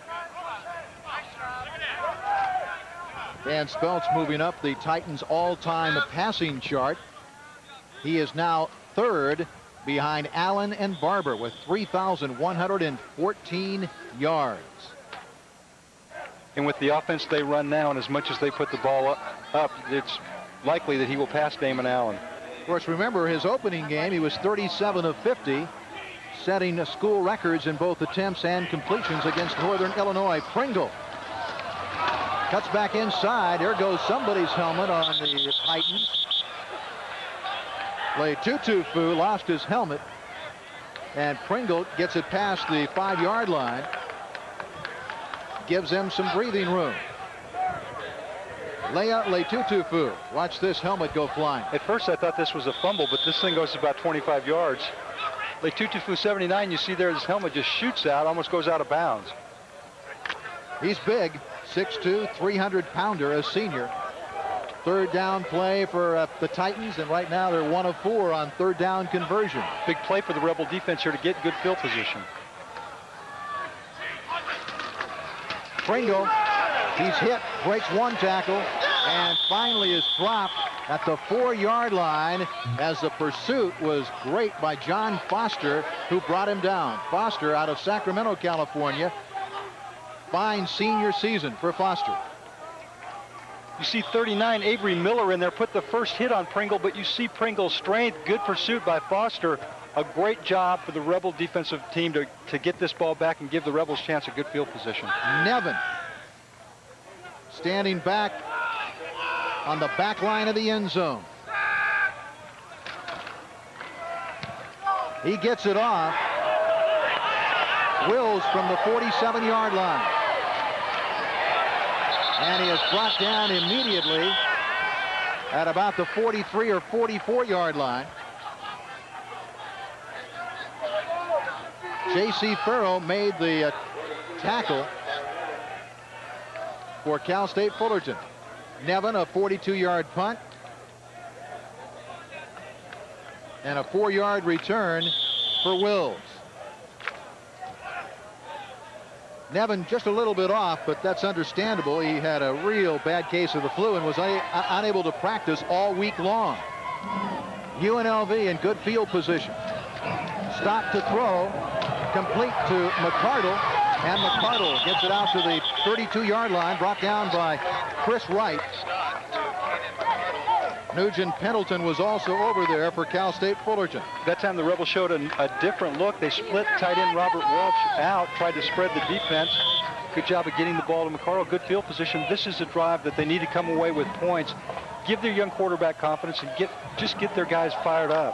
Dan Speltz moving up the Titans' all-time passing chart. He is now third behind Allen and Barber with three thousand one hundred fourteen yards. And with the offense they run now, and as much as they put the ball up, up it's likely that he will pass Damon Allen. Of course, remember his opening game, he was thirty-seven of fifty, setting school records in both attempts and completions against Northern Illinois. Pringle cuts back inside. There goes somebody's helmet on the Titans. Letutufu lost his helmet, and Pringle gets it past the five-yard line. Gives them some breathing room. Leia Letutufu. Watch this helmet go flying. At first I thought this was a fumble, but this thing goes about twenty-five yards. Letutufu seventy-nine, you see there his helmet just shoots out, almost goes out of bounds. He's big, six two, three hundred pounder, a senior. Third down play for uh, the Titans, and right now they're one of four on third down conversion. Big play for the Rebel defense here to get good field position. Pringle, he's hit, breaks one tackle, and finally is dropped at the four-yard line as the pursuit was great by John Foster, who brought him down. Foster out of Sacramento, California. Fine senior season for Foster. You see thirty-nine, Avery Miller in there, put the first hit on Pringle, but you see Pringle's strength. Good pursuit by Foster. A great job for the Rebel defensive team to, to get this ball back and give the Rebels a chance at good field position. Nevin standing back on the back line of the end zone. He gets it off. Wills from the forty-seven-yard line. And he is brought down immediately at about the forty-three or forty-four-yard line. J C Farrow made the uh, tackle for Cal State Fullerton. Nevin, a forty-two-yard punt. And a four-yard return for Wills. Nevin just a little bit off, but that's understandable. He had a real bad case of the flu and was un unable to practice all week long. U N L V in good field position. Stop to throw, complete to McCardle, and McCardle gets it out to the thirty-two-yard line, brought down by Chris Wright. Nugent Pendleton was also over there for Cal State Fullerton. That time the Rebels showed a, a different look. They split tight end Robert Welch out, tried to spread the defense. Good job of getting the ball to McCardle. Good field position. This is a drive that they need to come away with points. Give their young quarterback confidence and get just get their guys fired up.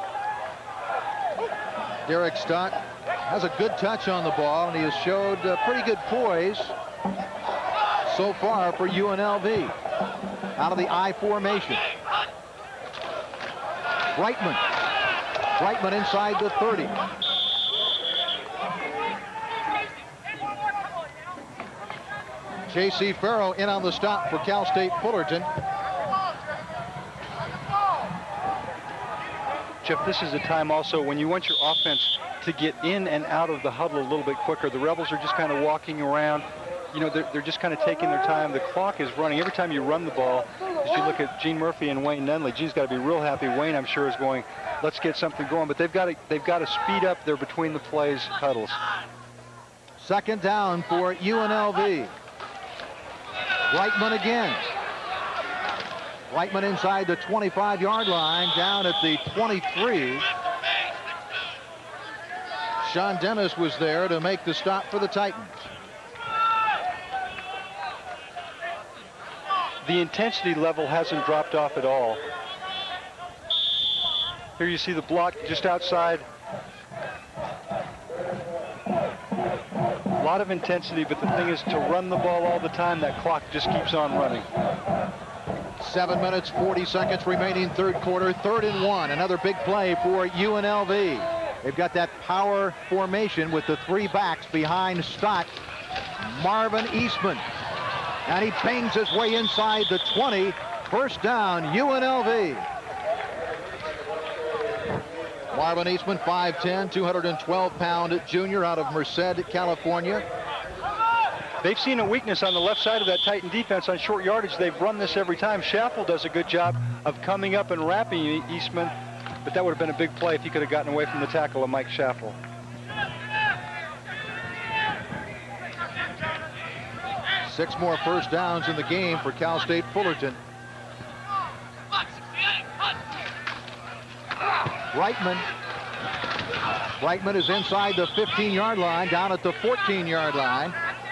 Derek Stott has a good touch on the ball, and he has showed uh, pretty good poise so far for U N L V. Out of the I formation. Reitman. Reitman inside the thirty. J C Farrow in on the stop for Cal State Fullerton. Jeff, this is a time also when you want your offense to get in and out of the huddle a little bit quicker. The Rebels are just kind of walking around. You know, they're, they're just kind of taking their time. The clock is running. Every time you run the ball, as you look at Gene Murphy and Wayne Nunley, Gene's got to be real happy. Wayne, I'm sure, is going, let's get something going. But they've got to, they've got to speed up their between the plays huddles. Second down for U N L V. Reitman again. Reitman inside the twenty-five-yard line, down at the twenty-three. Sean Dennis was there to make the stop for the Titans. The intensity level hasn't dropped off at all. Here you see the block just outside. A lot of intensity, but the thing is to run the ball all the time, that clock just keeps on running. Seven minutes, forty seconds remaining third quarter, third and one. Another big play for U N L V. They've got that power formation with the three backs behind Stott. Marvin Eastman. And he bangs his way inside the twenty. First down, U N L V. Marvin Eastman, five ten, two hundred twelve pound junior out of Merced, California. They've seen a weakness on the left side of that Titan defense on short yardage. They've run this every time. Schaffel does a good job of coming up and wrapping Eastman, but that would have been a big play if he could have gotten away from the tackle of Mike Schaffel. Six more first downs in the game for Cal State Fullerton. Reitman. Reitman is inside the fifteen yard line, down at the fourteen yard line.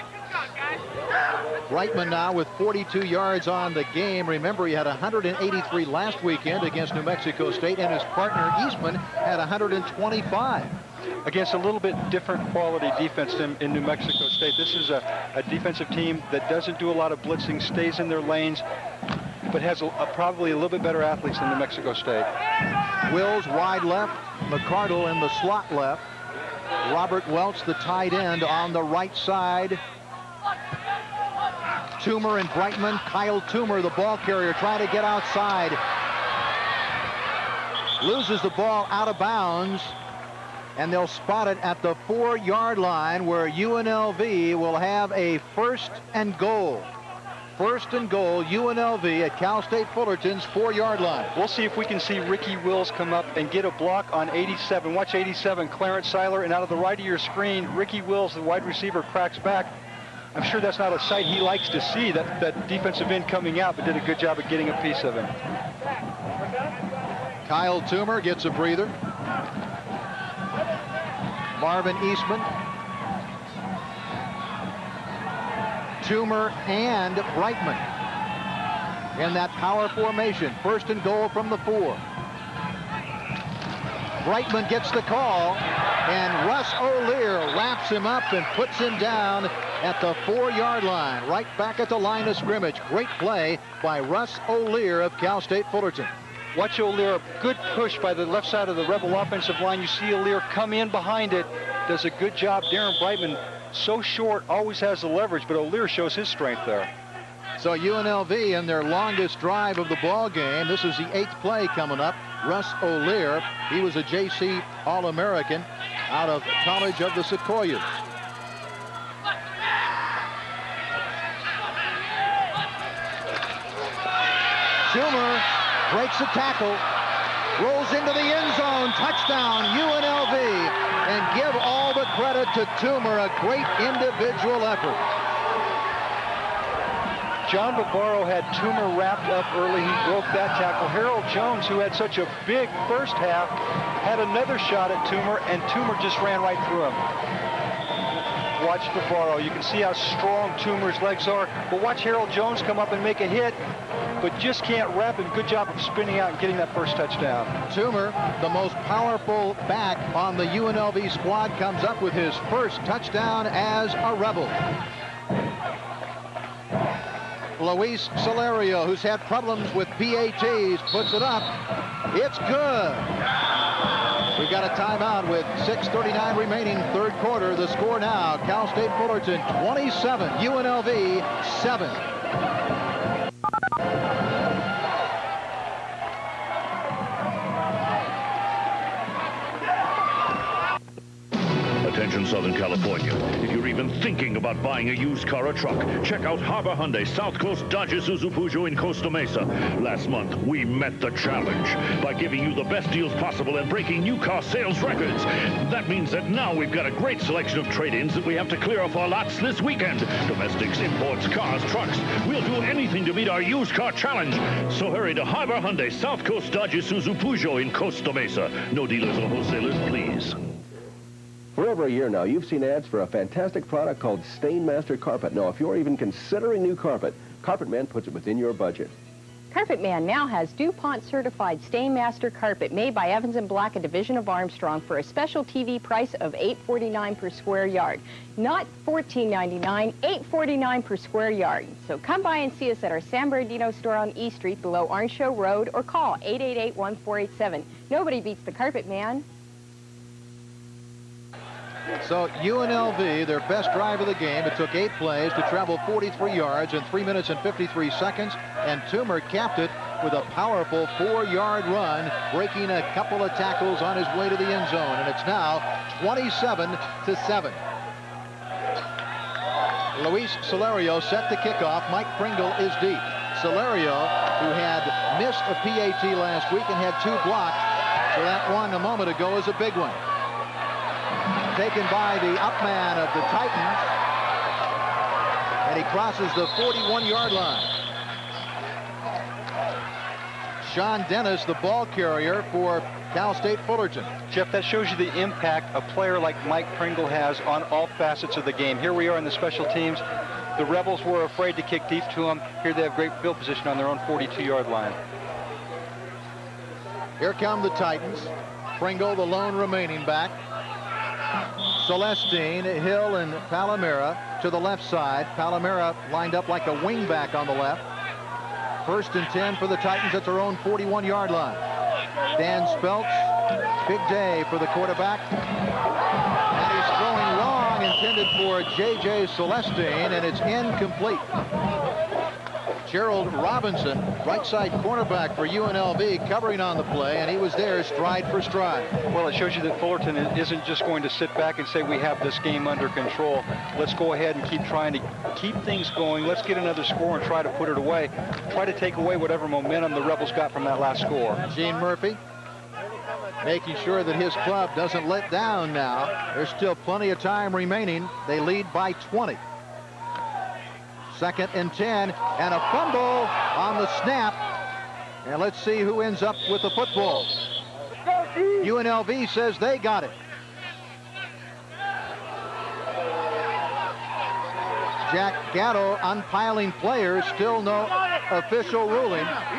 Reitman now with forty-two yards on the game. Remember, he had one hundred eighty-three last weekend against New Mexico State, and his partner Eastman had one hundred twenty-five. Against a little bit different quality defense in, in New Mexico State. This is a, a defensive team that doesn't do a lot of blitzing, stays in their lanes, but has a, a, probably a little bit better athletes than New Mexico State. Wills wide left, McCardle in the slot left. Robert Welch, the tight end, on the right side. Toomer and Brightman. Kyle Toomer, the ball carrier, trying to get outside. Loses the ball out of bounds, and they'll spot it at the four yard line where U N L V will have a first and goal. First and goal, U N L V at Cal State Fullerton's four yard line. We'll see if we can see Ricky Wills come up and get a block on eighty-seven. Watch eighty-seven, Clarence Seiler, and out of the right of your screen, Ricky Wills, the wide receiver, cracks back. I'm sure that's not a sight he likes to see, that, that defensive end coming out, but did a good job of getting a piece of him. Kyle Toomer gets a breather. Marvin Eastman. Toomer and Brightman in that power formation. First and goal from the four. Brightman gets the call, and Russ O'Lear wraps him up and puts him down at the four yard line, right back at the line of scrimmage. Great play by Russ O'Lear of Cal State Fullerton. Watch O'Lear, good push by the left side of the Rebel offensive line. You see O'Lear come in behind it, does a good job. Darren Brightman, so short, always has the leverage, but O'Lear shows his strength there. So U N L V in their longest drive of the ball game. This is the eighth play coming up. Russ O'Lear, he was a J C All-American out of College of the Sequoias. Toomer breaks a tackle, rolls into the end zone, touchdown U N L V, and give all the credit to Toomer, a great individual effort. John Bavaro had Toomer wrapped up early. He broke that tackle. Harold Jones, who had such a big first half, had another shot at Toomer, and Toomer just ran right through him. Watch Bavaro. You can see how strong Toomer's legs are, but watch Harold Jones come up and make a hit, but just can't wrap him. Good job of spinning out and getting that first touchdown. Toomer, the most powerful back on the U N L V squad, comes up with his first touchdown as a Rebel. Luis Solario, who's had problems with P A Ts, puts it up. It's good. We've got a timeout with six thirty-nine remaining, third quarter. The score now, Cal State Fullerton twenty-seven, U N L V seven. Attention Southern California. If you're even thinking about buying a used car or truck, check out Harbor Hyundai South Coast Dodge Isuzu Peugeot in Costa Mesa. Last month, we met the challenge by giving you the best deals possible and breaking new car sales records. That means that now we've got a great selection of trade-ins that we have to clear off our lots this weekend. Domestics, imports, cars, trucks. We'll do anything to meet our used car challenge. So hurry to Harbor Hyundai South Coast Dodge Isuzu Peugeot in Costa Mesa. No dealers or wholesalers, please. For over a year now, you've seen ads for a fantastic product called Stainmaster Carpet. Now, if you're even considering new carpet, Carpet Man puts it within your budget. Carpet Man now has DuPont certified Stainmaster Carpet made by Evans and Black, a division of Armstrong, for a special T V price of eight forty-nine per square yard. Not fourteen ninety-nine, eight forty-nine per square yard. So come by and see us at our San Bernardino store on E Street below Orange Show Road, or call eight eight eight, one four eight seven. Nobody beats the Carpet Man. So U N L V, their best drive of the game, it took eight plays to travel forty-three yards in three minutes and fifty-three seconds, and Toomer capped it with a powerful four-yard run, breaking a couple of tackles on his way to the end zone, and it's now twenty-seven to seven. Luis Solario set the kickoff. Mike Pringle is deep. Solario, who had missed a P A T last week and had two blocked, so that one a moment ago is a big one. Taken by the up man of the Titans, and he crosses the forty-one-yard line. Sean Dennis, the ball carrier for Cal State Fullerton. Jeff, that shows you the impact a player like Mike Pringle has on all facets of the game. Here we are in the special teams. The Rebels were afraid to kick deep to them. Here they have great field position on their own forty-two-yard line. Here come the Titans. Pringle, the lone remaining back. Celestine, Hill, and Palomera to the left side. Palomera lined up like a wingback on the left. First and ten for the Titans at their own forty-one-yard line. Dan Speltz, big day for the quarterback. And he's throwing long, intended for J J Celestine, and it's incomplete. Gerald Robinson, right side cornerback for U N L V, covering on the play, and he was there stride for stride. Well, it shows you that Fullerton isn't just going to sit back and say we have this game under control. Let's go ahead and keep trying to keep things going. Let's get another score and try to put it away. Try to take away whatever momentum the Rebels got from that last score. Gene Murphy making sure that his club doesn't let down now. There's still plenty of time remaining. They lead by twenty. Second and ten, and a fumble on the snap. And let's see who ends up with the football. U N L V says they got it. Jack Gatto unpiling players, still no official ruling.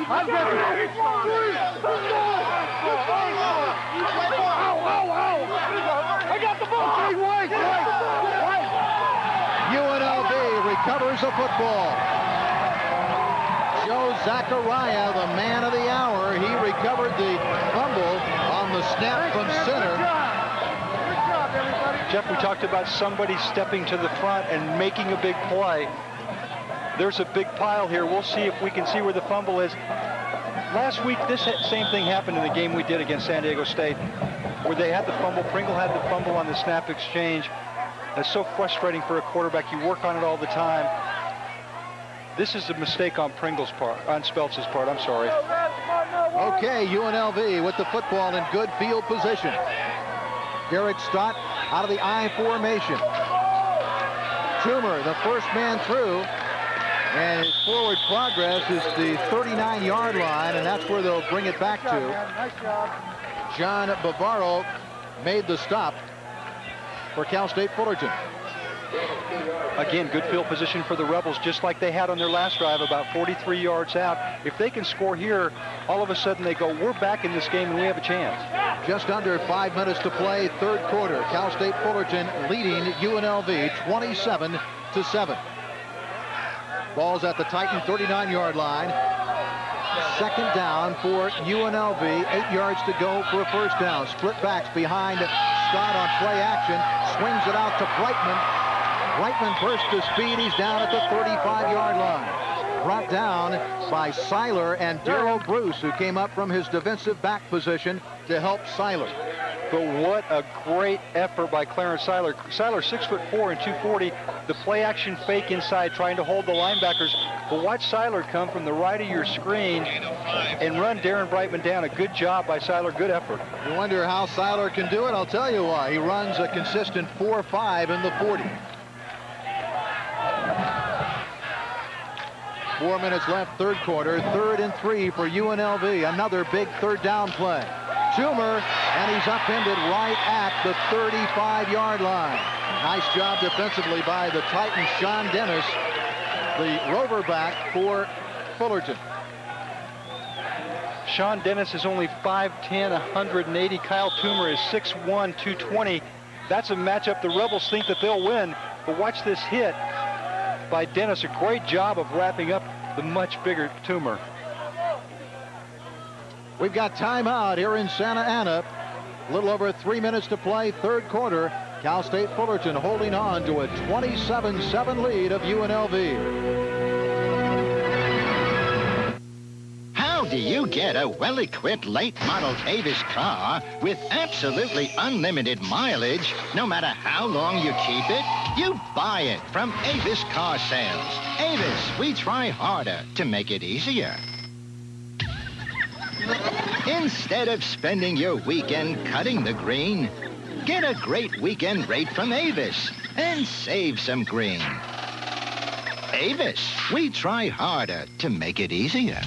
I got the ball. U N L V recovers the football. Joe Zachariah, the man of the hour, he recovered the fumble on the snap from center. Jeff, we talked about somebody stepping to the front and making a big play. There's a big pile here. We'll see if we can see where the fumble is. Last week, this same thing happened in the game we did against San Diego State, where they had the fumble. Pringle had the fumble on the snap exchange. That's so frustrating for a quarterback. You work on it all the time. This is a mistake on Pringle's part, on Speltz's part. I'm sorry. Okay, U N L V with the football in good field position. Derek Stott out of the I formation. Toomer, the first man through, and his forward progress is the thirty-nine-yard line, and that's where they'll bring it back to. John Bavaro made the stop for Cal State Fullerton. Again, good field position for the Rebels, just like they had on their last drive, about forty-three yards out. If they can score here, all of a sudden they go, we're back in this game and we have a chance. Just under five minutes to play, third quarter. Cal State Fullerton leading U N L V twenty-seven to seven. Ball's at the Titan thirty-nine-yard line. Second down for U N L V. Eight yards to go for a first down. Split backs behind Scott on play action. Swings it out to Brightman. Brightman burst to speed. He's down at the thirty-five-yard line. Brought down by Seiler and Darrell Bruce, who came up from his defensive back position to help Seiler. But what a great effort by Clarence Seiler. Seiler, six foot four and two forty. The play action fake inside, trying to hold the linebackers. But watch Seiler come from the right of your screen and run Darren Brightman down. A good job by Seiler. Good effort. You wonder how Seiler can do it? I'll tell you why. He runs a consistent four five in the forty. Four minutes left, third quarter. Third and three for U N L V. Another big third down play. Toomer, and he's upended right at the thirty-five-yard line. Nice job defensively by the Titans. Sean Dennis, the rover back for Fullerton. Sean Dennis is only five ten, one hundred eighty. Kyle Toomer is six one, two twenty. That's a matchup the Rebels think that they'll win. But watch this hit by Dennis. A great job of wrapping up the much bigger Toomer. We've got timeout here in Santa Ana. A little over three minutes to play, third quarter. Cal State Fullerton holding on to a twenty-seven seven lead of U N L V. How do you get a well-equipped late-model Avis car with absolutely unlimited mileage, no matter how long you keep it? You buy it from Avis Car Sales. Avis, we try harder to make it easier. Instead of spending your weekend cutting the green, get a great weekend rate from Avis and save some green. Avis, we try harder to make it easier.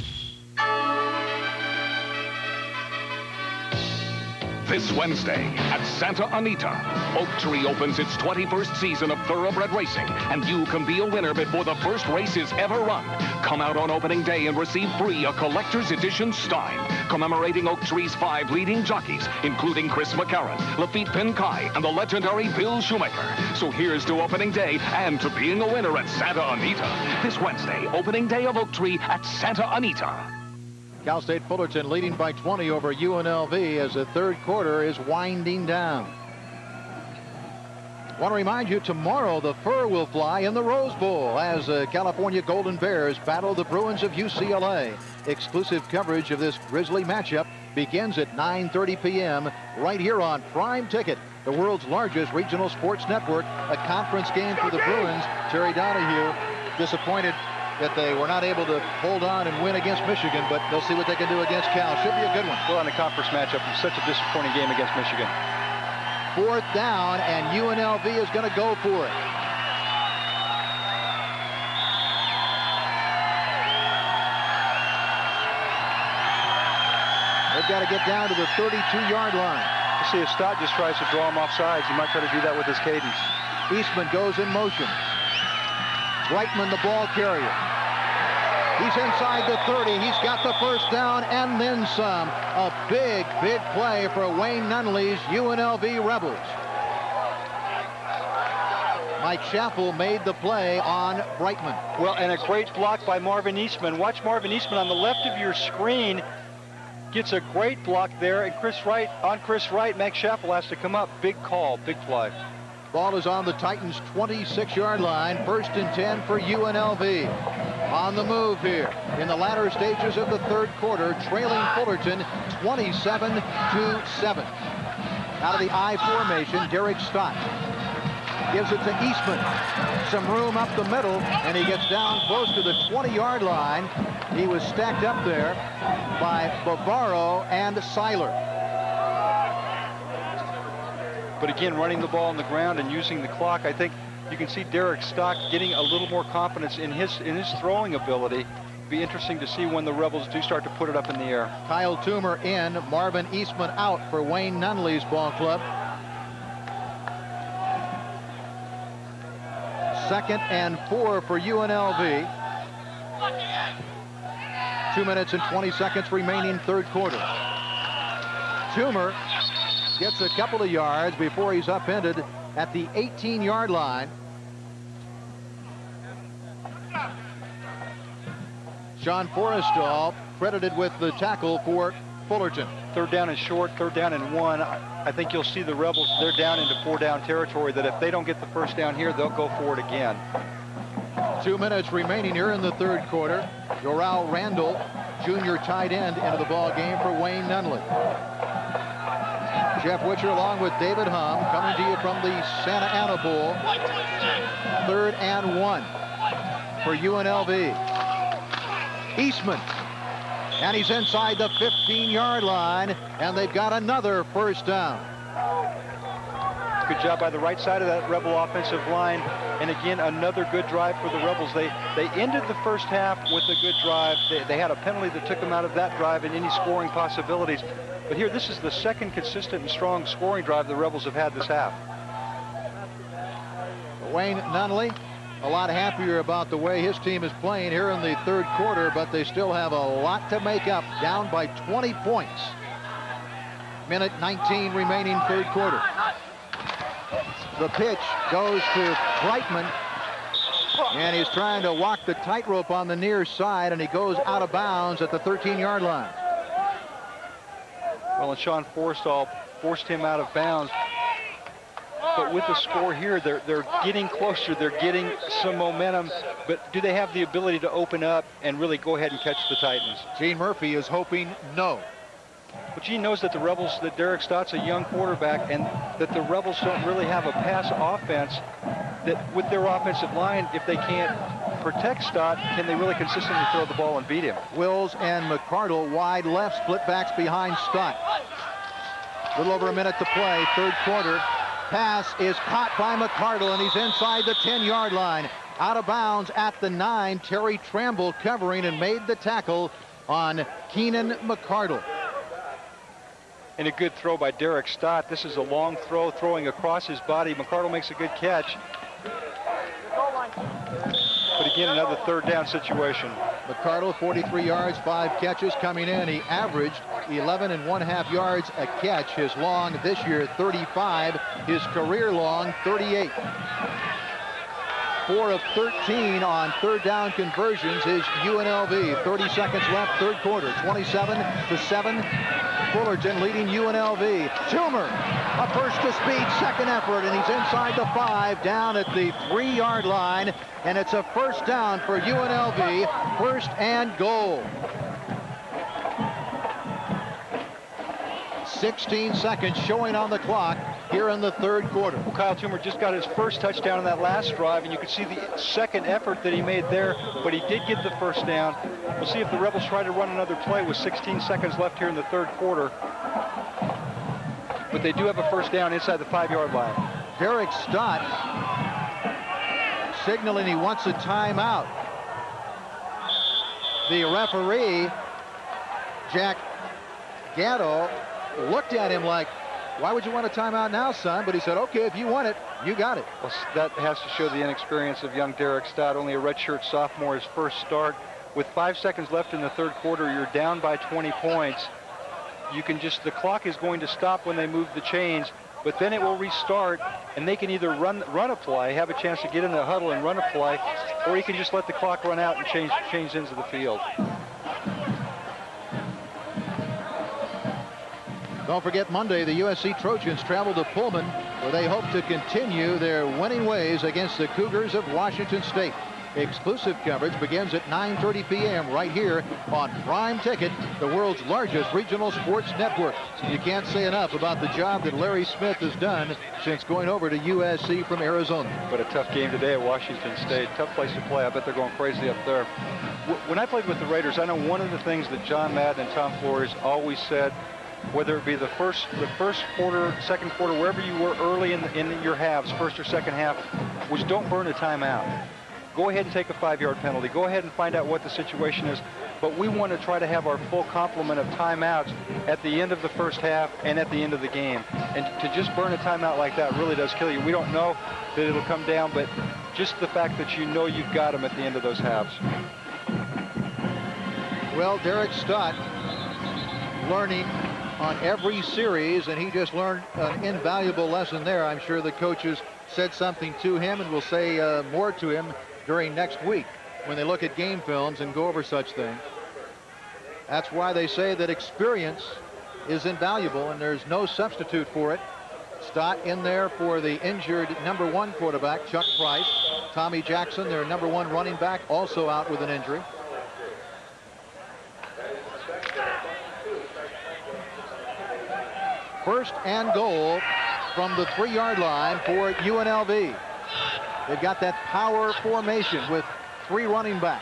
This Wednesday at Santa Anita, Oak Tree opens its twenty-first season of thoroughbred racing, and you can be a winner before the first race is ever run. Come out on opening day and receive free a collector's edition Stein, commemorating Oak Tree's five leading jockeys, including Chris McCarron, Lafitte Pinkai, and the legendary Bill Shoemaker. So here's to opening day and to being a winner at Santa Anita. This Wednesday, opening day of Oak Tree at Santa Anita. Cal State Fullerton leading by twenty over U N L V as the third quarter is winding down. I want to remind you, tomorrow the fur will fly in the Rose Bowl as the California Golden Bears battle the Bruins of U C L A. Exclusive coverage of this grisly matchup begins at nine thirty p m right here on Prime Ticket, the world's largest regional sports network. A conference game for the Bruins. Terry Donahue disappointed that they were not able to hold on and win against Michigan, but they'll see what they can do against Cal. Should be a good one. Well, in a conference matchup, it's such a disappointing game against Michigan. Fourth down, and U N L V is going to go for it. They've got to get down to the thirty-two yard line. You see, if Stott just tries to draw him off sides, he might try to do that with his cadence. Eastman goes in motion. Reitman, the ball carrier. He's inside the thirty. He's got the first down and then some. A big, big play for Wayne Nunley's U N L V Rebels. Mike Schaffel made the play on Reitman. Well, and a great block by Marvin Eastman. Watch Marvin Eastman on the left of your screen. Gets a great block there, and Chris Wright, on Chris Wright, Mike Schaffel has to come up. Big call, big play. Ball is on the Titans' twenty-six yard line. First and ten for U N L V. On the move here in the latter stages of the third quarter, trailing Fullerton twenty-seven to seven. Out of the I formation, Derek Stott gives it to Eastman. Some room up the middle, and he gets down close to the twenty yard line. He was stacked up there by Bavaro and Seiler. But again, running the ball on the ground and using the clock, I think you can see Derek Stott getting a little more confidence in his in his throwing ability. It'll be interesting to see when the Rebels do start to put it up in the air. Kyle Toomer in, Marvin Eastman out for Wayne Nunley's ball club. Second and four for U N L V. Two minutes and twenty seconds remaining, third quarter. Toomer gets a couple of yards before he's upended at the eighteen yard line. Sean Forrestal credited with the tackle for Fullerton. Third down and short, third down and one. I think you'll see the Rebels, they're down into four down territory, that if they don't get the first down here, they'll go for it again. Two minutes remaining here in the third quarter. Doral Randall, junior tight end, into the ball game for Wayne Nunley. Jeff Witcher along with David Hum coming to you from the Santa Ana Bowl. Third and one for U N L V. Eastman, and he's inside the fifteen yard line, and they've got another first down. Good job by the right side of that Rebel offensive line. And again, another good drive for the Rebels. They they ended the first half with a good drive. They, they had a penalty that took them out of that drive and any scoring possibilities. But here, this is the second consistent and strong scoring drive the Rebels have had this half. Wayne Nunley, a lot happier about the way his team is playing here in the third quarter, but they still have a lot to make up, down by twenty points. Minute nineteen remaining, third quarter. The pitch goes to Reitman, and he's trying to walk the tightrope on the near side, and he goes out of bounds at the thirteen yard line. Well, and Sean Forrestal forced him out of bounds. but with the score here, they're, they're getting closer. They're getting some momentum, but do they have the ability to open up and really go ahead and catch the Titans? Gene Murphy is hoping no. But Gene knows that the Rebels, that Derek Stott's a young quarterback, and that the Rebels don't really have a pass offense. That with their offensive line, if they can't protect Stott, can they really consistently throw the ball and beat him? Wills and McCardle wide left, split backs behind Stott. A little over a minute to play, third quarter. Pass is caught by McCardle, and he's inside the ten-yard line. Out of bounds at the nine. Terry Tramble covering and made the tackle on Keenan McCardle. And a good throw by Derek Stott. This is a long throw, throwing across his body. McCardle makes a good catch. But again, another third down situation. McCardle, forty-three yards, five catches coming in. He averaged eleven and one half yards a catch. His long this year, thirty-five. His career long, thirty-eight. four of thirteen on third down conversions is U N L V. thirty seconds left, third quarter, twenty-seven to seven. Fullerton leading U N L V. Toomer, a first to speed, second effort, and he's inside the five, down at the three-yard line, and it's a first down for U N L V, first and goal. sixteen seconds showing on the clock here in the third quarter. Well, Kyle Toomer just got his first touchdown in that last drive, and you could see the second effort that he made there, but he did get the first down. We'll see if the Rebels try to run another play with sixteen seconds left here in the third quarter. But they do have a first down inside the five-yard line. Derek Stott signaling he wants a timeout. The referee, Jack Gatto, looked at him like, why would you want a timeout now, son? But he said, okay, if you want it, you got it. Well, that has to show the inexperience of young Derek Stott, only a redshirt sophomore, his first start. With five seconds left in the third quarter, you're down by twenty points. You can just, the clock is going to stop when they move the chains, but then it will restart, and they can either run run a play, have a chance to get in the huddle and run a play, or you can just let the clock run out and change, change into the field. Don't forget, Monday, the U S C Trojans travel to Pullman, where they hope to continue their winning ways against the Cougars of Washington State. Exclusive coverage begins at nine thirty p m right here on Prime Ticket, the world's largest regional sports network. You can't say enough about the job that Larry Smith has done since going over to U S C from Arizona. But a tough game today at Washington State. Tough place to play. I bet they're going crazy up there. When I played with the Raiders, I know one of the things that John Madden and Tom Flores always said, whether it be the first the first quarter, second quarter, wherever you were early in, the, in your halves, first or second half, was don't burn a timeout. Go ahead and take a five-yard penalty. Go ahead and find out what the situation is. But we want to try to have our full complement of timeouts at the end of the first half and at the end of the game. And to just burn a timeout like that really does kill you. We don't know that it'll come down, but just the fact that you know you've got them at the end of those halves. Well, Derek Stott learning on every series, and he just learned an invaluable lesson there. I'm sure the coaches said something to him and will say uh, more to him during next week when they look at game films and go over such things. That's why they say that experience is invaluable, and there's no substitute for it. Stott in there for the injured number one quarterback, Chuck Price. Tommy Jackson, their number one running back, also out with an injury. First and goal from the three-yard line for U N L V. They've got that power formation with three running backs.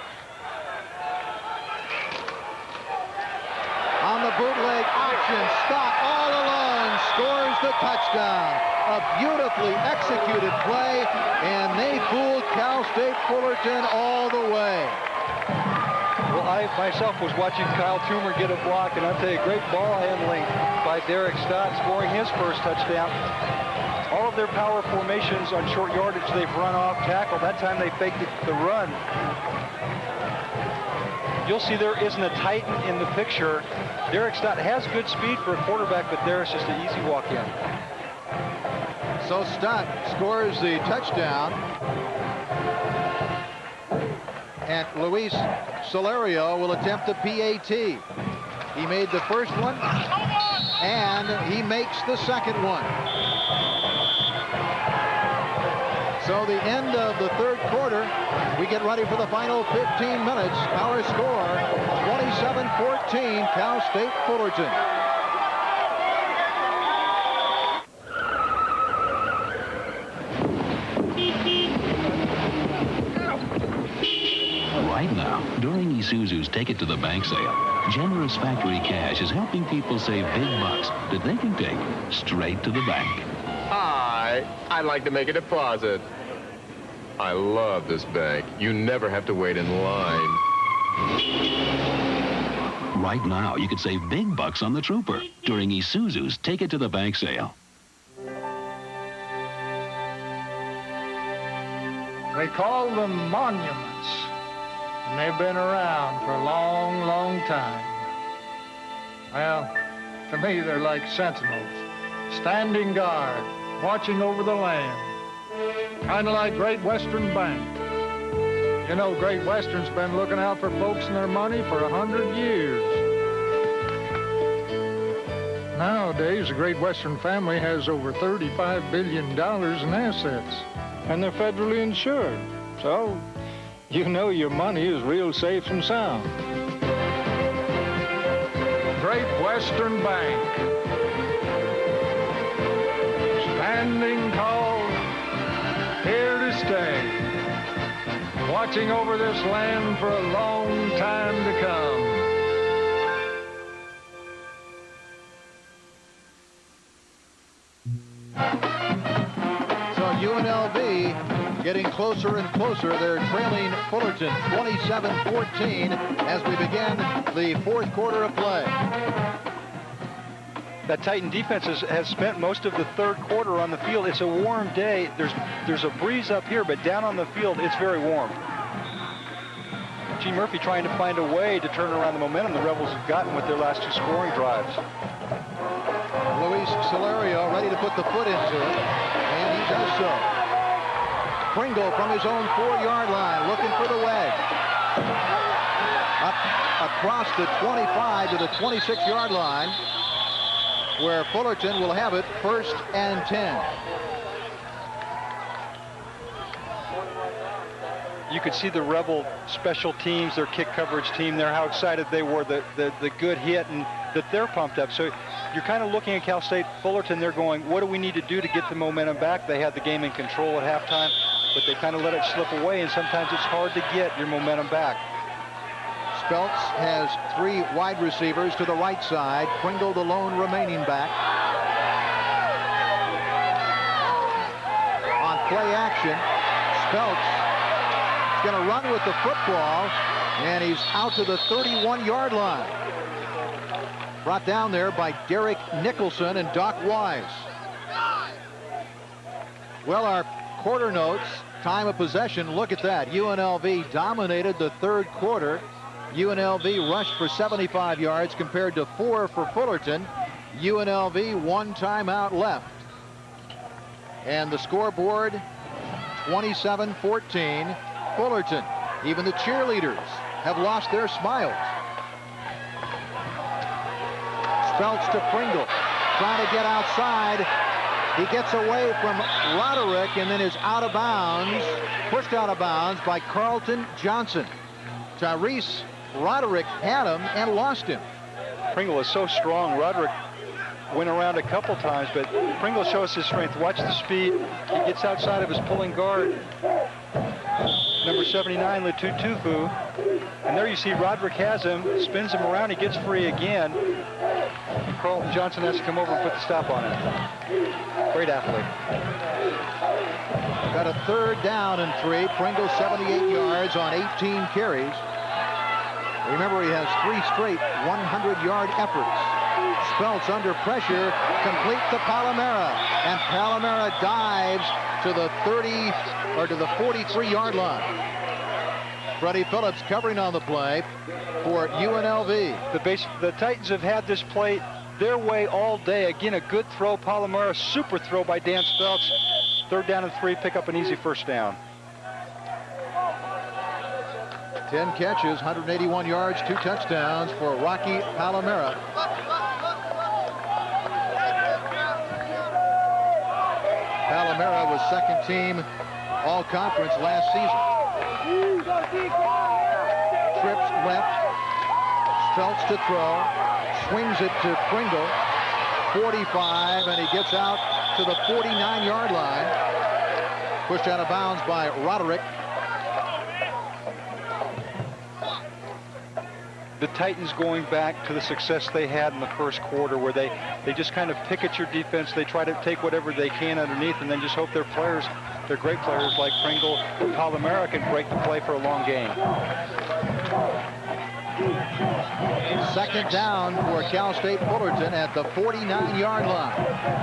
On the bootleg option, Stott all alone scores the touchdown. A beautifully executed play, and they fooled Cal State Fullerton all the way. Well, I myself was watching Kyle Toomer get a block, and I'll tell you, great ball handling by Derek Stott, scoring his first touchdown. All of their power formations on short yardage, they've run off tackle. That time they faked it, the run. You'll see there isn't a Titan in the picture. Derek Stott has good speed for a quarterback, but there it's just an easy walk-in. So Stott scores the touchdown. And Luis Solario will attempt the P A T. He made the first one, and he makes the second one. So the end of the third quarter, we get ready for the final fifteen minutes. Our score, twenty-seven fourteen, Cal State Fullerton. Right now, during Isuzu's Take It to the Bank sale, generous factory cash is helping people save big bucks that they can take straight to the bank. Hi, I'd like to make a deposit. I love this bank. You never have to wait in line. Right now, you could save big bucks on the Trooper during Isuzu's Take It to the Bank sale. They call them monuments, and they've been around for a long, long time. Well, to me, they're like sentinels, standing guard, watching over the land. Kind of like Great Western Bank. You know, Great Western's been looking out for folks and their money for a hundred years. Nowadays, the Great Western family has over thirty-five billion dollars in assets, and they're federally insured. So, you know your money is real safe and sound. Great Western Bank. Standing tall, here to stay, watching over this land for a long time to come. So U N L V getting closer and closer. They're trailing Fullerton twenty-seven fourteen as we begin the fourth quarter of play. That Titan defense has, has spent most of the third quarter on the field. It's a warm day. There's there's a breeze up here, but down on the field, it's very warm. Gene Murphy trying to find a way to turn around the momentum the Rebels have gotten with their last two scoring drives. Luis Solario ready to put the foot into it, and he does so. Pringle from his own four-yard line, looking for the wedge. Up across the twenty-five to the twenty-six-yard line, where Fullerton will have it first and ten. You could see the Rebel special teams, their kick coverage team there, how excited they were, the, the, the good hit, and that they're pumped up. So you're kind of looking at Cal State Fullerton, they're going, what do we need to do to get the momentum back? They had the game in control at halftime, but they kind of let it slip away, and sometimes it's hard to get your momentum back. Speltz has three wide receivers to the right side. Pringle, the lone remaining back. On play action, Speltz is going to run with the football, and he's out to the thirty-one-yard line. Brought down there by Derek Nicholson and Doc Wise. Well, our quarter notes, time of possession, look at that. U N L V dominated the third quarter. U N L V rushed for seventy-five yards compared to four for Fullerton. U N L V one timeout left. And the scoreboard, twenty-seven fourteen, Fullerton. Even the cheerleaders have lost their smiles. Speltz to Pringle, trying to get outside. He gets away from Roderick and then is out of bounds, pushed out of bounds by Carlton Johnson. Tyrese Roderick had him and lost him. Pringle is so strong. Roderick went around a couple times, but Pringle shows his strength. Watch the speed. He gets outside of his pulling guard. Number seventy-nine, Letutufu. And there you see Roderick has him, spins him around, he gets free again. Carlton Johnson has to come over and put the stop on him. Great athlete. Got a third down and three. Pringle seventy-eight yards on eighteen carries. Remember, he has three straight hundred-yard efforts. Speltz under pressure, complete to Palomera, and Palomera dives to the thirty or to the forty-three-yard line. Freddie Phillips covering on the play for U N L V. The base, the Titans have had this play their way all day. Again, a good throw, Palomera, super throw by Dan Speltz. Third down and three, pick up an easy first down. ten catches, one hundred eighty-one yards, two touchdowns for Rocky Palomera. Palomera was second team all-conference last season. Trips left. Speltz to throw. Swings it to Pringle. forty-five, and he gets out to the forty-nine yard line. Pushed out of bounds by Roderick. The Titans going back to the success they had in the first quarter, where they, they just kind of pick at your defense. They try to take whatever they can underneath and then just hope their players, their great players like Pringle and Palomera, can break the play for a long game. Second down for Cal State Fullerton at the forty-nine yard line.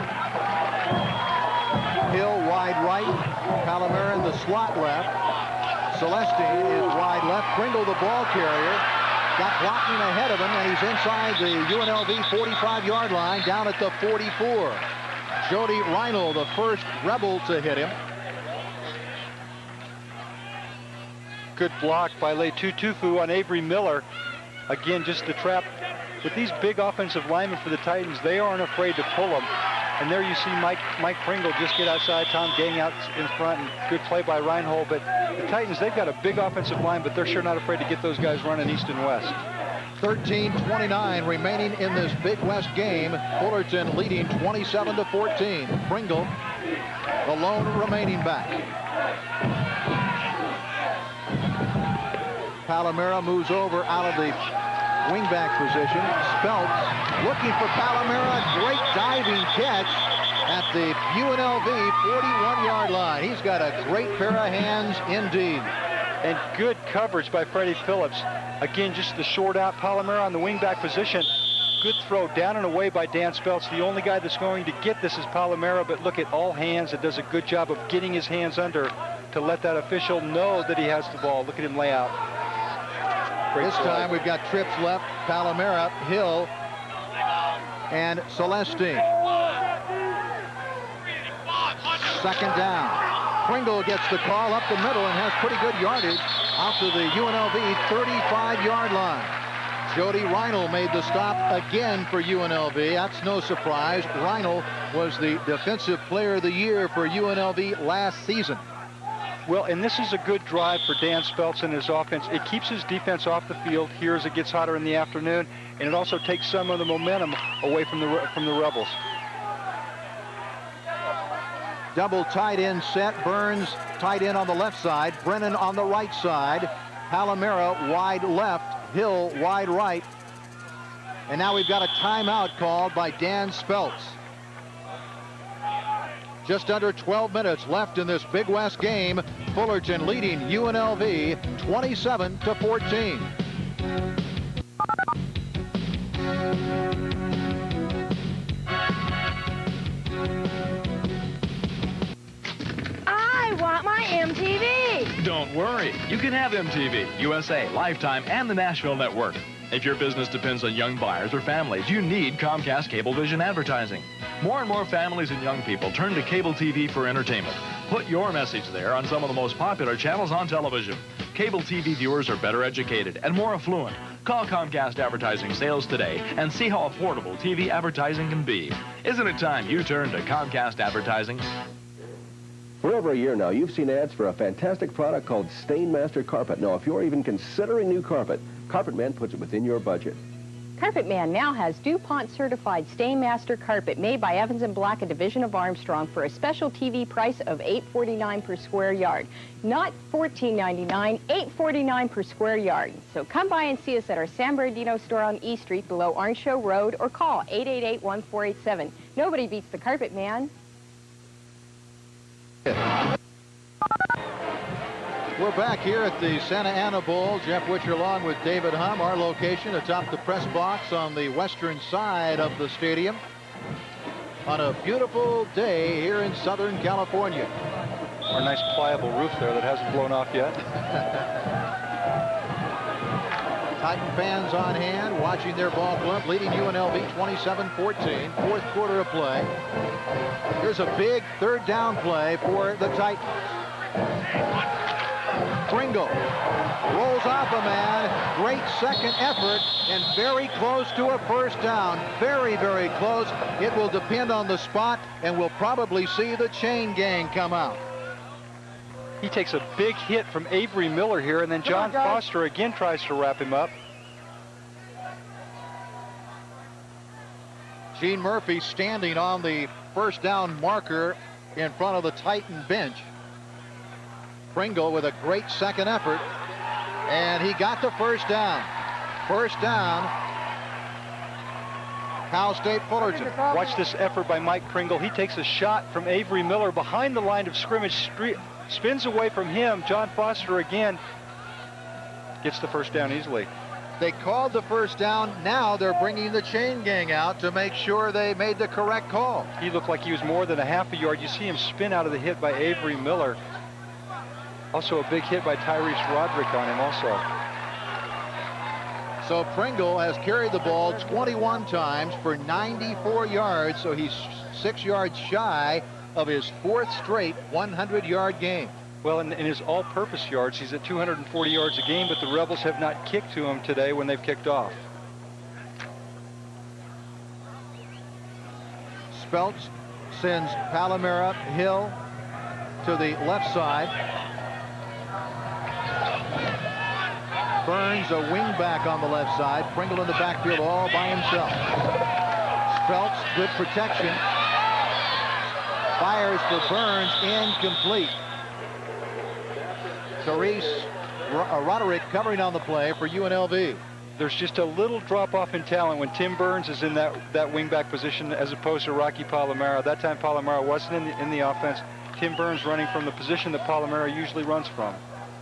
Hill wide right. Palomera in the slot left. Celestine is wide left. Pringle the ball carrier. Got blocking ahead of him, and he's inside the U N L V forty-five yard line down at the forty-four. Jody Reinl, the first Rebel to hit him. Good block by Letutufu on Avery Miller. Again, just the trap. With these big offensive linemen for the Titans, they aren't afraid to pull them. And there you see Mike Mike Pringle just get outside. Tom Gang out in front, and good play by Reinhold. But the Titans, they've got a big offensive line, but they're sure not afraid to get those guys running east and west. thirteen twenty-nine remaining in this Big West game. Fullerton leading twenty-seven to fourteen. Pringle, the lone remaining back. Palomera moves over out of the wingback position. Speltz looking for Palomera. Great diving catch at the U N L V forty-one yard line. He's got a great pair of hands indeed. And good coverage by Freddie Phillips. Again, just the short out. Palomera on the wingback position. Good throw down and away by Dan Speltz. The only guy that's going to get this is Palomera, but look at all hands. It does a good job of getting his hands under to let that official know that he has the ball. Look at him lay out. Great this play. time we've got Trips left, Palomera, Hill, and Celestine. Second down. Pringle gets the call up the middle and has pretty good yardage out to the U N L V thirty-five yard line. Jody Reinl made the stop again for U N L V. That's no surprise. Reinl was the Defensive Player of the Year for U N L V last season. Well, and this is a good drive for Dan Speltz and his offense. It keeps his defense off the field here as it gets hotter in the afternoon, and it also takes some of the momentum away from the from the Rebels. Double tight end set. Burns tight end on the left side. Brennan on the right side. Palomera wide left. Hill wide right. And now we've got a timeout called by Dan Speltz. Just under twelve minutes left in this Big West game. Fullerton leading U N L V twenty-seven to fourteen. I want my M T V. Don't worry. You can have M T V, U S A, Lifetime, and the Nashville Network. If your business depends on young buyers or families, you need Comcast Cablevision advertising. More and more families and young people turn to cable T V for entertainment. Put your message there on some of the most popular channels on television. Cable T V viewers are better educated and more affluent. Call Comcast Advertising Sales today and see how affordable T V advertising can be. Isn't it time you turn to Comcast Advertising? For over a year now, you've seen ads for a fantastic product called Stainmaster Carpet. Now, if you're even considering new carpet, Carpet Man puts it within your budget. Carpet Man now has DuPont certified Stainmaster carpet made by Evans and Black, a division of Armstrong, for a special T V price of eight forty-nine per square yard. Not fourteen ninety-nine, eight forty-nine per square yard. So come by and see us at our San Bernardino store on E Street below Orange Show Road, or call eight eight eight, one four eight seven. Nobody beats the Carpet Man. We're back here at the Santa Ana Bowl. Jeff Witcher along with David Hum. Our location atop the press box on the western side of the stadium on a beautiful day here in Southern California. Our nice pliable roof there that hasn't blown off yet. Titan fans on hand watching their ball club leading U N L V twenty-seven fourteen. Fourth quarter of play. Here's a big third down play for the Titans. Pringle rolls off a man. Great second effort and very close to a first down. Very, very close. It will depend on the spot, and we'll probably see the chain gang come out. He takes a big hit from Avery Miller here, and then John Foster again tries to wrap him up. Gene Murphy standing on the first down marker in front of the Titan bench. Pringle with a great second effort, and he got the first down. First down, Cal State Fullerton. Watch this effort by Mike Pringle. He takes a shot from Avery Miller behind the line of scrimmage, spins away from him. John Foster again gets the first down easily. They called the first down. Now they're bringing the chain gang out to make sure they made the correct call. He looked like he was more than a half a yard. You see him spin out of the hit by Avery Miller. Also a big hit by Tyrese Roderick on him also. So Pringle has carried the ball twenty-one times for ninety-four yards, so he's six yards shy of his fourth straight hundred yard game. Well, in, in his all-purpose yards, he's at two hundred forty yards a game, but the Rebels have not kicked to him today when they've kicked off. Speltz sends Palomera Hill to the left side. Burns a wingback on the left side. Pringle in the backfield all by himself. Speltz, good protection. Fires for Burns, incomplete. Therese Roderick covering on the play for U N L V. There's just a little drop-off in talent when Tim Burns is in that, that wingback position as opposed to Rocky Palomera. That time Palomera wasn't in the, in the offense. Tim Burns running from the position that Palomera usually runs from.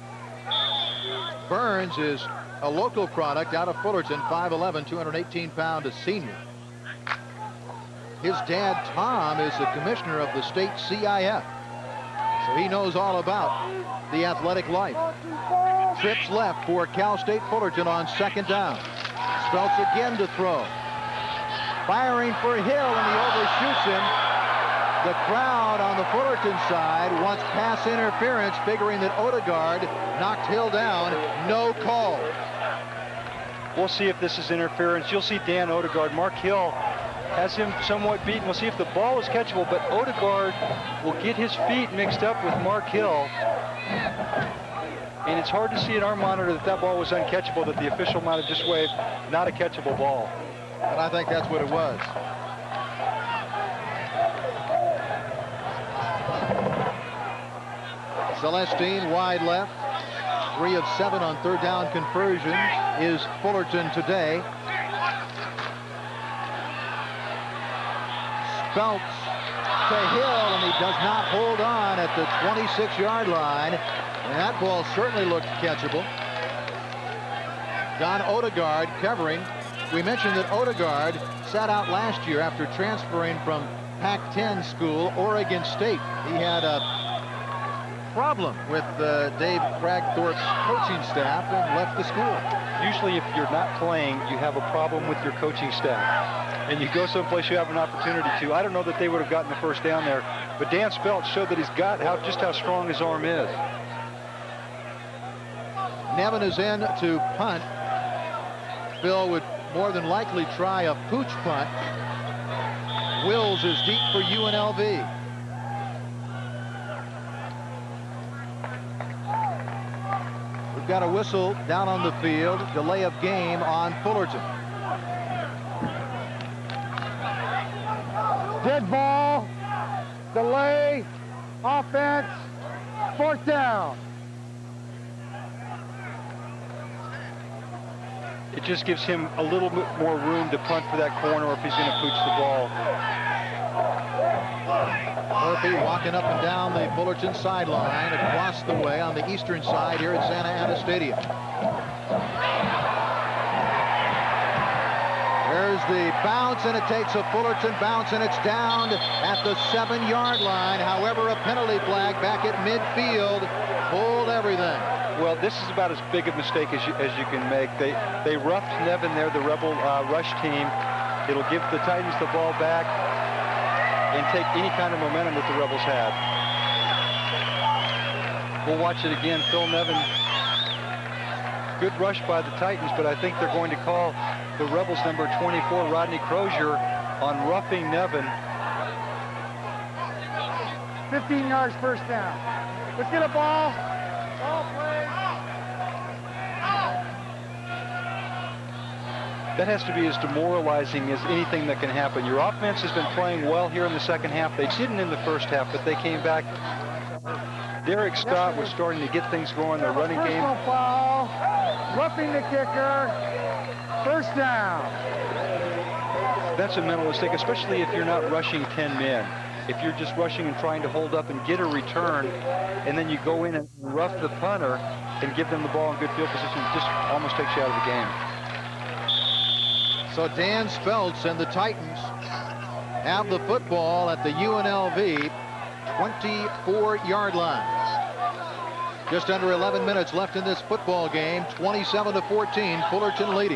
Burns is a local product out of Fullerton, five eleven, two hundred eighteen pound, a senior. His dad, Tom, is the commissioner of the state C I F, so he knows all about the athletic life. Trips left for Cal State Fullerton on second down. Speltz again to throw. Firing for Hill, and he overshoots him. The crowd on the Fullerton side wants pass interference, figuring that Odegaard knocked Hill down. No call. We'll see if this is interference. You'll see Dan Odegaard. Mark Hill has him somewhat beaten. We'll see if the ball is catchable, but Odegaard will get his feet mixed up with Mark Hill. And it's hard to see in our monitor that that ball was uncatchable, that the official might have just waved not a catchable ball. But I think that's what it was. Celestine wide left. Three of seven on third down conversions is Fullerton today. Speltz to Hill, and he does not hold on at the twenty-six yard line. And that ball certainly looked catchable. Don Odegaard covering. We mentioned that Odegaard sat out last year after transferring from Pac ten school, Oregon State. He had a problem with uh, Dave Cragthorpe's coaching staff and left the school. Usually if you're not playing, you have a problem with your coaching staff. And you go someplace you have an opportunity to. I don't know that they would have gotten the first down there, but Dan Speltz showed that he's got how just how strong his arm is. Nevin is in to punt. Phil would more than likely try a pooch punt. Wills is deep for U N L V. We've got a whistle down on the field. Delay of game on Fullerton. Dead ball. Delay. Offense. Fourth down. It just gives him a little bit more room to punt for that corner if he's going to pooch the ball. Murphy walking up and down the Fullerton sideline across the way on the eastern side here at Santa Ana Stadium. There's the bounce, and it takes a Fullerton bounce, and it's down at the seven yard line. However, a penalty flag back at midfield pulled everything. Well, this is about as big a mistake as you, as you can make. They they roughed Nevin there, the Rebel uh, rush team. It'll give the Titans the ball back and take any kind of momentum that the Rebels had. We'll watch it again. Phil Nevin, good rush by the Titans, but I think they're going to call the Rebels number twenty-four, Rodney Crozier, on roughing Nevin. fifteen yards first down. Let's get a ball. Ball, please. That has to be as demoralizing as anything that can happen. Your offense has been playing well here in the second half. They didn't in the first half, but they came back. Derek Scott was starting to get things going, their running game. Personal foul. Roughing the kicker. First down. That's a mental mistake, especially if you're not rushing ten men. If you're just rushing and trying to hold up and get a return, and then you go in and rough the punter and give them the ball in good field position, it just almost takes you out of the game. So Dan Speltz and the Titans have the football at the U N L V twenty-four yard line. Just under eleven minutes left in this football game, twenty-seven to fourteen, Fullerton leading.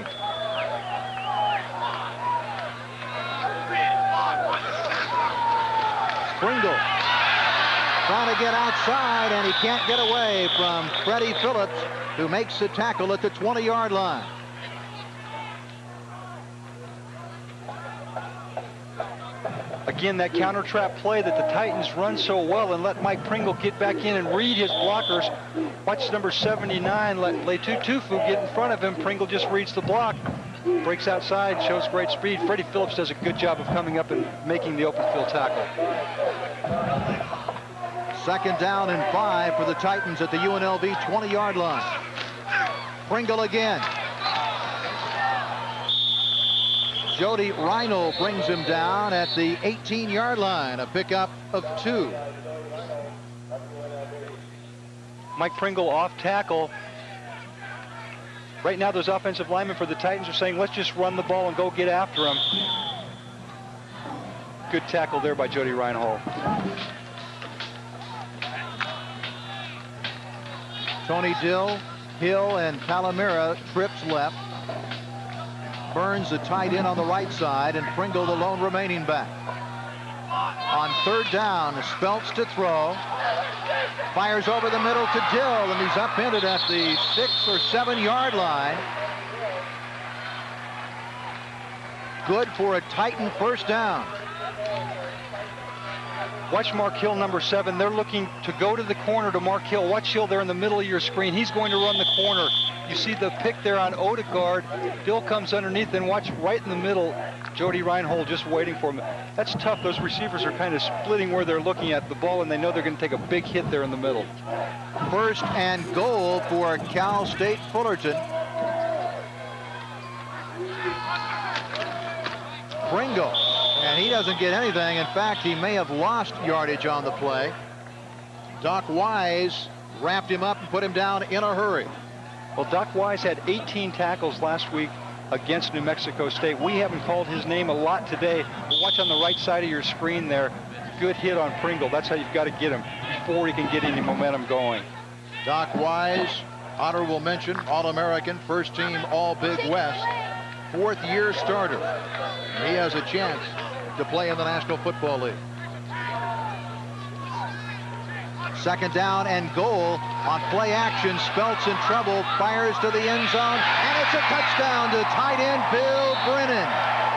Pringle trying to get outside, and he can't get away from Freddie Phillips, who makes the tackle at the twenty yard line. Again, that counter trap play that the Titans run so well and let Mike Pringle get back in and read his blockers. Watch number seventy-nine, let Letutufu get in front of him. Pringle just reads the block, breaks outside, shows great speed. Freddie Phillips does a good job of coming up and making the open field tackle. Second down and five for the Titans at the U N L V twenty yard line. Pringle again. Jody Rhino brings him down at the eighteen yard line, a pickup of two. Mike Pringle off tackle. Right now, those offensive linemen for the Titans are saying, let's just run the ball and go get after him. Good tackle there by Jody Reinhold. Tony Dill, Hill, and Palomera trips left. Burns the tight end on the right side, and Pringle the lone remaining back. On third down, Speltz to throw. Fires over the middle to Dill, and he's upended at the six or seven yard line. Good for a Titan first down. Watch Mark Hill, number seven. They're looking to go to the corner to Mark Hill. Watch Hill there in the middle of your screen. He's going to run the corner. You see the pick there on Odegaard. Dill comes underneath, and watch right in the middle, Jody Reinhold just waiting for him. That's tough. Those receivers are kind of splitting where they're looking at the ball, and they know they're going to take a big hit there in the middle. First and goal for Cal State Fullerton. Pringle, and he doesn't get anything. In fact, he may have lost yardage on the play. Doc Wise wrapped him up and put him down in a hurry. Well, Doc Wise had eighteen tackles last week against New Mexico State. We haven't called his name a lot today. But watch on the right side of your screen there. Good hit on Pringle. That's how you've got to get him before he can get any momentum going. Doc Wise, honorable mention, All-American, first team All-Big West, fourth year starter. He has a chance to play in the National Football League. Second down and goal on play action. Speltz in trouble, fires to the end zone, and it's a touchdown to tight end Bill Brennan.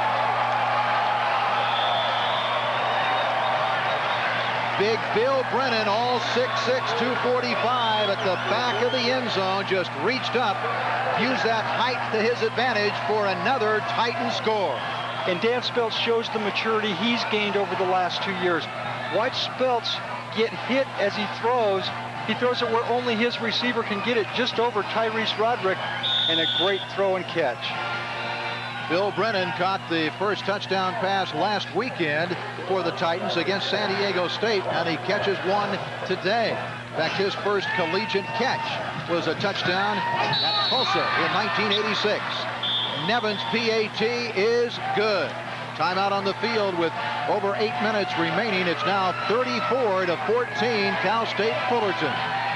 Big Bill Brennan, all six six, two forty-five at the back of the end zone, just reached up, used that height to his advantage for another Titan score. And Dan Speltz shows the maturity he's gained over the last two years. Watch Speltz get hit as he throws. He throws it where only his receiver can get it, just over Tyrese Roderick, and a great throw and catch. Bill Brennan caught the first touchdown pass last weekend for the Titans against San Diego State, and he catches one today. In fact, his first collegiate catch was a touchdown at Tulsa in nineteen eighty-six. Nevin's P A T is good. Timeout on the field with over eight minutes remaining. It's now thirty-four to fourteen, Cal State Fullerton.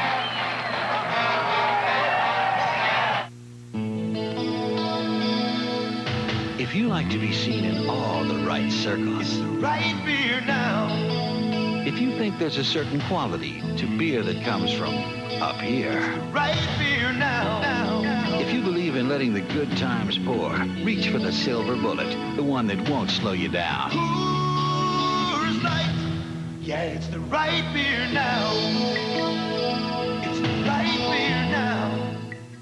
If you like to be seen in all the right circles, It's the right beer now. if you think there's a certain quality to beer that comes from up here, Right beer now. now. if you believe in letting the good times pour, reach for the silver bullet, the one that won't slow you down. Coors Light. Yeah, it's the right beer now. It's the right beer now.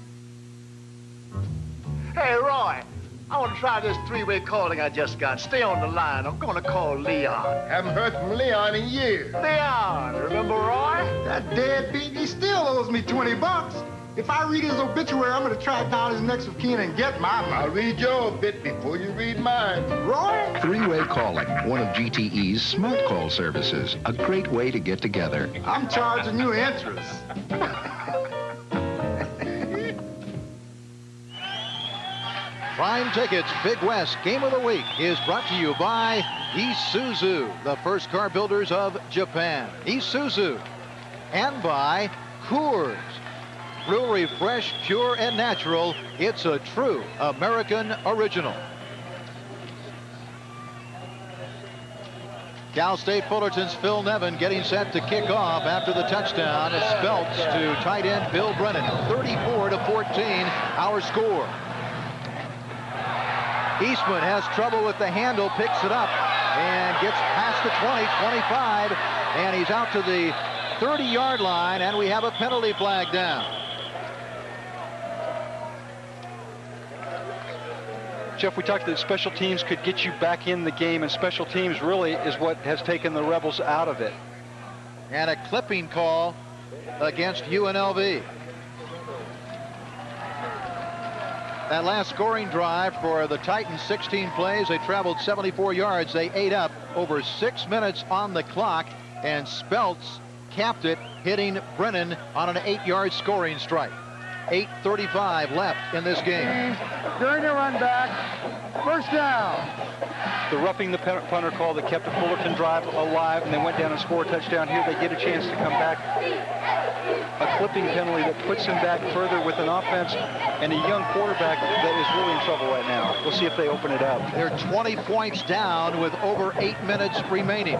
Hey, Roy, I want to try this three-way calling I just got. Stay on the line. I'm going to call Leon. Haven't heard from Leon in years. Leon, remember Roy? That deadbeat, he still owes me twenty bucks. If I read his obituary, I'm going to track down his next of kin and get my money. I'll read your obit before you read mine. Roy? Three-way calling, one of G T E's smart call services. A great way to get together. I'm charging you interest. Prime Tickets Big West Game of the Week is brought to you by Isuzu, the first car builders of Japan. Isuzu. And by Coors. Brewery fresh, pure, and natural. It's a true American original. Cal State Fullerton's Phil Nevin getting set to kick off after the touchdown. It's Speltz to tight end Bill Brennan. thirty-four to fourteen, our score. Eastman has trouble with the handle, picks it up, and gets past the twenty, twenty-five, and he's out to the thirty-yard line, and we have a penalty flag down. Jeff, we talked that special teams could get you back in the game, and special teams really is what has taken the Rebels out of it. And a clipping call against U N L V. That last scoring drive for the Titans, sixteen plays. They traveled seventy-four yards. They ate up over six minutes on the clock, and Speltz capped it, hitting Brennan on an eight-yard scoring strike. eight thirty-five left in this game. During the run back, first down. The roughing the punter call that kept the Fullerton drive alive, and they went down and scored a touchdown. Here they get a chance to come back. A clipping penalty that puts them back further with an offense and a young quarterback that is really in trouble right now. We'll see if they open it up. They're twenty points down with over eight minutes remaining.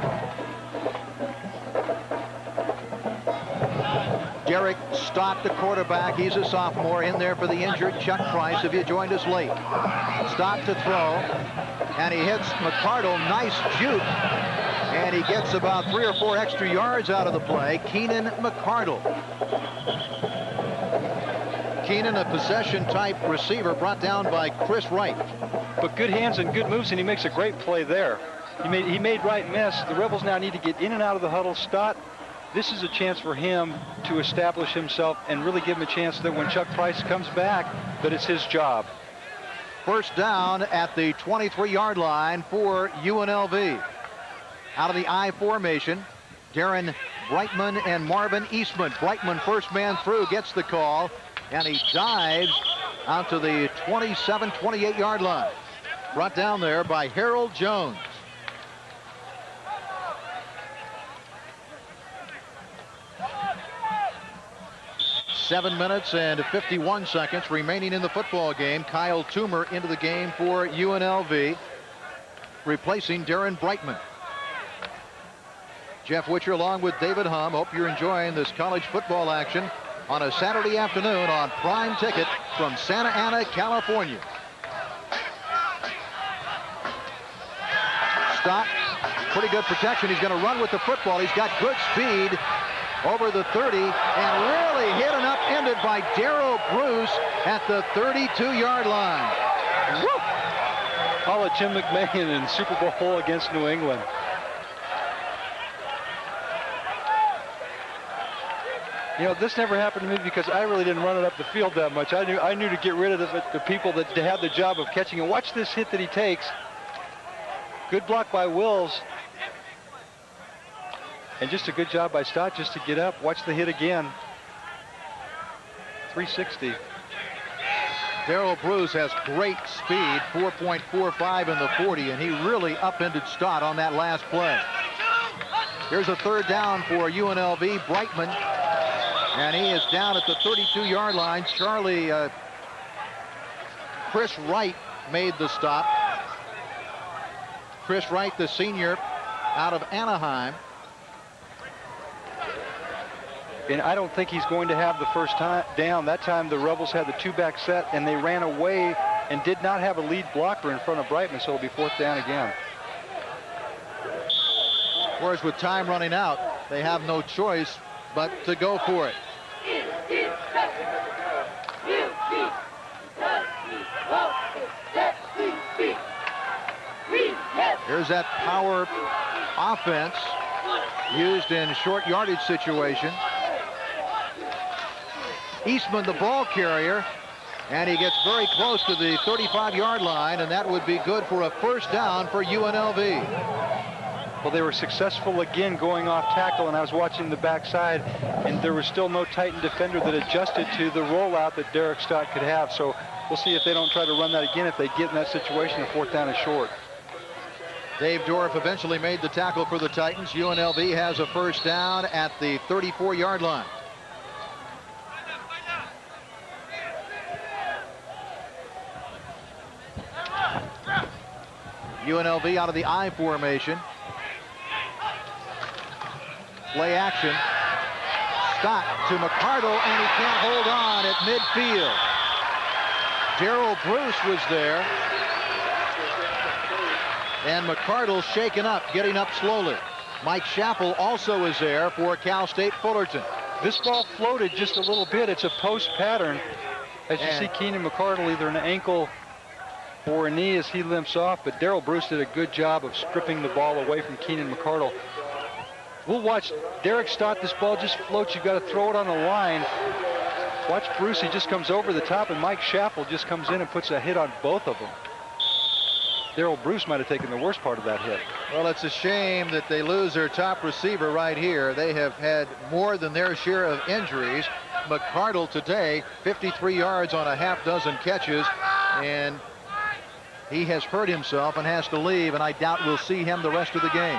Derek Stott, the quarterback. He's a sophomore in there for the injured Chuck Price, if you joined us late. Stott to throw, and he hits McCardle. Nice juke, and he gets about three or four extra yards out of the play. Keenan McCardle. Keenan, a possession-type receiver brought down by Chris Wright. But good hands and good moves, and he makes a great play there. He made, he made Wright miss. The Rebels now need to get in and out of the huddle. Stott, this is a chance for him to establish himself and really give him a chance that when Chuck Price comes back, that it's his job. First down at the twenty-three-yard line for U N L V. Out of the I formation, Darren Brightman and Marvin Eastman. Brightman, first man through, gets the call, and he dives out to the twenty-seven, twenty-eight-yard line. Brought down there by Harold Jones. Seven minutes and fifty-one seconds remaining in the football game. Kyle Toomer into the game for U N L V, replacing Darren Brightman. Jeff Witcher along with David Hum. Hope you're enjoying this college football action on a Saturday afternoon on Prime Ticket from Santa Ana, California. Stott, pretty good protection. He's going to run with the football. He's got good speed over the thirty, and really hit and upended by Darrell Bruce at the thirty-two-yard line. Woo! Call it Jim McMahon in Super Bowl against New England. You know, this never happened to me because I really didn't run it up the field that much. I knew I knew to get rid of the, the people that had the job of catching it. Watch this hit that he takes. Good block by Wills. And just a good job by Stott just to get up. Watch the hit again. three sixty. Darrell Bruce has great speed, four point four five in the forty, and he really upended Stott on that last play. Here's a third down for U N L V. Brightman, and he is down at the thirty-two-yard line. Charlie, uh, Chris Wright made the stop. Chris Wright, the senior out of Anaheim. And I don't think he's going to have the first time down. That time the Rebels had the two-back set, and they ran away and did not have a lead blocker in front of Brightman, so it'll be fourth down again. course, with time running out, they have no choice but to go for it. Here's that power offense used in short yardage situation. Eastman, the ball carrier, and he gets very close to the thirty-five yard line, and that would be good for a first down for U N L V. Well, they were successful again going off tackle, and I was watching the backside, and there was still no Titan defender that adjusted to the rollout that Derek Stott could have. So we'll see if they don't try to run that again. If they get in that situation, the fourth down is short. Dave Dorff eventually made the tackle for the Titans. U N L V has a first down at the thirty-four yard line. U N L V out of the I formation. Play action. Stott to McCardle, and he can't hold on at midfield. Darrell Bruce was there. And McCardle shaken up, getting up slowly. Mike Schaffel also is there for Cal State Fullerton. This ball floated just a little bit. It's a post pattern. As you And see Keenan McCardle either an ankle or a knee as he limps off, but Darrell Bruce did a good job of stripping the ball away from Keenan McCardle. We'll watch Derek Stott. This ball just floats. You've got to throw it on the line. Watch Bruce. He just comes over the top, and Mike Schaffel just comes in and puts a hit on both of them. Darrell Bruce might have taken the worst part of that hit. Well, it's a shame that they lose their top receiver right here. They have had more than their share of injuries. McCardle today, fifty-three yards on a half dozen catches, and he has hurt himself and has to leave, and I doubt we'll see him the rest of the game.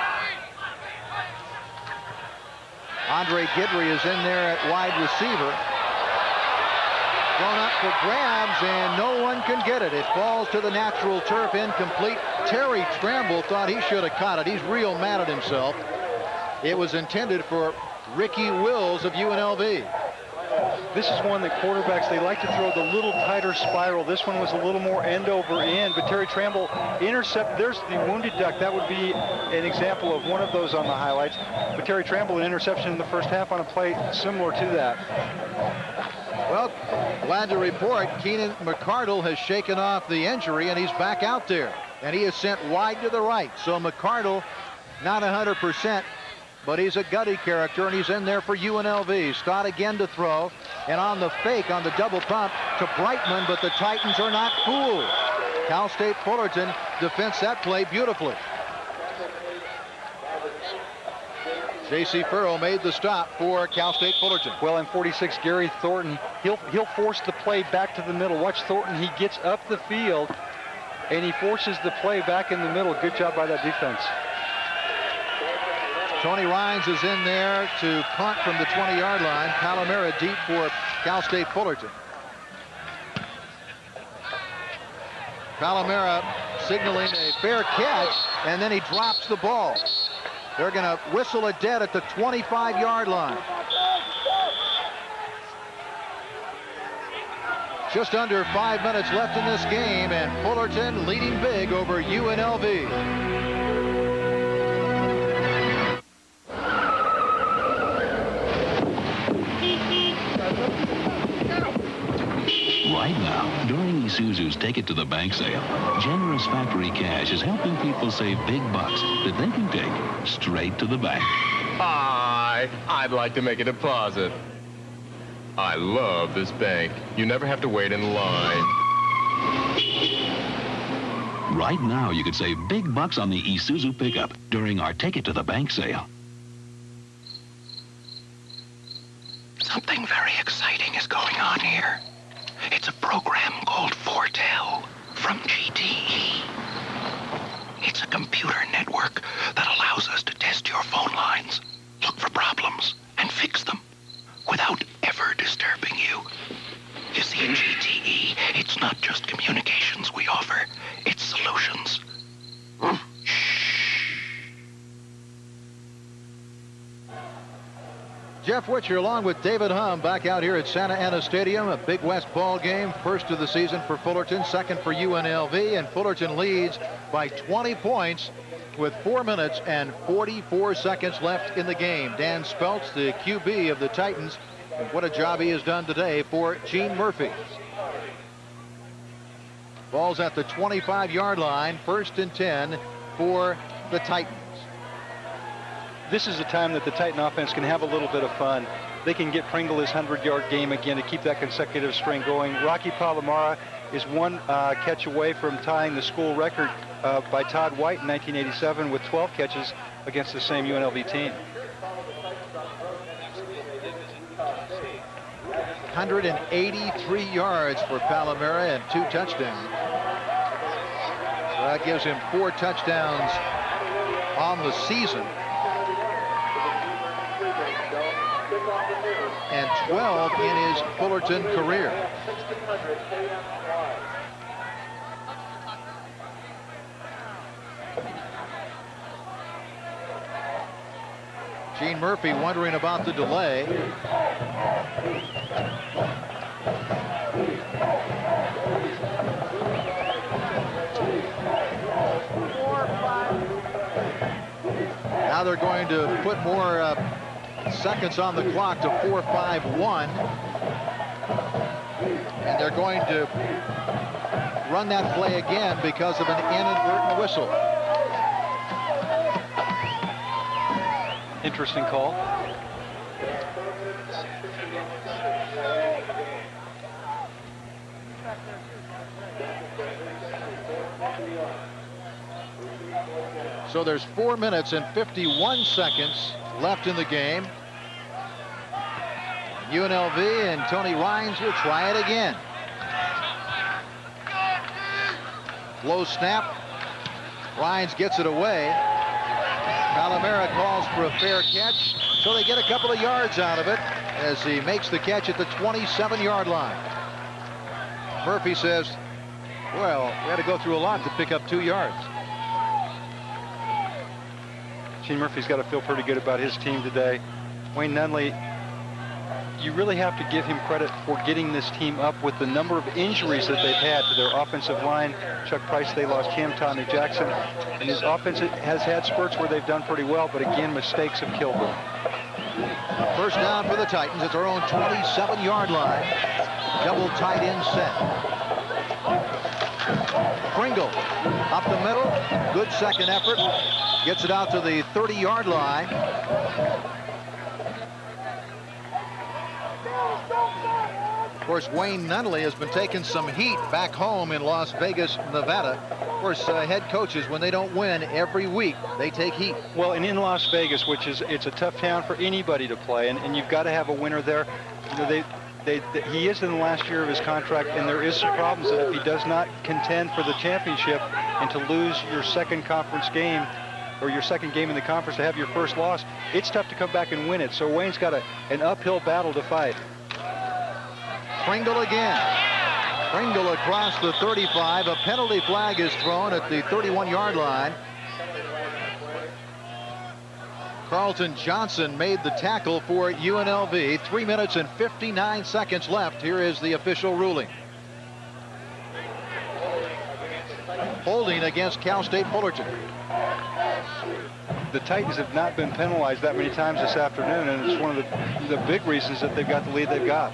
Andre Guidry is in there at wide receiver. Thrown up for grabs, and no one can get it. It falls to the natural turf, incomplete. Terry Tramble thought he should have caught it. He's real mad at himself. It was intended for Ricky Wills of U N L V. This is one that quarterbacks, they like to throw the little tighter spiral. This one was a little more end over end, but Terry Tramble intercept. There's the wounded duck. That would be an example of one of those on the highlights. But Terry Tramble, an interception in the first half on a play similar to that. Well, glad to report Keenan McCardle has shaken off the injury, and he's back out there. And he is sent wide to the right. So McCardle, not one hundred percent, but he's a gutty character, and he's in there for U N L V. Stott again to throw, and on the fake, on the double pump to Brightman, but the Titans are not fooled. Cal State Fullerton defends that play beautifully. J C Furrow made the stop for Cal State Fullerton. Well, in forty-six, Gary Thornton, he'll he'll force the play back to the middle. Watch Thornton, he gets up the field, and he forces the play back in the middle. Good job by that defense. Tony Rines is in there to punt from the twenty yard line. Palomera deep for Cal State Fullerton. Palomera signaling a fair catch, and then he drops the ball. They're going to whistle it dead at the twenty-five yard line. Just under five minutes left in this game, and Fullerton leading big over U N L V. Right now, during Isuzu's Take It to the Bank sale, generous factory cash is helping people save big bucks that they can take straight to the bank. Hi, I'd like to make a deposit. I love this bank. You never have to wait in line. Right now, you could save big bucks on the Isuzu pickup during our Take It to the Bank sale. Something very exciting is going on here. It's a program called Foretell from G T E. It's a computer network that allows us to test your phone lines, look for problems, and fix them without ever disturbing you. You see, at G T E, it's not just communications we offer, it's solutions. Jeff Witcher along with David Hum back out here at Santa Ana Stadium. A Big West ball game. First of the season for Fullerton, second for U N L V, and Fullerton leads by twenty points with four minutes and forty-four seconds left in the game. Dan Speltz, the Q B of the Titans, and what a job he has done today for Gene Murphy. Ball's at the twenty-five yard line, first and ten for the Titans. This is the time that the Titan offense can have a little bit of fun. They can get Pringle his hundred yard game again to keep that consecutive string going. Rocky Palomara is one uh, catch away from tying the school record uh, by Todd White in nineteen eighty-seven with twelve catches against the same U N L V team. one hundred eighty-three yards for Palomara and two touchdowns. So that gives him four touchdowns on the season. And twelve in his Fullerton career. Gene Murphy wondering about the delay. Now they're going to put more uh, seconds on the clock to four five one. And they're going to run that play again because of an inadvertent whistle. Interesting call. So there's four minutes and fifty-one seconds left in the game. U N L V and Tony Rines will try it again. Low snap. Rines gets it away. Palomara calls for a fair catch, so they get a couple of yards out of it as he makes the catch at the twenty-seven yard line. Murphy says, well, we had to go through a lot to pick up two yards. Gene Murphy's got to feel pretty good about his team today. Wayne Nunley, you really have to give him credit for getting this team up with the number of injuries that they've had to their offensive line. Chuck Price, they lost Cam Tommy Jackson, and his offense has had spurts where they've done pretty well, but again, mistakes have killed them. First down for the Titans at their own twenty-seven yard line. Double tight end set. Pringle up the middle. Good second effort. Gets it out to the thirty yard line. Of course, Wayne Nunley has been taking some heat back home in Las Vegas, Nevada. Of course, uh, head coaches, when they don't win every week, they take heat. Well, and in Las Vegas, which is it's a tough town for anybody to play, and, and you've got to have a winner there. You know, they, they, they, he is in the last year of his contract, and there is some problems that if he does not contend for the championship and to lose your second conference game, or your second game in the conference, to have your first loss, it's tough to come back and win it. So Wayne's got a, an uphill battle to fight. Pringle again. Pringle across the thirty-five. A penalty flag is thrown at the thirty-one yard line. Carlton Johnson made the tackle for U N L V. Three minutes and fifty-nine seconds left. Here is the official ruling. Holding against Cal State Fullerton. The Titans have not been penalized that many times this afternoon, and it's one of the, the big reasons that they've got the lead they've got.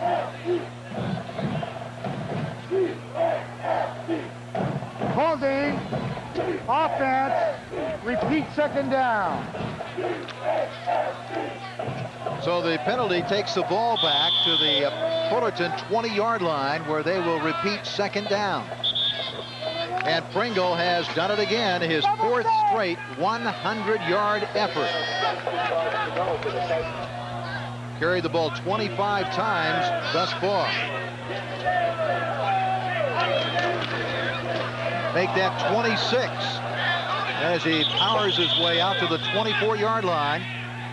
Holding, offense, repeat second down. So the penalty takes the ball back to the uh, Fullerton twenty yard line, where they will repeat second down. And Pringle has done it again, his fourth straight one hundred yard effort. Carried the ball twenty-five times thus far. Make that twenty-six as he powers his way out to the twenty-four yard line.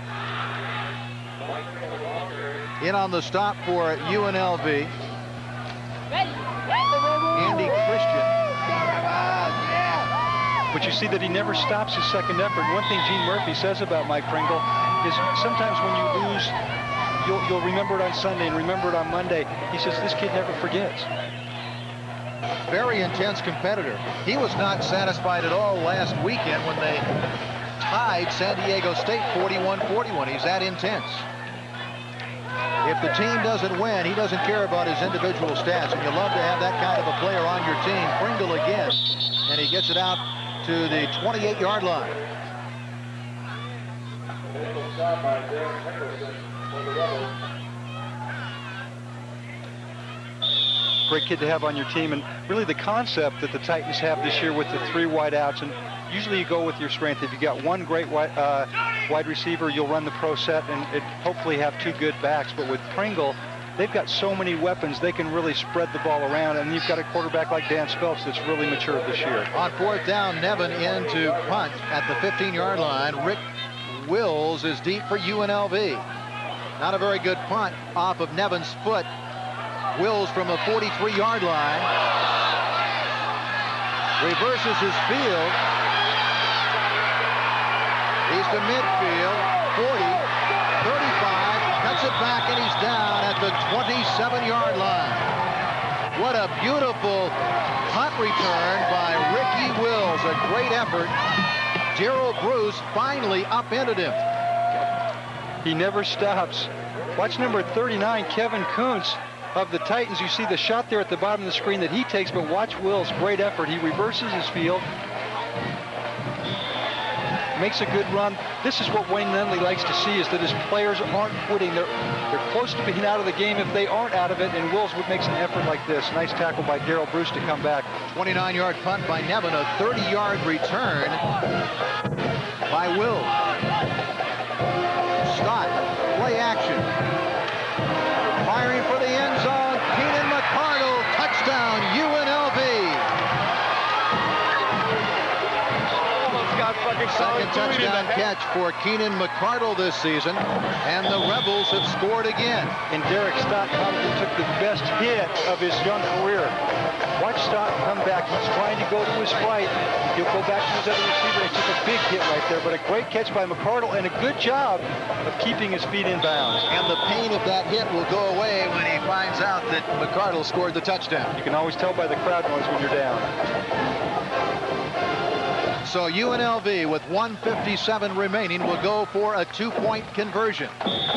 In on the stop for U N L V. Andy Christian. But you see that he never stops his second effort. One thing Gene Murphy says about Mike Pringle is sometimes when you lose, you'll, you'll remember it on Sunday and remember it on Monday. He says this kid never forgets. very intense competitor. He was not satisfied at all last weekend when they tied San Diego State forty-one forty-one. He's that intense. If the team doesn't win, he doesn't care about his individual stats, and you love to have that kind of a player on your team. Pringle again, and he gets it out to the twenty-eight yard line. Great kid to have on your team, and really the concept that the Titans have this year with the three wide outs, and usually you go with your strength. If you got one great wide, uh, wide receiver, you'll run the pro set and it hopefully have two good backs. But with Pringle, they've got so many weapons, they can really spread the ball around, and you've got a quarterback like Dan Spelks that's really matured this year. On fourth down, Nevin in to punt at the fifteen yard line. Rick Wills is deep for U N L V. Not a very good punt off of Nevin's foot. Wills from a forty-three yard line reverses his field. He's to midfield, forty, thirty-five, cuts it back, and he's down at the twenty-seven yard line. What a beautiful punt return by Ricky Wills. A great effort. Gerald Bruce finally upended him. He never stops. Watch number thirty-nine, Kevin Kuntz of the Titans. You see the shot there at the bottom of the screen that he takes, but watch Wills, great effort. He reverses his field, makes a good run. This is what Wayne Lindley likes to see, is that his players aren't quitting. They're, they're close to being out of the game if they aren't out of it, and Wills would make an effort like this. Nice tackle by Darrell Bruce to come back. twenty-nine yard punt by Nevin, a thirty yard return by Wills. Stott, play action. Firing for the end zone, Keenan McCardle, touchdown U N L V. Almost got fucking Second touchdown catch for Keenan McCardle this season, and the Rebels have scored again. And Derek Stott probably took the best hit of his young career. Watch Stott come back. He's trying to go to his right. He'll go back to his other receiver. He took a big hit right there, but a great catch by McCardle and a good job of keeping his feet in bounds. And the pain of that hit will go away when he finds out that McCardle scored the touchdown. You can always tell by the crowd noise when you're down. So U N L V with one fifty-seven remaining will go for a two-point conversion.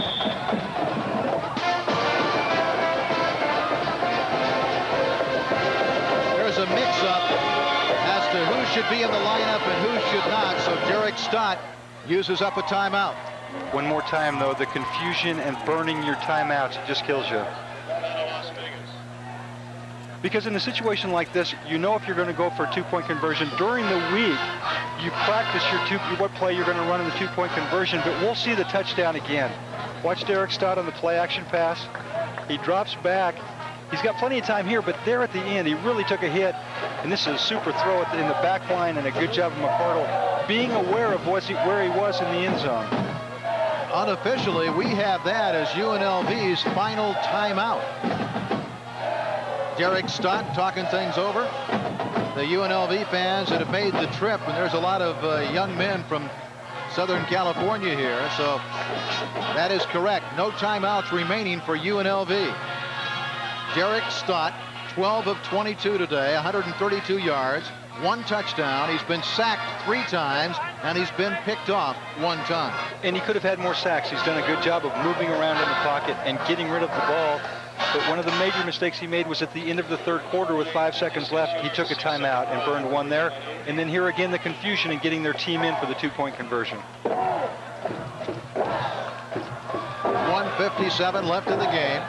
There's a mix-up as to who should be in the lineup and who should not, so Derek Stott uses up a timeout. One more time, though, the confusion and burning your timeouts, it just kills you. Because in a situation like this, you know if you're going to go for a two-point conversion. During the week, you practice your two, what play you're going to run in the two-point conversion, but we'll see the touchdown again. Watch Derek Stott on the play-action pass. He drops back. He's got plenty of time here, but there at the end, he really took a hit. And this is a super throw in the back line, and a good job of McCardle being aware of where he was in the end zone. Unofficially, we have that as U N L V's final timeout. Derek Stott talking things over. The U N L V fans that have made the trip, and there's a lot of uh, young men from Southern California here, so that is correct. No timeouts remaining for U N L V. Derek Stott, twelve of twenty-two today, one hundred thirty-two yards, one touchdown. He's been sacked three times, and he's been picked off one time. And he could have had more sacks. He's done a good job of moving around in the pocket and getting rid of the ball. But one of the major mistakes he made was at the end of the third quarter with five seconds left. He took a timeout and burned one there. And then here again, the confusion in getting their team in for the two-point conversion. one fifty-seven left in the game.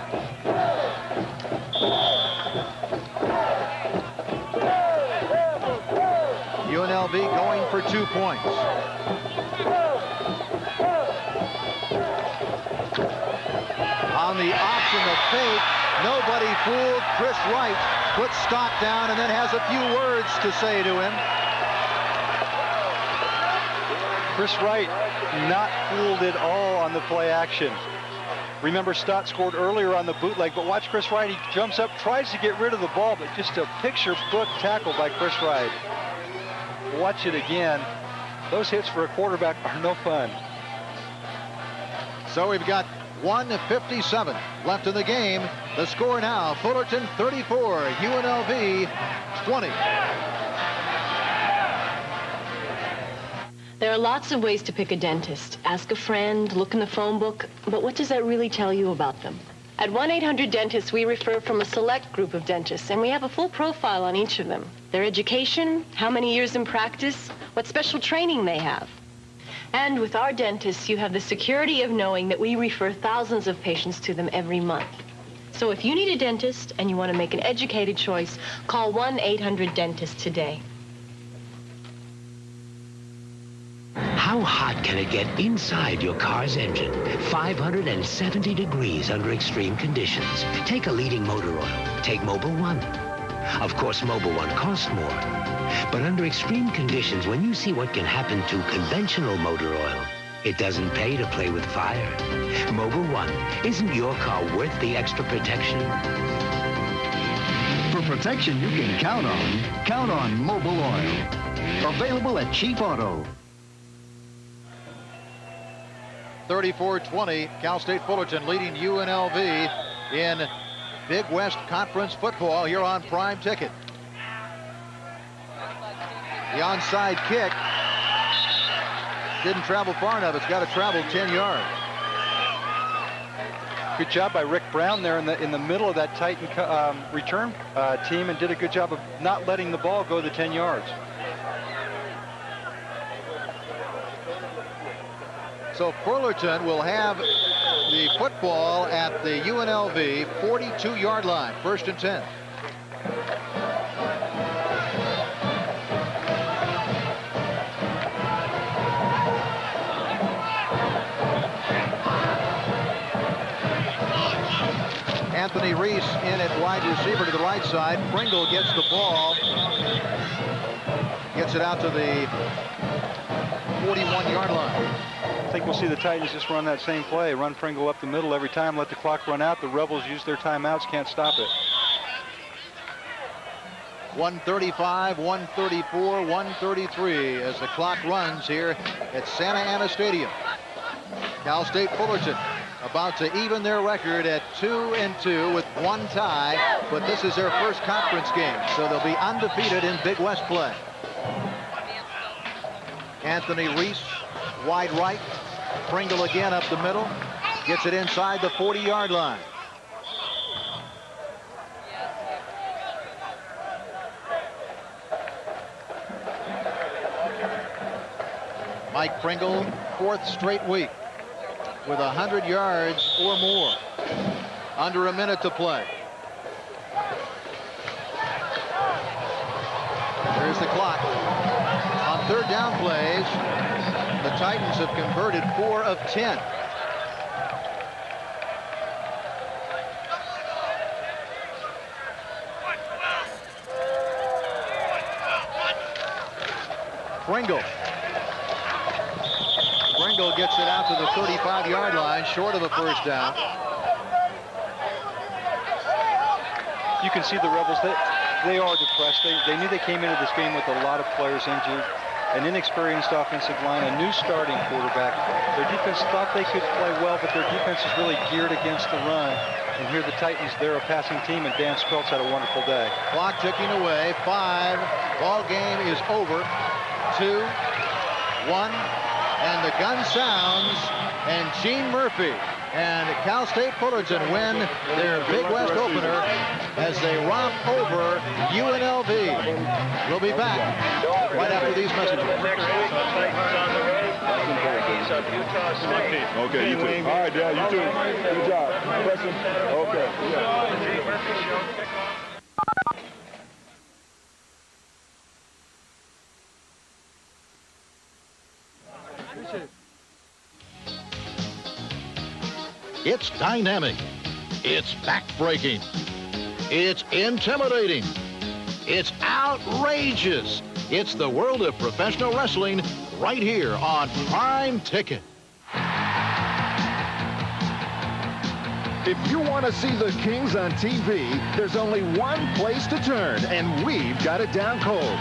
U N L V going for two points. On the option of fake, nobody fooled Chris Wright. Puts Stott down and then has a few words to say to him. Chris Wright not fooled at all on the play action. Remember, Stott scored earlier on the bootleg, but watch Chris Wright. He jumps up, tries to get rid of the ball, but just a picture book tackle by Chris Wright. Watch it again. Those hits for a quarterback are no fun. So we've got one fifty-seven left in the game. The score now, Fullerton thirty-four, U N L V twenty. There are lots of ways to pick a dentist. Ask a friend, look in the phone book, but what does that really tell you about them? At one eight hundred Dentists, we refer from a select group of dentists, and we have a full profile on each of them. Their education, how many years in practice, what special training they have. And with our dentists, you have the security of knowing that we refer thousands of patients to them every month. So if you need a dentist and you want to make an educated choice, call one eight hundred Dentist today. How hot can it get inside your car's engine? five hundred seventy degrees under extreme conditions. Take a leading motor oil. Take Mobil one. Of course, Mobil one costs more. But under extreme conditions, when you see what can happen to conventional motor oil, it doesn't pay to play with fire. Mobil one, isn't your car worth the extra protection? For protection you can count on, count on Mobil oil. Available at Chief Auto. thirty-four twenty, Cal State Fullerton leading U N L V in Big West Conference football here on Prime Ticket. The onside kick didn't travel far enough. It's got to travel ten yards. Good job by Rick Brown there in the in the middle of that Titan um, return uh, team, and did a good job of not letting the ball go the ten yards. So Fullerton will have the football at the U N L V forty-two yard line, first and ten. Anthony Reese in at wide receiver to the right side. Pringle gets the ball, gets it out to the forty-one yard line. I think we'll see the Titans just run that same play. Run Pringle up the middle every time, let the clock run out. The Rebels use their timeouts, can't stop it. one thirty-five, one thirty-four, one thirty-three as the clock runs here at Santa Ana Stadium. Cal State Fullerton about to even their record at two and two with one tie, but this is their first conference game, so they'll be undefeated in Big West play. Anthony Reese, wide right. Pringle again up the middle. Gets it inside the forty yard line. Mike Pringle, fourth straight week with one hundred yards or more. Under a minute to play. There's the clock. On third down plays, the Titans have converted four of ten. Pringle. Pringle gets it out to the thirty-five yard line, short of a first down. You can see the Rebels, they, they are depressed. They, they knew they came into this game with a lot of players injured, an inexperienced offensive line, a new starting quarterback. Their defense thought they could play well, but their defense is really geared against the run. And here the Titans, they're a passing team, and Dan Speltz had a wonderful day. Clock ticking away, five. Ball game is over. Two, one, and the gun sounds, and Gene Murphy and Cal State Fullerton win their Big West opener as they romp over U N L V. We'll be back right after these messages. Okay, you too. All right, Dale, you too. Good job. Question? Okay. Yeah. It's dynamic. It's backbreaking. It's intimidating. It's outrageous. It's the world of professional wrestling right here on Prime Ticket. If you want to see the Kings on T V, there's only one place to turn, and we've got it down cold.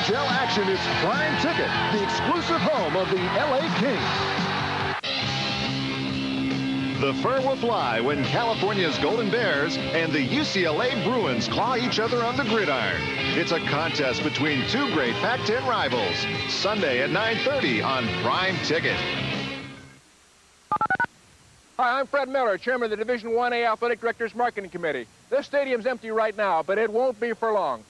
H L action, it's Prime Ticket, the exclusive home of the L A Kings. The fur will fly when California's Golden Bears and the U C L A Bruins claw each other on the gridiron. It's a contest between two great Pac ten rivals. Sunday at nine thirty on Prime Ticket. Hi, I'm Fred Miller, chairman of the Division one A Athletic Directors Marketing Committee. This stadium's empty right now, but it won't be for long.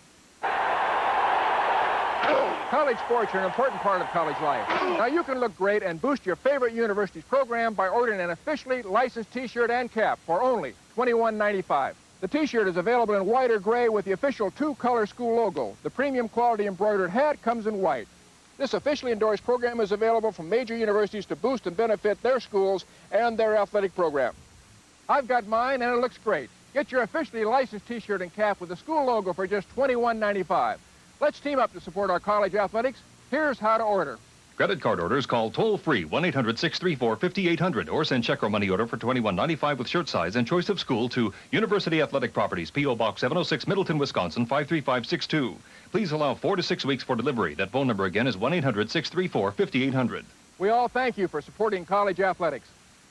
College sports are an important part of college life. Now, you can look great and boost your favorite university's program by ordering an officially licensed T-shirt and cap for only twenty-one ninety-five. The T-shirt is available in white or gray with the official two-color school logo. The premium quality embroidered hat comes in white. This officially endorsed program is available from major universities to boost and benefit their schools and their athletic program. I've got mine, and it looks great. Get your officially licensed T-shirt and cap with the school logo for just twenty-one ninety-five. Let's team up to support our college athletics. Here's how to order. Credit card orders, call toll-free one eight hundred, six three four, five eight zero zero or send check or money order for twenty-one ninety-five with shirt size and choice of school to University Athletic Properties, P O Box seven oh six, Middleton, Wisconsin, five three five six two. Please allow four to six weeks for delivery. That phone number again is one eight hundred, six three four, five eight zero zero. We all thank you for supporting college athletics.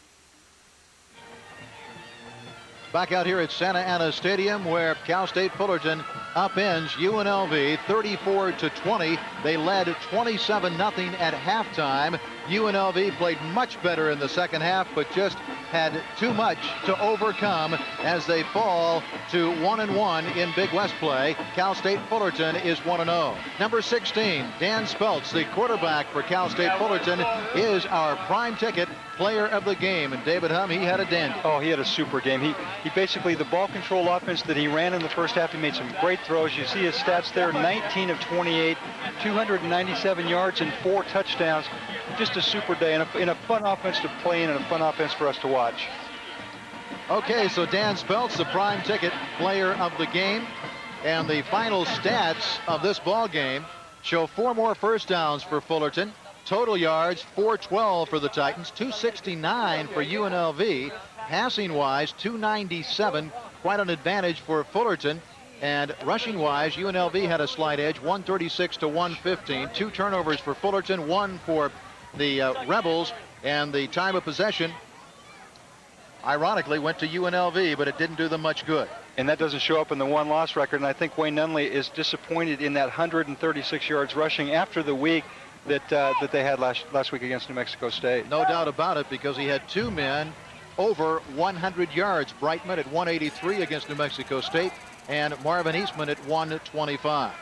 Back out here at Santa Ana Stadium, where Cal State Fullerton upends U N L V thirty-four to twenty. They led twenty-seven nothing at halftime. U N L V played much better in the second half, but just had too much to overcome as they fall to one and one in Big West play. Cal State Fullerton is one and oh. Number sixteen, Dan Speltz, the quarterback for Cal State Fullerton, is our prime ticket player of the game. And David Hum, he had a dandy. Oh, he had a super game. He he basically, the ball control offense that he ran in the first half, he made some great throws. You see his stats there, nineteen of twenty-eight, two hundred ninety-seven yards and four touchdowns. Just a super day and a, and a fun offense to play in and a fun offense for us to watch. Okay, so Dan Speltz, the prime ticket player of the game. And the final stats of this ball game show four more first downs for Fullerton. Total yards, four twelve for the Titans, two sixty-nine for U N L V. Passing-wise, two ninety-seven, quite an advantage for Fullerton. And rushing-wise, U N L V had a slight edge, one thirty-six to one fifteen. Two turnovers for Fullerton, one for the uh, Rebels. And the time of possession, ironically, went to U N L V, but it didn't do them much good. And that doesn't show up in the one-loss record. And I think Wayne Nunley is disappointed in that one hundred thirty-six yards rushing after the week that uh, that they had last last week against New Mexico State. No doubt about it, because he had two men over one hundred yards. Brightman at one eighty-three against New Mexico State, and Marvin Eastman at one twenty-five.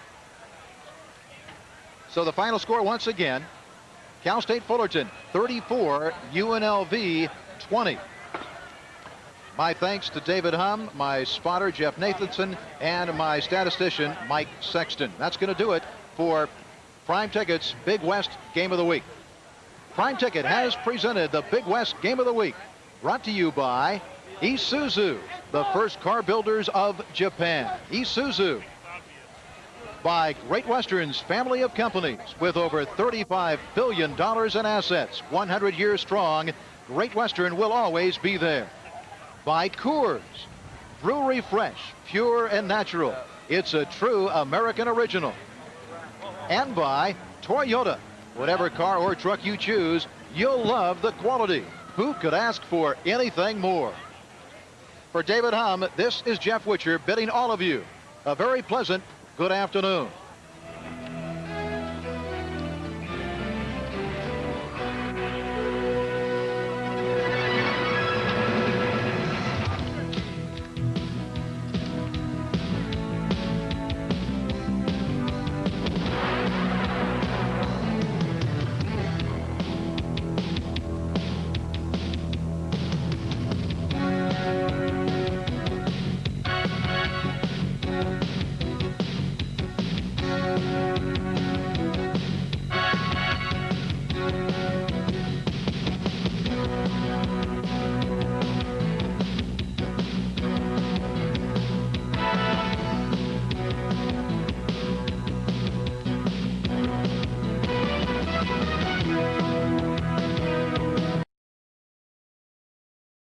So the final score once again, Cal State Fullerton thirty-four, U N L V twenty. My thanks to David Hum, my spotter Jeff Nathanson, and my statistician Mike Sexton. That's going to do it for Prime Ticket's Big West Game of the Week. Prime Ticket has presented the Big West Game of the Week, brought to you by Isuzu, the first car builders of Japan. Isuzu, by Great Western's family of companies with over thirty-five billion dollars in assets, one hundred years strong. Great Western will always be there. By Coors, brewery fresh, pure and natural. It's a true American original. And by Toyota. Whatever car or truck you choose, you'll love the quality. Who could ask for anything more? For David Hum, this is Jeff Witcher bidding all of you a very pleasant good afternoon.